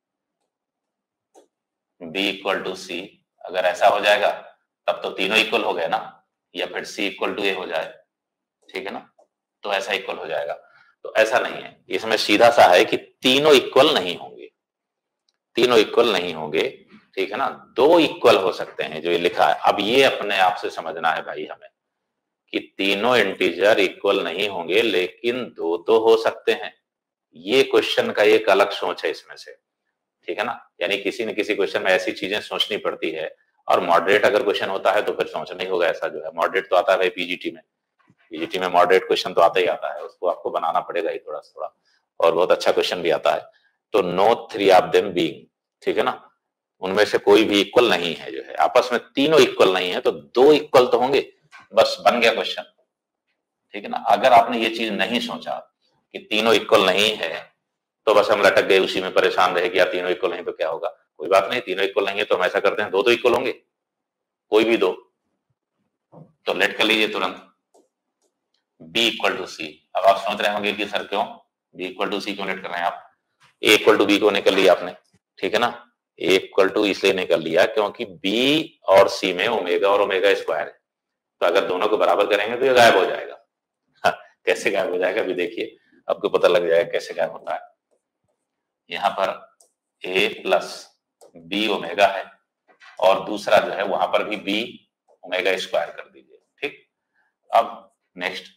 b equal to c, अगर ऐसा हो जाएगा तब तो तीनों इक्वल हो गए ना, या फिर सी इक्वल टू ए हो जाए, ठीक है ना, तो ऐसा इक्वल हो जाएगा, तो ऐसा नहीं है, इसमें सीधा सा है कि तीनों इक्वल नहीं होंगे, तीनों इक्वल नहीं होंगे, ठीक है ना, दो इक्वल हो सकते हैं जो ये लिखा है। अब ये अपने आप से समझना है भाई हमें कि तीनों इंटीजर इक्वल नहीं होंगे लेकिन दो तो हो सकते हैं, ये क्वेश्चन का एक अलग सोच है इसमें से, ठीक है ना, यानी किसी न किसी क्वेश्चन में ऐसी चीजें सोचनी पड़ती है, और मॉडरेट अगर क्वेश्चन होता है तो फिर सोचना ही होगा, ऐसा जो है मॉडरेट तो आता है भाई पीजीटी में, पीजीटी में मॉडरेट क्वेश्चन तो आता ही आता है, उसको आपको बनाना पड़ेगा ही थोड़ा थोड़ा, और बहुत अच्छा क्वेश्चन भी आता है। तो no three of them being, ठीक है ना, उनमें से कोई भी इक्वल नहीं है, जो है आपस में तीनों इक्वल नहीं है, तो दो इक्वल तो होंगे, बस बन गया क्वेश्चन, ठीक है ना। अगर आपने ये चीज नहीं सोचा कि तीनों इक्वल नहीं है तो बस हम लटक गए उसी में, परेशान रहे कि यार तीनों इक्वल नहीं तो क्या होगा, कोई बात नहीं, तीनों इक्वल नहीं है तो हम ऐसा करते हैं दो तो इक्वल होंगे, कोई भी दो, तो लेट कर लीजिए तुरंत b इक्वल टू सी। अब आप सोच रहे होंगे कि सर क्यों b इक्वल टू सी क्यों लेट कर रहे हैं आप, a इक्वल टू बी को निकल लिया आपने, ठीक है ना, a इक्वल टू इसलिए निकल लिया क्योंकि b और c में ओमेगा और ओमेगा स्क्वायर है, तो अगर दोनों को बराबर करेंगे तो ये गायब हो जाएगा। हाँ, कैसे गायब हो जाएगा अभी देखिए, आपको पता लग जाएगा कैसे गायब होता है। यहाँ पर a प्लस बी ओमेगा है और दूसरा जो है वहां पर भी b ओमेगा स्क्वायर कर दीजिए, ठीक। अब नेक्स्ट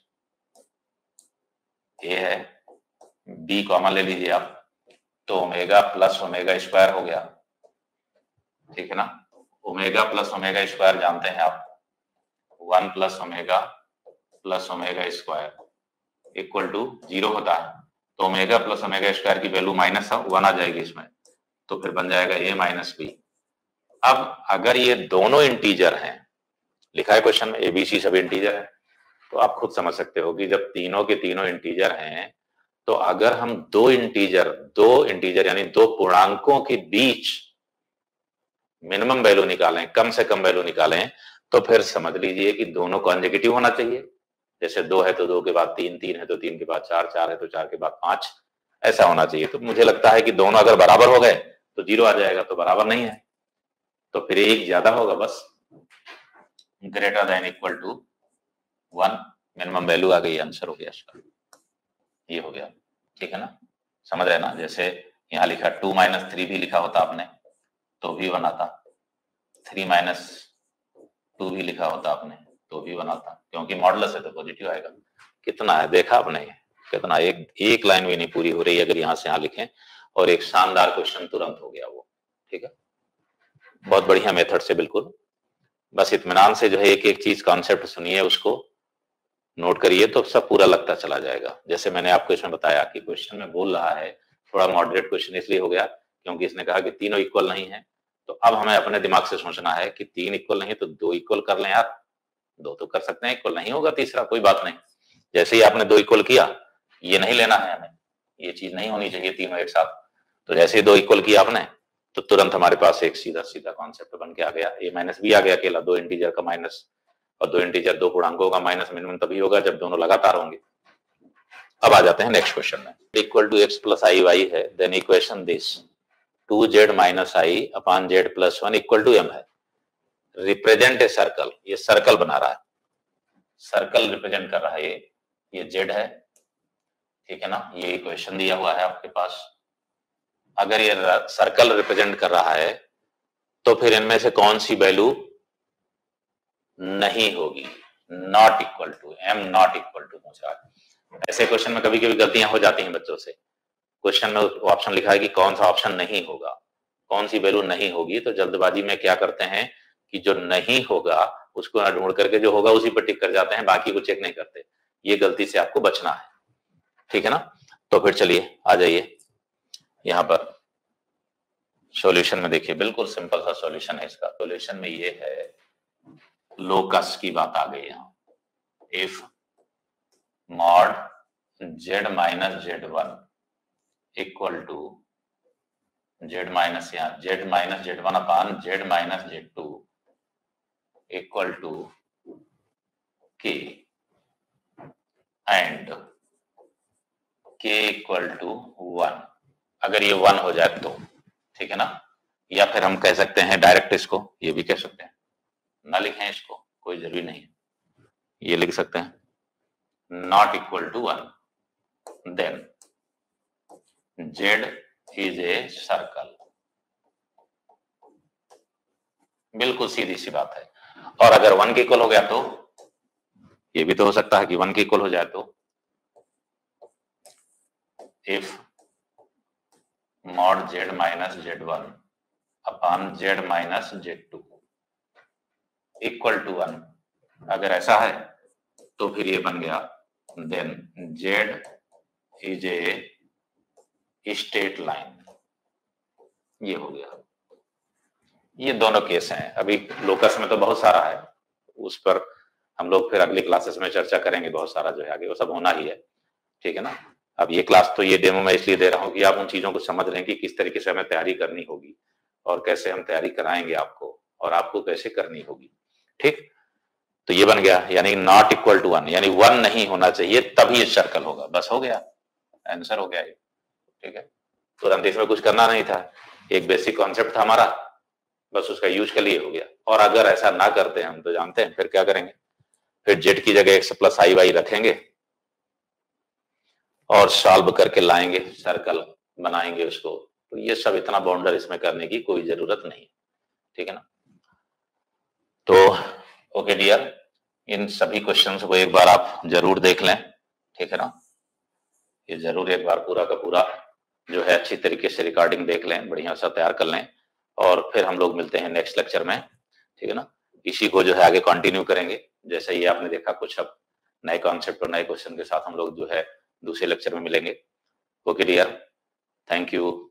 a है, b कॉमन ले लीजिए आप, तो ओमेगा प्लस ओमेगा स्क्वायर हो गया, ठीक है ना, ओमेगा प्लस ओमेगा स्क्वायर जानते हैं आप, one plus omega plus omega square equal to zero होता है, तो ओमेगा प्लस ओमेगा स्क्वायर की वैल्यू माइनस वन आ जाएगी इसमें, तो फिर बन जाएगा a माइनस बी। अब अगर ये दोनों इंटीजर हैं, लिखा है क्वेश्चन में ए बी सी सब इंटीजर है, तो आप खुद समझ सकते हो कि जब तीनों के तीनों इंटीजर हैं, तो अगर हम दो इंटीजर दो इंटीजर यानी दो पूर्णांकों के बीच मिनिमम वैल्यू निकालें, कम से कम वैल्यू निकालें, तो फिर समझ लीजिए कि दोनों कॉन्जिक्यूटिव होना चाहिए, जैसे दो है तो दो के बाद तीन, तीन है तो तीन के बाद चार, चार है तो चार के बाद पांच, ऐसा होना चाहिए। तो मुझे लगता है कि दोनों अगर बराबर हो गए तो जीरो आ जाएगा, तो बराबर नहीं है तो फिर एक ज्यादा होगा, बस greater than equal to one, minimum value आ गई, आंसर हो गया इसका, ये हो गया, ठीक है ना, समझ रहे ना। जैसे यहाँ लिखा टू माइनस थ्री भी लिखा होता आपने तो भी वन आता, थ्री माइनस टू भी लिखा होता आपने तो भी वन आता, क्योंकि मॉडुलस है तो पॉजिटिव आएगा। कितना है देखा आपने, कितना, एक एक लाइन भी नहीं पूरी हो रही है अगर यहाँ से यहाँ लिखें, और एक शानदार क्वेश्चन तुरंत हो गया वो, ठीक है, बहुत बढ़िया मेथड से, बिल्कुल बस इत्मीनान से जो है एक एक चीज कॉन्सेप्ट सुनिए, उसको नोट करिए तो सब पूरा लगता चला जाएगा। जैसे मैंने आपको इसमें बताया कि क्वेश्चन में बोल रहा है, थोड़ा मॉडरेट क्वेश्चन इसलिए हो गया क्योंकि इसने कहा कि तीनों इक्वल नहीं है, तो अब हमें अपने दिमाग से सोचना है कि तीन इक्वल नहीं है तो दो इक्वल कर लें यार, दो तो कर सकते हैं, इक्वल नहीं होगा तीसरा, कोई बात नहीं। जैसे ही आपने दो इक्वल किया, ये नहीं लेना है हमें, ये चीज नहीं होनी चाहिए तीनों एक साथ, तो जैसे ही दो इक्वल किया आपने तो तुरंत हमारे पास एक सीधा सीधा कॉन्सेप्ट बन के आ गया, ए माइनस बी आ गया अकेला, दो इंटीजर का माइनस, और दो इंटीजर दो पूर्णांकों का माइनस मिनिमम तभी होगा जब दोनों लगातार होंगे, अब आ जाते हैं नेक्स्ट क्वेश्चन में। Equal to x plus i y है, then equation this to Z minus i upon z plus one equal to m है। रिप्रेजेंट ए सर्कल, ये सर्कल बना रहा है, सर्कल रिप्रेजेंट कर रहा है, ये ये जेड है, ठीक है ना, ये इक्वेशन दिया हुआ है आपके पास। अगर ये सर्कल रिप्रेजेंट कर रहा है तो फिर इनमें से कौन सी वैल्यू नहीं होगी? Not equal to, M not equal to पूछ रहा है। ऐसे क्वेश्चन में कभी कभी गलतियां हो जाती हैं बच्चों से। क्वेश्चन में ऑप्शन लिखा है कि कौन सा ऑप्शन नहीं होगा, कौन सी वैल्यू नहीं होगी, तो जल्दबाजी में क्या करते हैं कि जो नहीं होगा उसको ढूंढ करके जो होगा उसी पर टिक कर जाते हैं, बाकी को चेक नहीं करते। ये गलती से आपको बचना है, ठीक है ना। तो फिर चलिए आ जाइए यहां पर सॉल्यूशन में। देखिए बिल्कुल सिंपल सा सॉल्यूशन है इसका। सॉल्यूशन में ये है, लोकस की बात आ गई यहां। If mod Z minus Z one equal to Z minus यहां Z minus Z one upon Z minus Z two equal to K and K equal to one. अगर ये वन हो जाए तो ठीक है ना, या फिर हम कह सकते हैं डायरेक्ट इसको, ये भी कह सकते हैं, ना लिखें इसको कोई जरूरी नहीं, ये लिख सकते हैं not equal to one, then Z is a circle. बिल्कुल सीधी सी बात है। और अगर वन के इक्वल हो गया तो ये भी तो हो सकता है कि वन के इक्वल हो जाए तो if mod Z minus Z one upon Z minus Z two equal to one, अगर ऐसा है तो फिर ये बन गया then Z is a straight line. ये हो गया। ये दोनों केस हैं। अभी लोकस में तो बहुत सारा है, उस पर हम लोग फिर अगली क्लासेस में चर्चा करेंगे। बहुत सारा जो है आगे वो सब होना ही है, ठीक है ना। अब ये क्लास तो ये डेमो मैं इसलिए दे रहा हूं कि आप उन चीजों को समझ लें कि किस तरीके से हमें तैयारी करनी होगी और कैसे हम तैयारी कराएंगे आपको और आपको कैसे करनी होगी, ठीक। तो ये बन गया, यानी नॉट इक्वल टू वन, यानी वन नहीं होना चाहिए तभी ये सर्कल होगा। बस हो गया, आंसर हो गया ये, ठीक है। तुरंत इसमें कुछ करना नहीं था, एक बेसिक कॉन्सेप्ट था हमारा, बस उसका यूज के लिए हो गया। और अगर ऐसा ना करते हम तो जानते हैं फिर क्या करेंगे, फिर जेड की जगह एक्स प्लस आई वाई रखेंगे और सॉल्व करके लाएंगे, सर्कल बनाएंगे उसको। तो ये सब इतना बाउंडर इसमें करने की कोई जरूरत नहीं, ठीक है ना। तो ओके डियर, इन सभी क्वेश्चंस को एक बार आप जरूर देख लें, ठीक है ना। ये जरूर एक बार पूरा का पूरा जो है अच्छी तरीके से रिकॉर्डिंग देख लें, बढ़िया सा तैयार कर लें और फिर हम लोग मिलते हैं नेक्स्ट लेक्चर में, ठीक है ना। इसी को जो है आगे कंटिन्यू करेंगे। जैसे ये आपने देखा कुछ अब नए कॉन्सेप्ट और नए क्वेश्चन के साथ हम लोग जो है दूसरे लेक्चर में मिलेंगे। Okay dear, thank you.